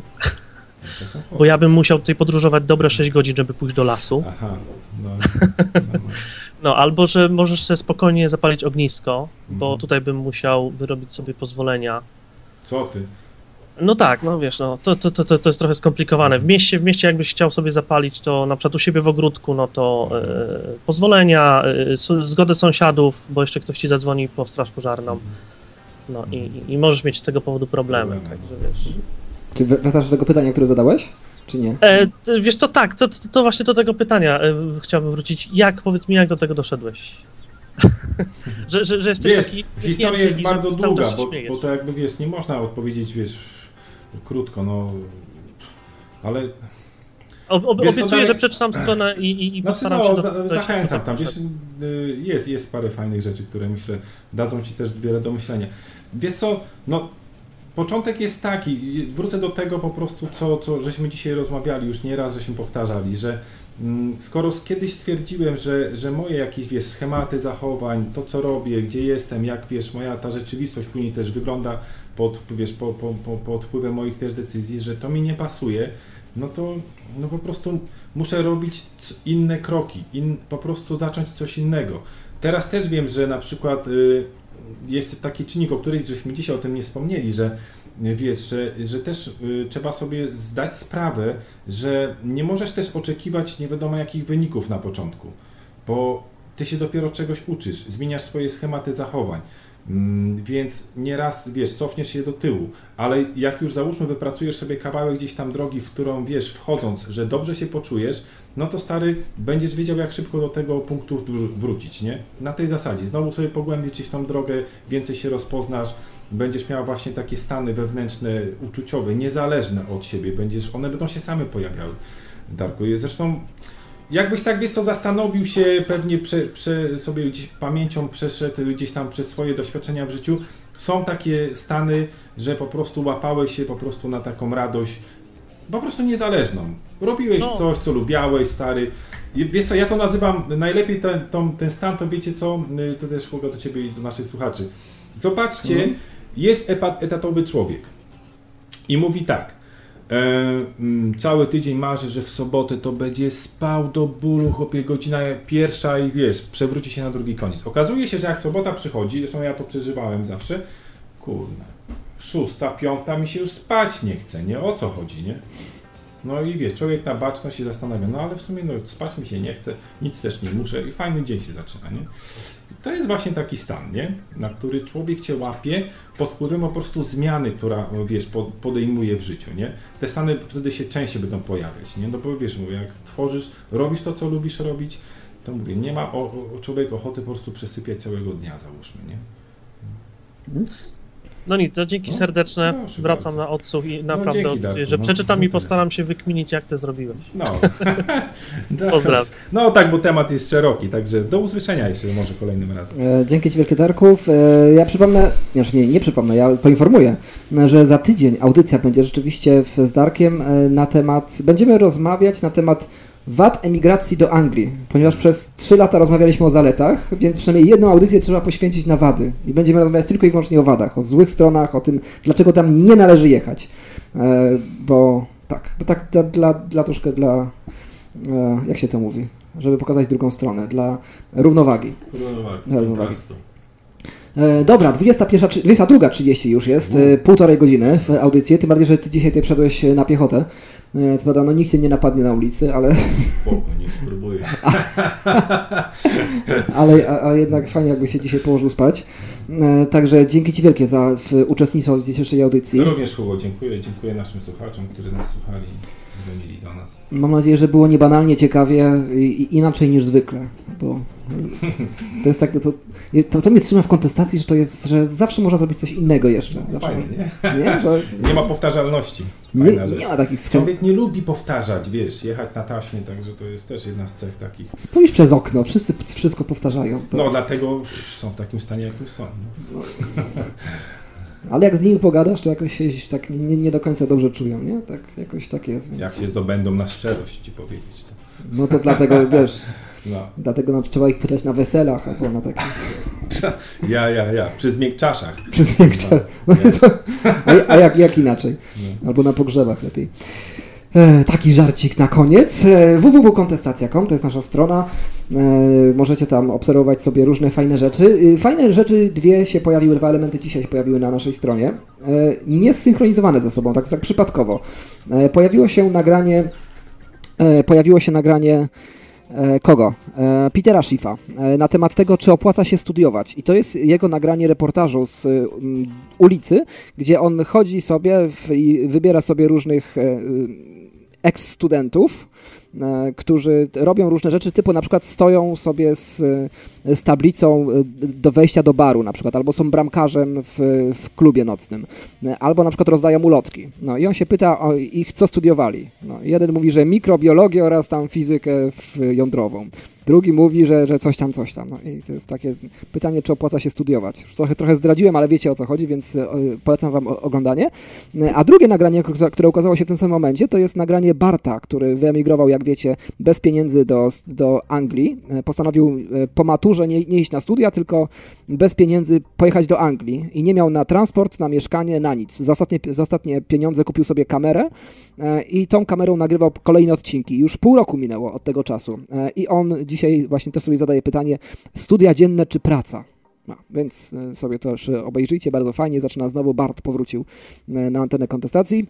Speaker 8: bo ja bym musiał tutaj podróżować dobre sześć godzin, żeby pójść do lasu. Aha, no, no. No, albo że możesz sobie spokojnie zapalić ognisko, bo mhm. tutaj bym musiał wyrobić sobie pozwolenia.
Speaker 3: Co ty?
Speaker 8: No tak, no wiesz, no, to, to, to, to jest trochę skomplikowane. W mieście, w mieście jakbyś chciał sobie zapalić, to na przykład u siebie w ogródku, no to e, pozwolenia, e, zgodę sąsiadów, bo jeszcze ktoś ci zadzwoni po straż pożarną. No i, i możesz mieć z tego powodu problemy, także wiesz.
Speaker 2: Czy wracasz do tego pytania, które zadałeś, czy nie?
Speaker 8: E, wiesz co, tak, to, to, to właśnie do tego pytania e, chciałbym wrócić. Jak, powiedz mi, jak do tego doszedłeś? że, że, że jesteś
Speaker 3: wiesz,
Speaker 8: taki...
Speaker 3: Historia jest bardzo długa, bo, bo to jakby, wiesz, nie można odpowiedzieć, wiesz, krótko, no, ale...
Speaker 8: Ob, ob, wiesz, obiecuję, dalej... że przeczytam stronę i, i, i
Speaker 3: znaczy,
Speaker 8: postaram
Speaker 3: no,
Speaker 8: się do
Speaker 3: tego za, Zachęcam tam, wiesz, jest, jest parę fajnych rzeczy, które myślę dadzą ci też wiele do myślenia. Wiesz co, no, początek jest taki, wrócę do tego po prostu, co, co żeśmy dzisiaj rozmawiali, już nieraz żeśmy powtarzali, że mm, skoro kiedyś stwierdziłem, że, że moje jakieś, wiesz, schematy zachowań, to co robię, gdzie jestem, jak, wiesz, moja ta rzeczywistość później też wygląda pod, wiesz, po, po, po, pod wpływem moich też decyzji, że to mi nie pasuje, no to no po prostu muszę robić inne kroki, in, po prostu zacząć coś innego. Teraz też wiem, że na przykład y, jest taki czynnik, o którym żeśmy dzisiaj o tym nie wspomnieli, że wiesz, że, że też y, trzeba sobie zdać sprawę, że nie możesz też oczekiwać nie wiadomo jakich wyników na początku, bo ty się dopiero czegoś uczysz, zmieniasz swoje schematy zachowań. Więc nieraz, wiesz, cofniesz się do tyłu, ale jak już załóżmy wypracujesz sobie kawałek gdzieś tam drogi, w którą, wiesz, wchodząc, że dobrze się poczujesz, no to stary, będziesz wiedział, jak szybko do tego punktu wrócić, nie? Na tej zasadzie, znowu sobie pogłębisz gdzieś tą drogę, więcej się rozpoznasz, będziesz miał właśnie takie stany wewnętrzne, uczuciowe, niezależne od siebie, będziesz, one będą się same pojawiały, Darku. Zresztą jakbyś tak, wiesz co, zastanowił się, pewnie prze, prze, sobie gdzieś pamięcią przeszedł gdzieś tam przez swoje doświadczenia w życiu, są takie stany, że po prostu łapałeś się po prostu na taką radość, po prostu niezależną. Robiłeś no. coś, co lubiałeś, stary. Wiesz co, ja to nazywam, najlepiej ten, ten, ten stan, to wiecie co, to też mogę do ciebie i do naszych słuchaczy. Zobaczcie, mhm. jest etatowy człowiek i mówi tak, E, m, cały tydzień marzy, że w sobotę to będzie spał do bólu, chłopie, godzina pierwsza i wiesz, przewróci się na drugi koniec. Okazuje się, że jak sobota przychodzi, zresztą ja to przeżywałem zawsze, kurna, szósta, piąta mi się już spać nie chce, nie? O co chodzi, nie? No i wiesz, człowiek na baczność się zastanawia, no ale w sumie no, spać mi się nie chce, nic też nie muszę i fajny dzień się zaczyna, nie? To jest właśnie taki stan, nie? Na który człowiek cię łapie pod wpływem po prostu zmiany, która, wiesz, podejmuje w życiu, nie? Te stany wtedy się częściej będą pojawiać, nie? No bo wiesz, jak tworzysz, robisz to, co lubisz robić, to mówię, nie ma o, o, człowiek ochoty po prostu przesypiać całego dnia, załóżmy, nie?
Speaker 2: Hmm?
Speaker 8: No nic, to dzięki
Speaker 3: No,
Speaker 8: serdeczne,
Speaker 3: proszę
Speaker 8: wracam
Speaker 3: bardzo.
Speaker 8: na odsłuch i
Speaker 3: No,
Speaker 8: naprawdę,
Speaker 3: dzięki,
Speaker 8: od,
Speaker 3: Darku,
Speaker 8: że
Speaker 3: no,
Speaker 8: przeczytam
Speaker 3: no
Speaker 8: i
Speaker 3: tyle.
Speaker 8: postaram się wykminić, jak to zrobiłeś.
Speaker 3: No.
Speaker 8: Pozdrawiam.
Speaker 3: No tak, bo temat jest szeroki, także do usłyszenia jeszcze może kolejnym razem.
Speaker 2: E, dzięki Ci wielkie, Darków. E, ja przypomnę, znaczy nie, nie przypomnę, ja poinformuję, że za tydzień audycja będzie rzeczywiście w, z Darkiem e, na temat, będziemy rozmawiać na temat wad emigracji do Anglii, ponieważ przez trzy lata rozmawialiśmy o zaletach, więc przynajmniej jedną audycję trzeba poświęcić na wady i będziemy rozmawiać tylko i wyłącznie o wadach, o złych stronach, o tym, dlaczego tam nie należy jechać, e, bo tak, bo tak dla, dla, dla troszkę dla, e, jak się to mówi, żeby pokazać drugą stronę, dla równowagi.
Speaker 3: Równowagi.
Speaker 2: Dla równowagi. E, dobra, dwudziesta pierwsza, dwudziesta druga trzydzieści już jest, e, półtorej godziny w audycji, tym bardziej, że Ty dzisiaj tutaj wszedłeś na piechotę. Co prawda, no nikt się nie napadnie na ulicy, ale...
Speaker 3: Spoko, niech spróbuję.
Speaker 2: ale a, a jednak fajnie, jakby się dzisiaj położył spać. E, także dzięki Ci wielkie za w, uczestnictwo w dzisiejszej audycji.
Speaker 3: Również, Hugo, dziękuję. Dziękuję naszym słuchaczom, którzy nas słuchali, dzwonili do nas.
Speaker 2: Mam nadzieję, że było niebanalnie ciekawie i, i inaczej niż zwykle, bo to jest tak, to, to, to mnie trzyma w kontestacji, że to jest, że zawsze można zrobić coś innego jeszcze. Zawsze,
Speaker 3: Fajnie, nie?
Speaker 2: nie? Że,
Speaker 3: Nie ma powtarzalności.
Speaker 2: nie,
Speaker 3: Fajna rzecz.
Speaker 2: nie ma takich schemów.
Speaker 3: Człowiek nie lubi powtarzać, wiesz, jechać na taśmie, także to jest też jedna z cech takich.
Speaker 2: Spójrz przez okno, wszyscy wszystko powtarzają. To...
Speaker 3: No dlatego są w takim stanie, jakim są. No.
Speaker 2: Ale jak z nimi pogadasz, to jakoś się tak nie, nie do końca dobrze czują, nie? Tak, jakoś tak jest. Więc...
Speaker 3: Jak się zdobędą na szczerość, ci powiedzieć. To.
Speaker 2: No to dlatego, wiesz,
Speaker 3: No.
Speaker 2: dlatego no, trzeba ich pytać na weselach albo na takich...
Speaker 3: Ja, ja, ja, przy zmiękczaszach.
Speaker 2: Przy zmiękczaszach. No,
Speaker 3: No.
Speaker 2: a a jak, jak inaczej?
Speaker 3: No.
Speaker 2: Albo na pogrzebach lepiej. E, taki żarcik na koniec. E, w w w kropka kontestacja kropka com to jest nasza strona. E, możecie tam obserwować sobie różne fajne rzeczy. E, fajne rzeczy dwie się pojawiły, dwa elementy dzisiaj się pojawiły na naszej stronie. E, nie zsynchronizowane ze sobą, tak, tak przypadkowo. E, pojawiło się nagranie e, pojawiło się nagranie e, kogo? E, Petera Schiffa e, na temat tego, czy opłaca się studiować. I to jest jego nagranie reportażu z um, ulicy, gdzie on chodzi sobie w, i wybiera sobie różnych e, eks-studentów, e, którzy robią różne rzeczy, typu na przykład stoją sobie z, z tablicą do wejścia do baru na przykład, albo są bramkarzem w, w klubie nocnym, albo na przykład rozdają ulotki. No i on się pyta o ich, co studiowali. No, jeden mówi, że mikrobiologię oraz tam fizykę w jądrową. Drugi mówi, że, że coś tam, coś tam. No i to jest takie pytanie, czy opłaca się studiować. Już trochę, trochę zdradziłem, ale wiecie, o co chodzi, więc polecam Wam oglądanie. A drugie nagranie, które ukazało się w tym samym momencie, to jest nagranie Barta, który wyemigrował, jak wiecie, bez pieniędzy do, do Anglii. Postanowił po maturze nie, nie iść na studia, tylko bez pieniędzy pojechać do Anglii i nie miał na transport, na mieszkanie, na nic. Za ostatnie, za ostatnie pieniądze kupił sobie kamerę i tą kamerą nagrywał kolejne odcinki. Już pół roku minęło od tego czasu i on dzisiaj właśnie też sobie zadaje pytanie, studia dzienne czy praca? No, więc sobie to już obejrzyjcie, bardzo fajnie. Zaczyna znowu, Bart powrócił na antenę kontestacji.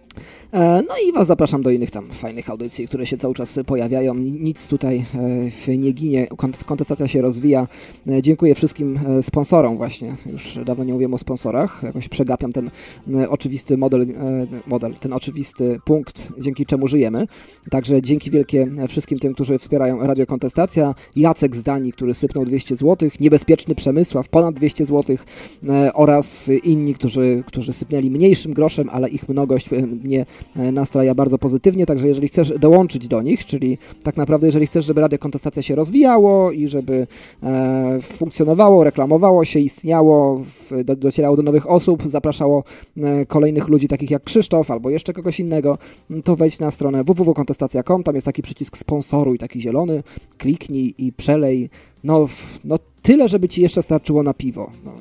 Speaker 2: No i Was zapraszam do innych tam fajnych audycji, które się cały czas pojawiają. Nic tutaj nie ginie, kontestacja się rozwija. Dziękuję wszystkim sponsorom właśnie. Już dawno nie mówiłem o sponsorach. Jakoś przegapiam ten oczywisty model, model, ten oczywisty punkt, dzięki czemu żyjemy. Także dzięki wielkie wszystkim tym, którzy wspierają Radio Kontestacja. Jacek z Danii, który sypnął dwieście złotych. Niebezpieczny Przemysław, ponad dwieście złotych. Oraz inni, którzy, którzy sypnęli mniejszym groszem, ale ich mnogość mnie nastraja bardzo pozytywnie, także jeżeli chcesz dołączyć do nich, czyli tak naprawdę jeżeli chcesz, żeby Radio Kontestacja się rozwijało i żeby e, funkcjonowało, reklamowało się, istniało, w, do, docierało do nowych osób, zapraszało e, kolejnych ludzi takich jak Krzysztof albo jeszcze kogoś innego, to wejdź na stronę w w w kropka kontestacja kropka com, tam jest taki przycisk sponsoruj, taki zielony, kliknij i przelej, no, no tyle, żeby Ci jeszcze starczyło na piwo. No,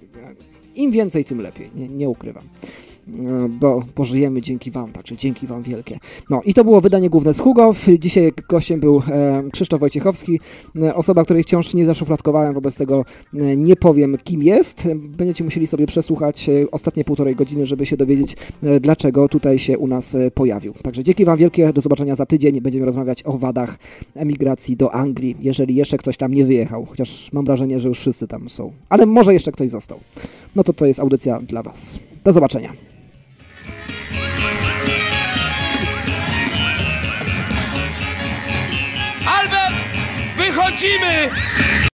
Speaker 2: im więcej, tym lepiej, nie, nie ukrywam. Bo, bo żyjemy dzięki Wam, także dzięki Wam wielkie. No i to było wydanie główne z Hugo. Dzisiaj gościem był e, Krzysztof Wojciechowski, e, osoba, której wciąż nie zaszufladkowałem, wobec tego e, nie powiem, kim jest. Będziecie musieli sobie przesłuchać e, ostatnie półtorej godziny, żeby się dowiedzieć, e, dlaczego tutaj się u nas e, pojawił. Także dzięki Wam wielkie, do zobaczenia za tydzień. Będziemy rozmawiać o wadach emigracji do Anglii, jeżeli jeszcze ktoś tam nie wyjechał, chociaż mam wrażenie, że już wszyscy tam są. Ale może jeszcze ktoś został. No to to jest audycja dla Was. Do zobaczenia.
Speaker 9: Albert, wychodź! Wychodzimy!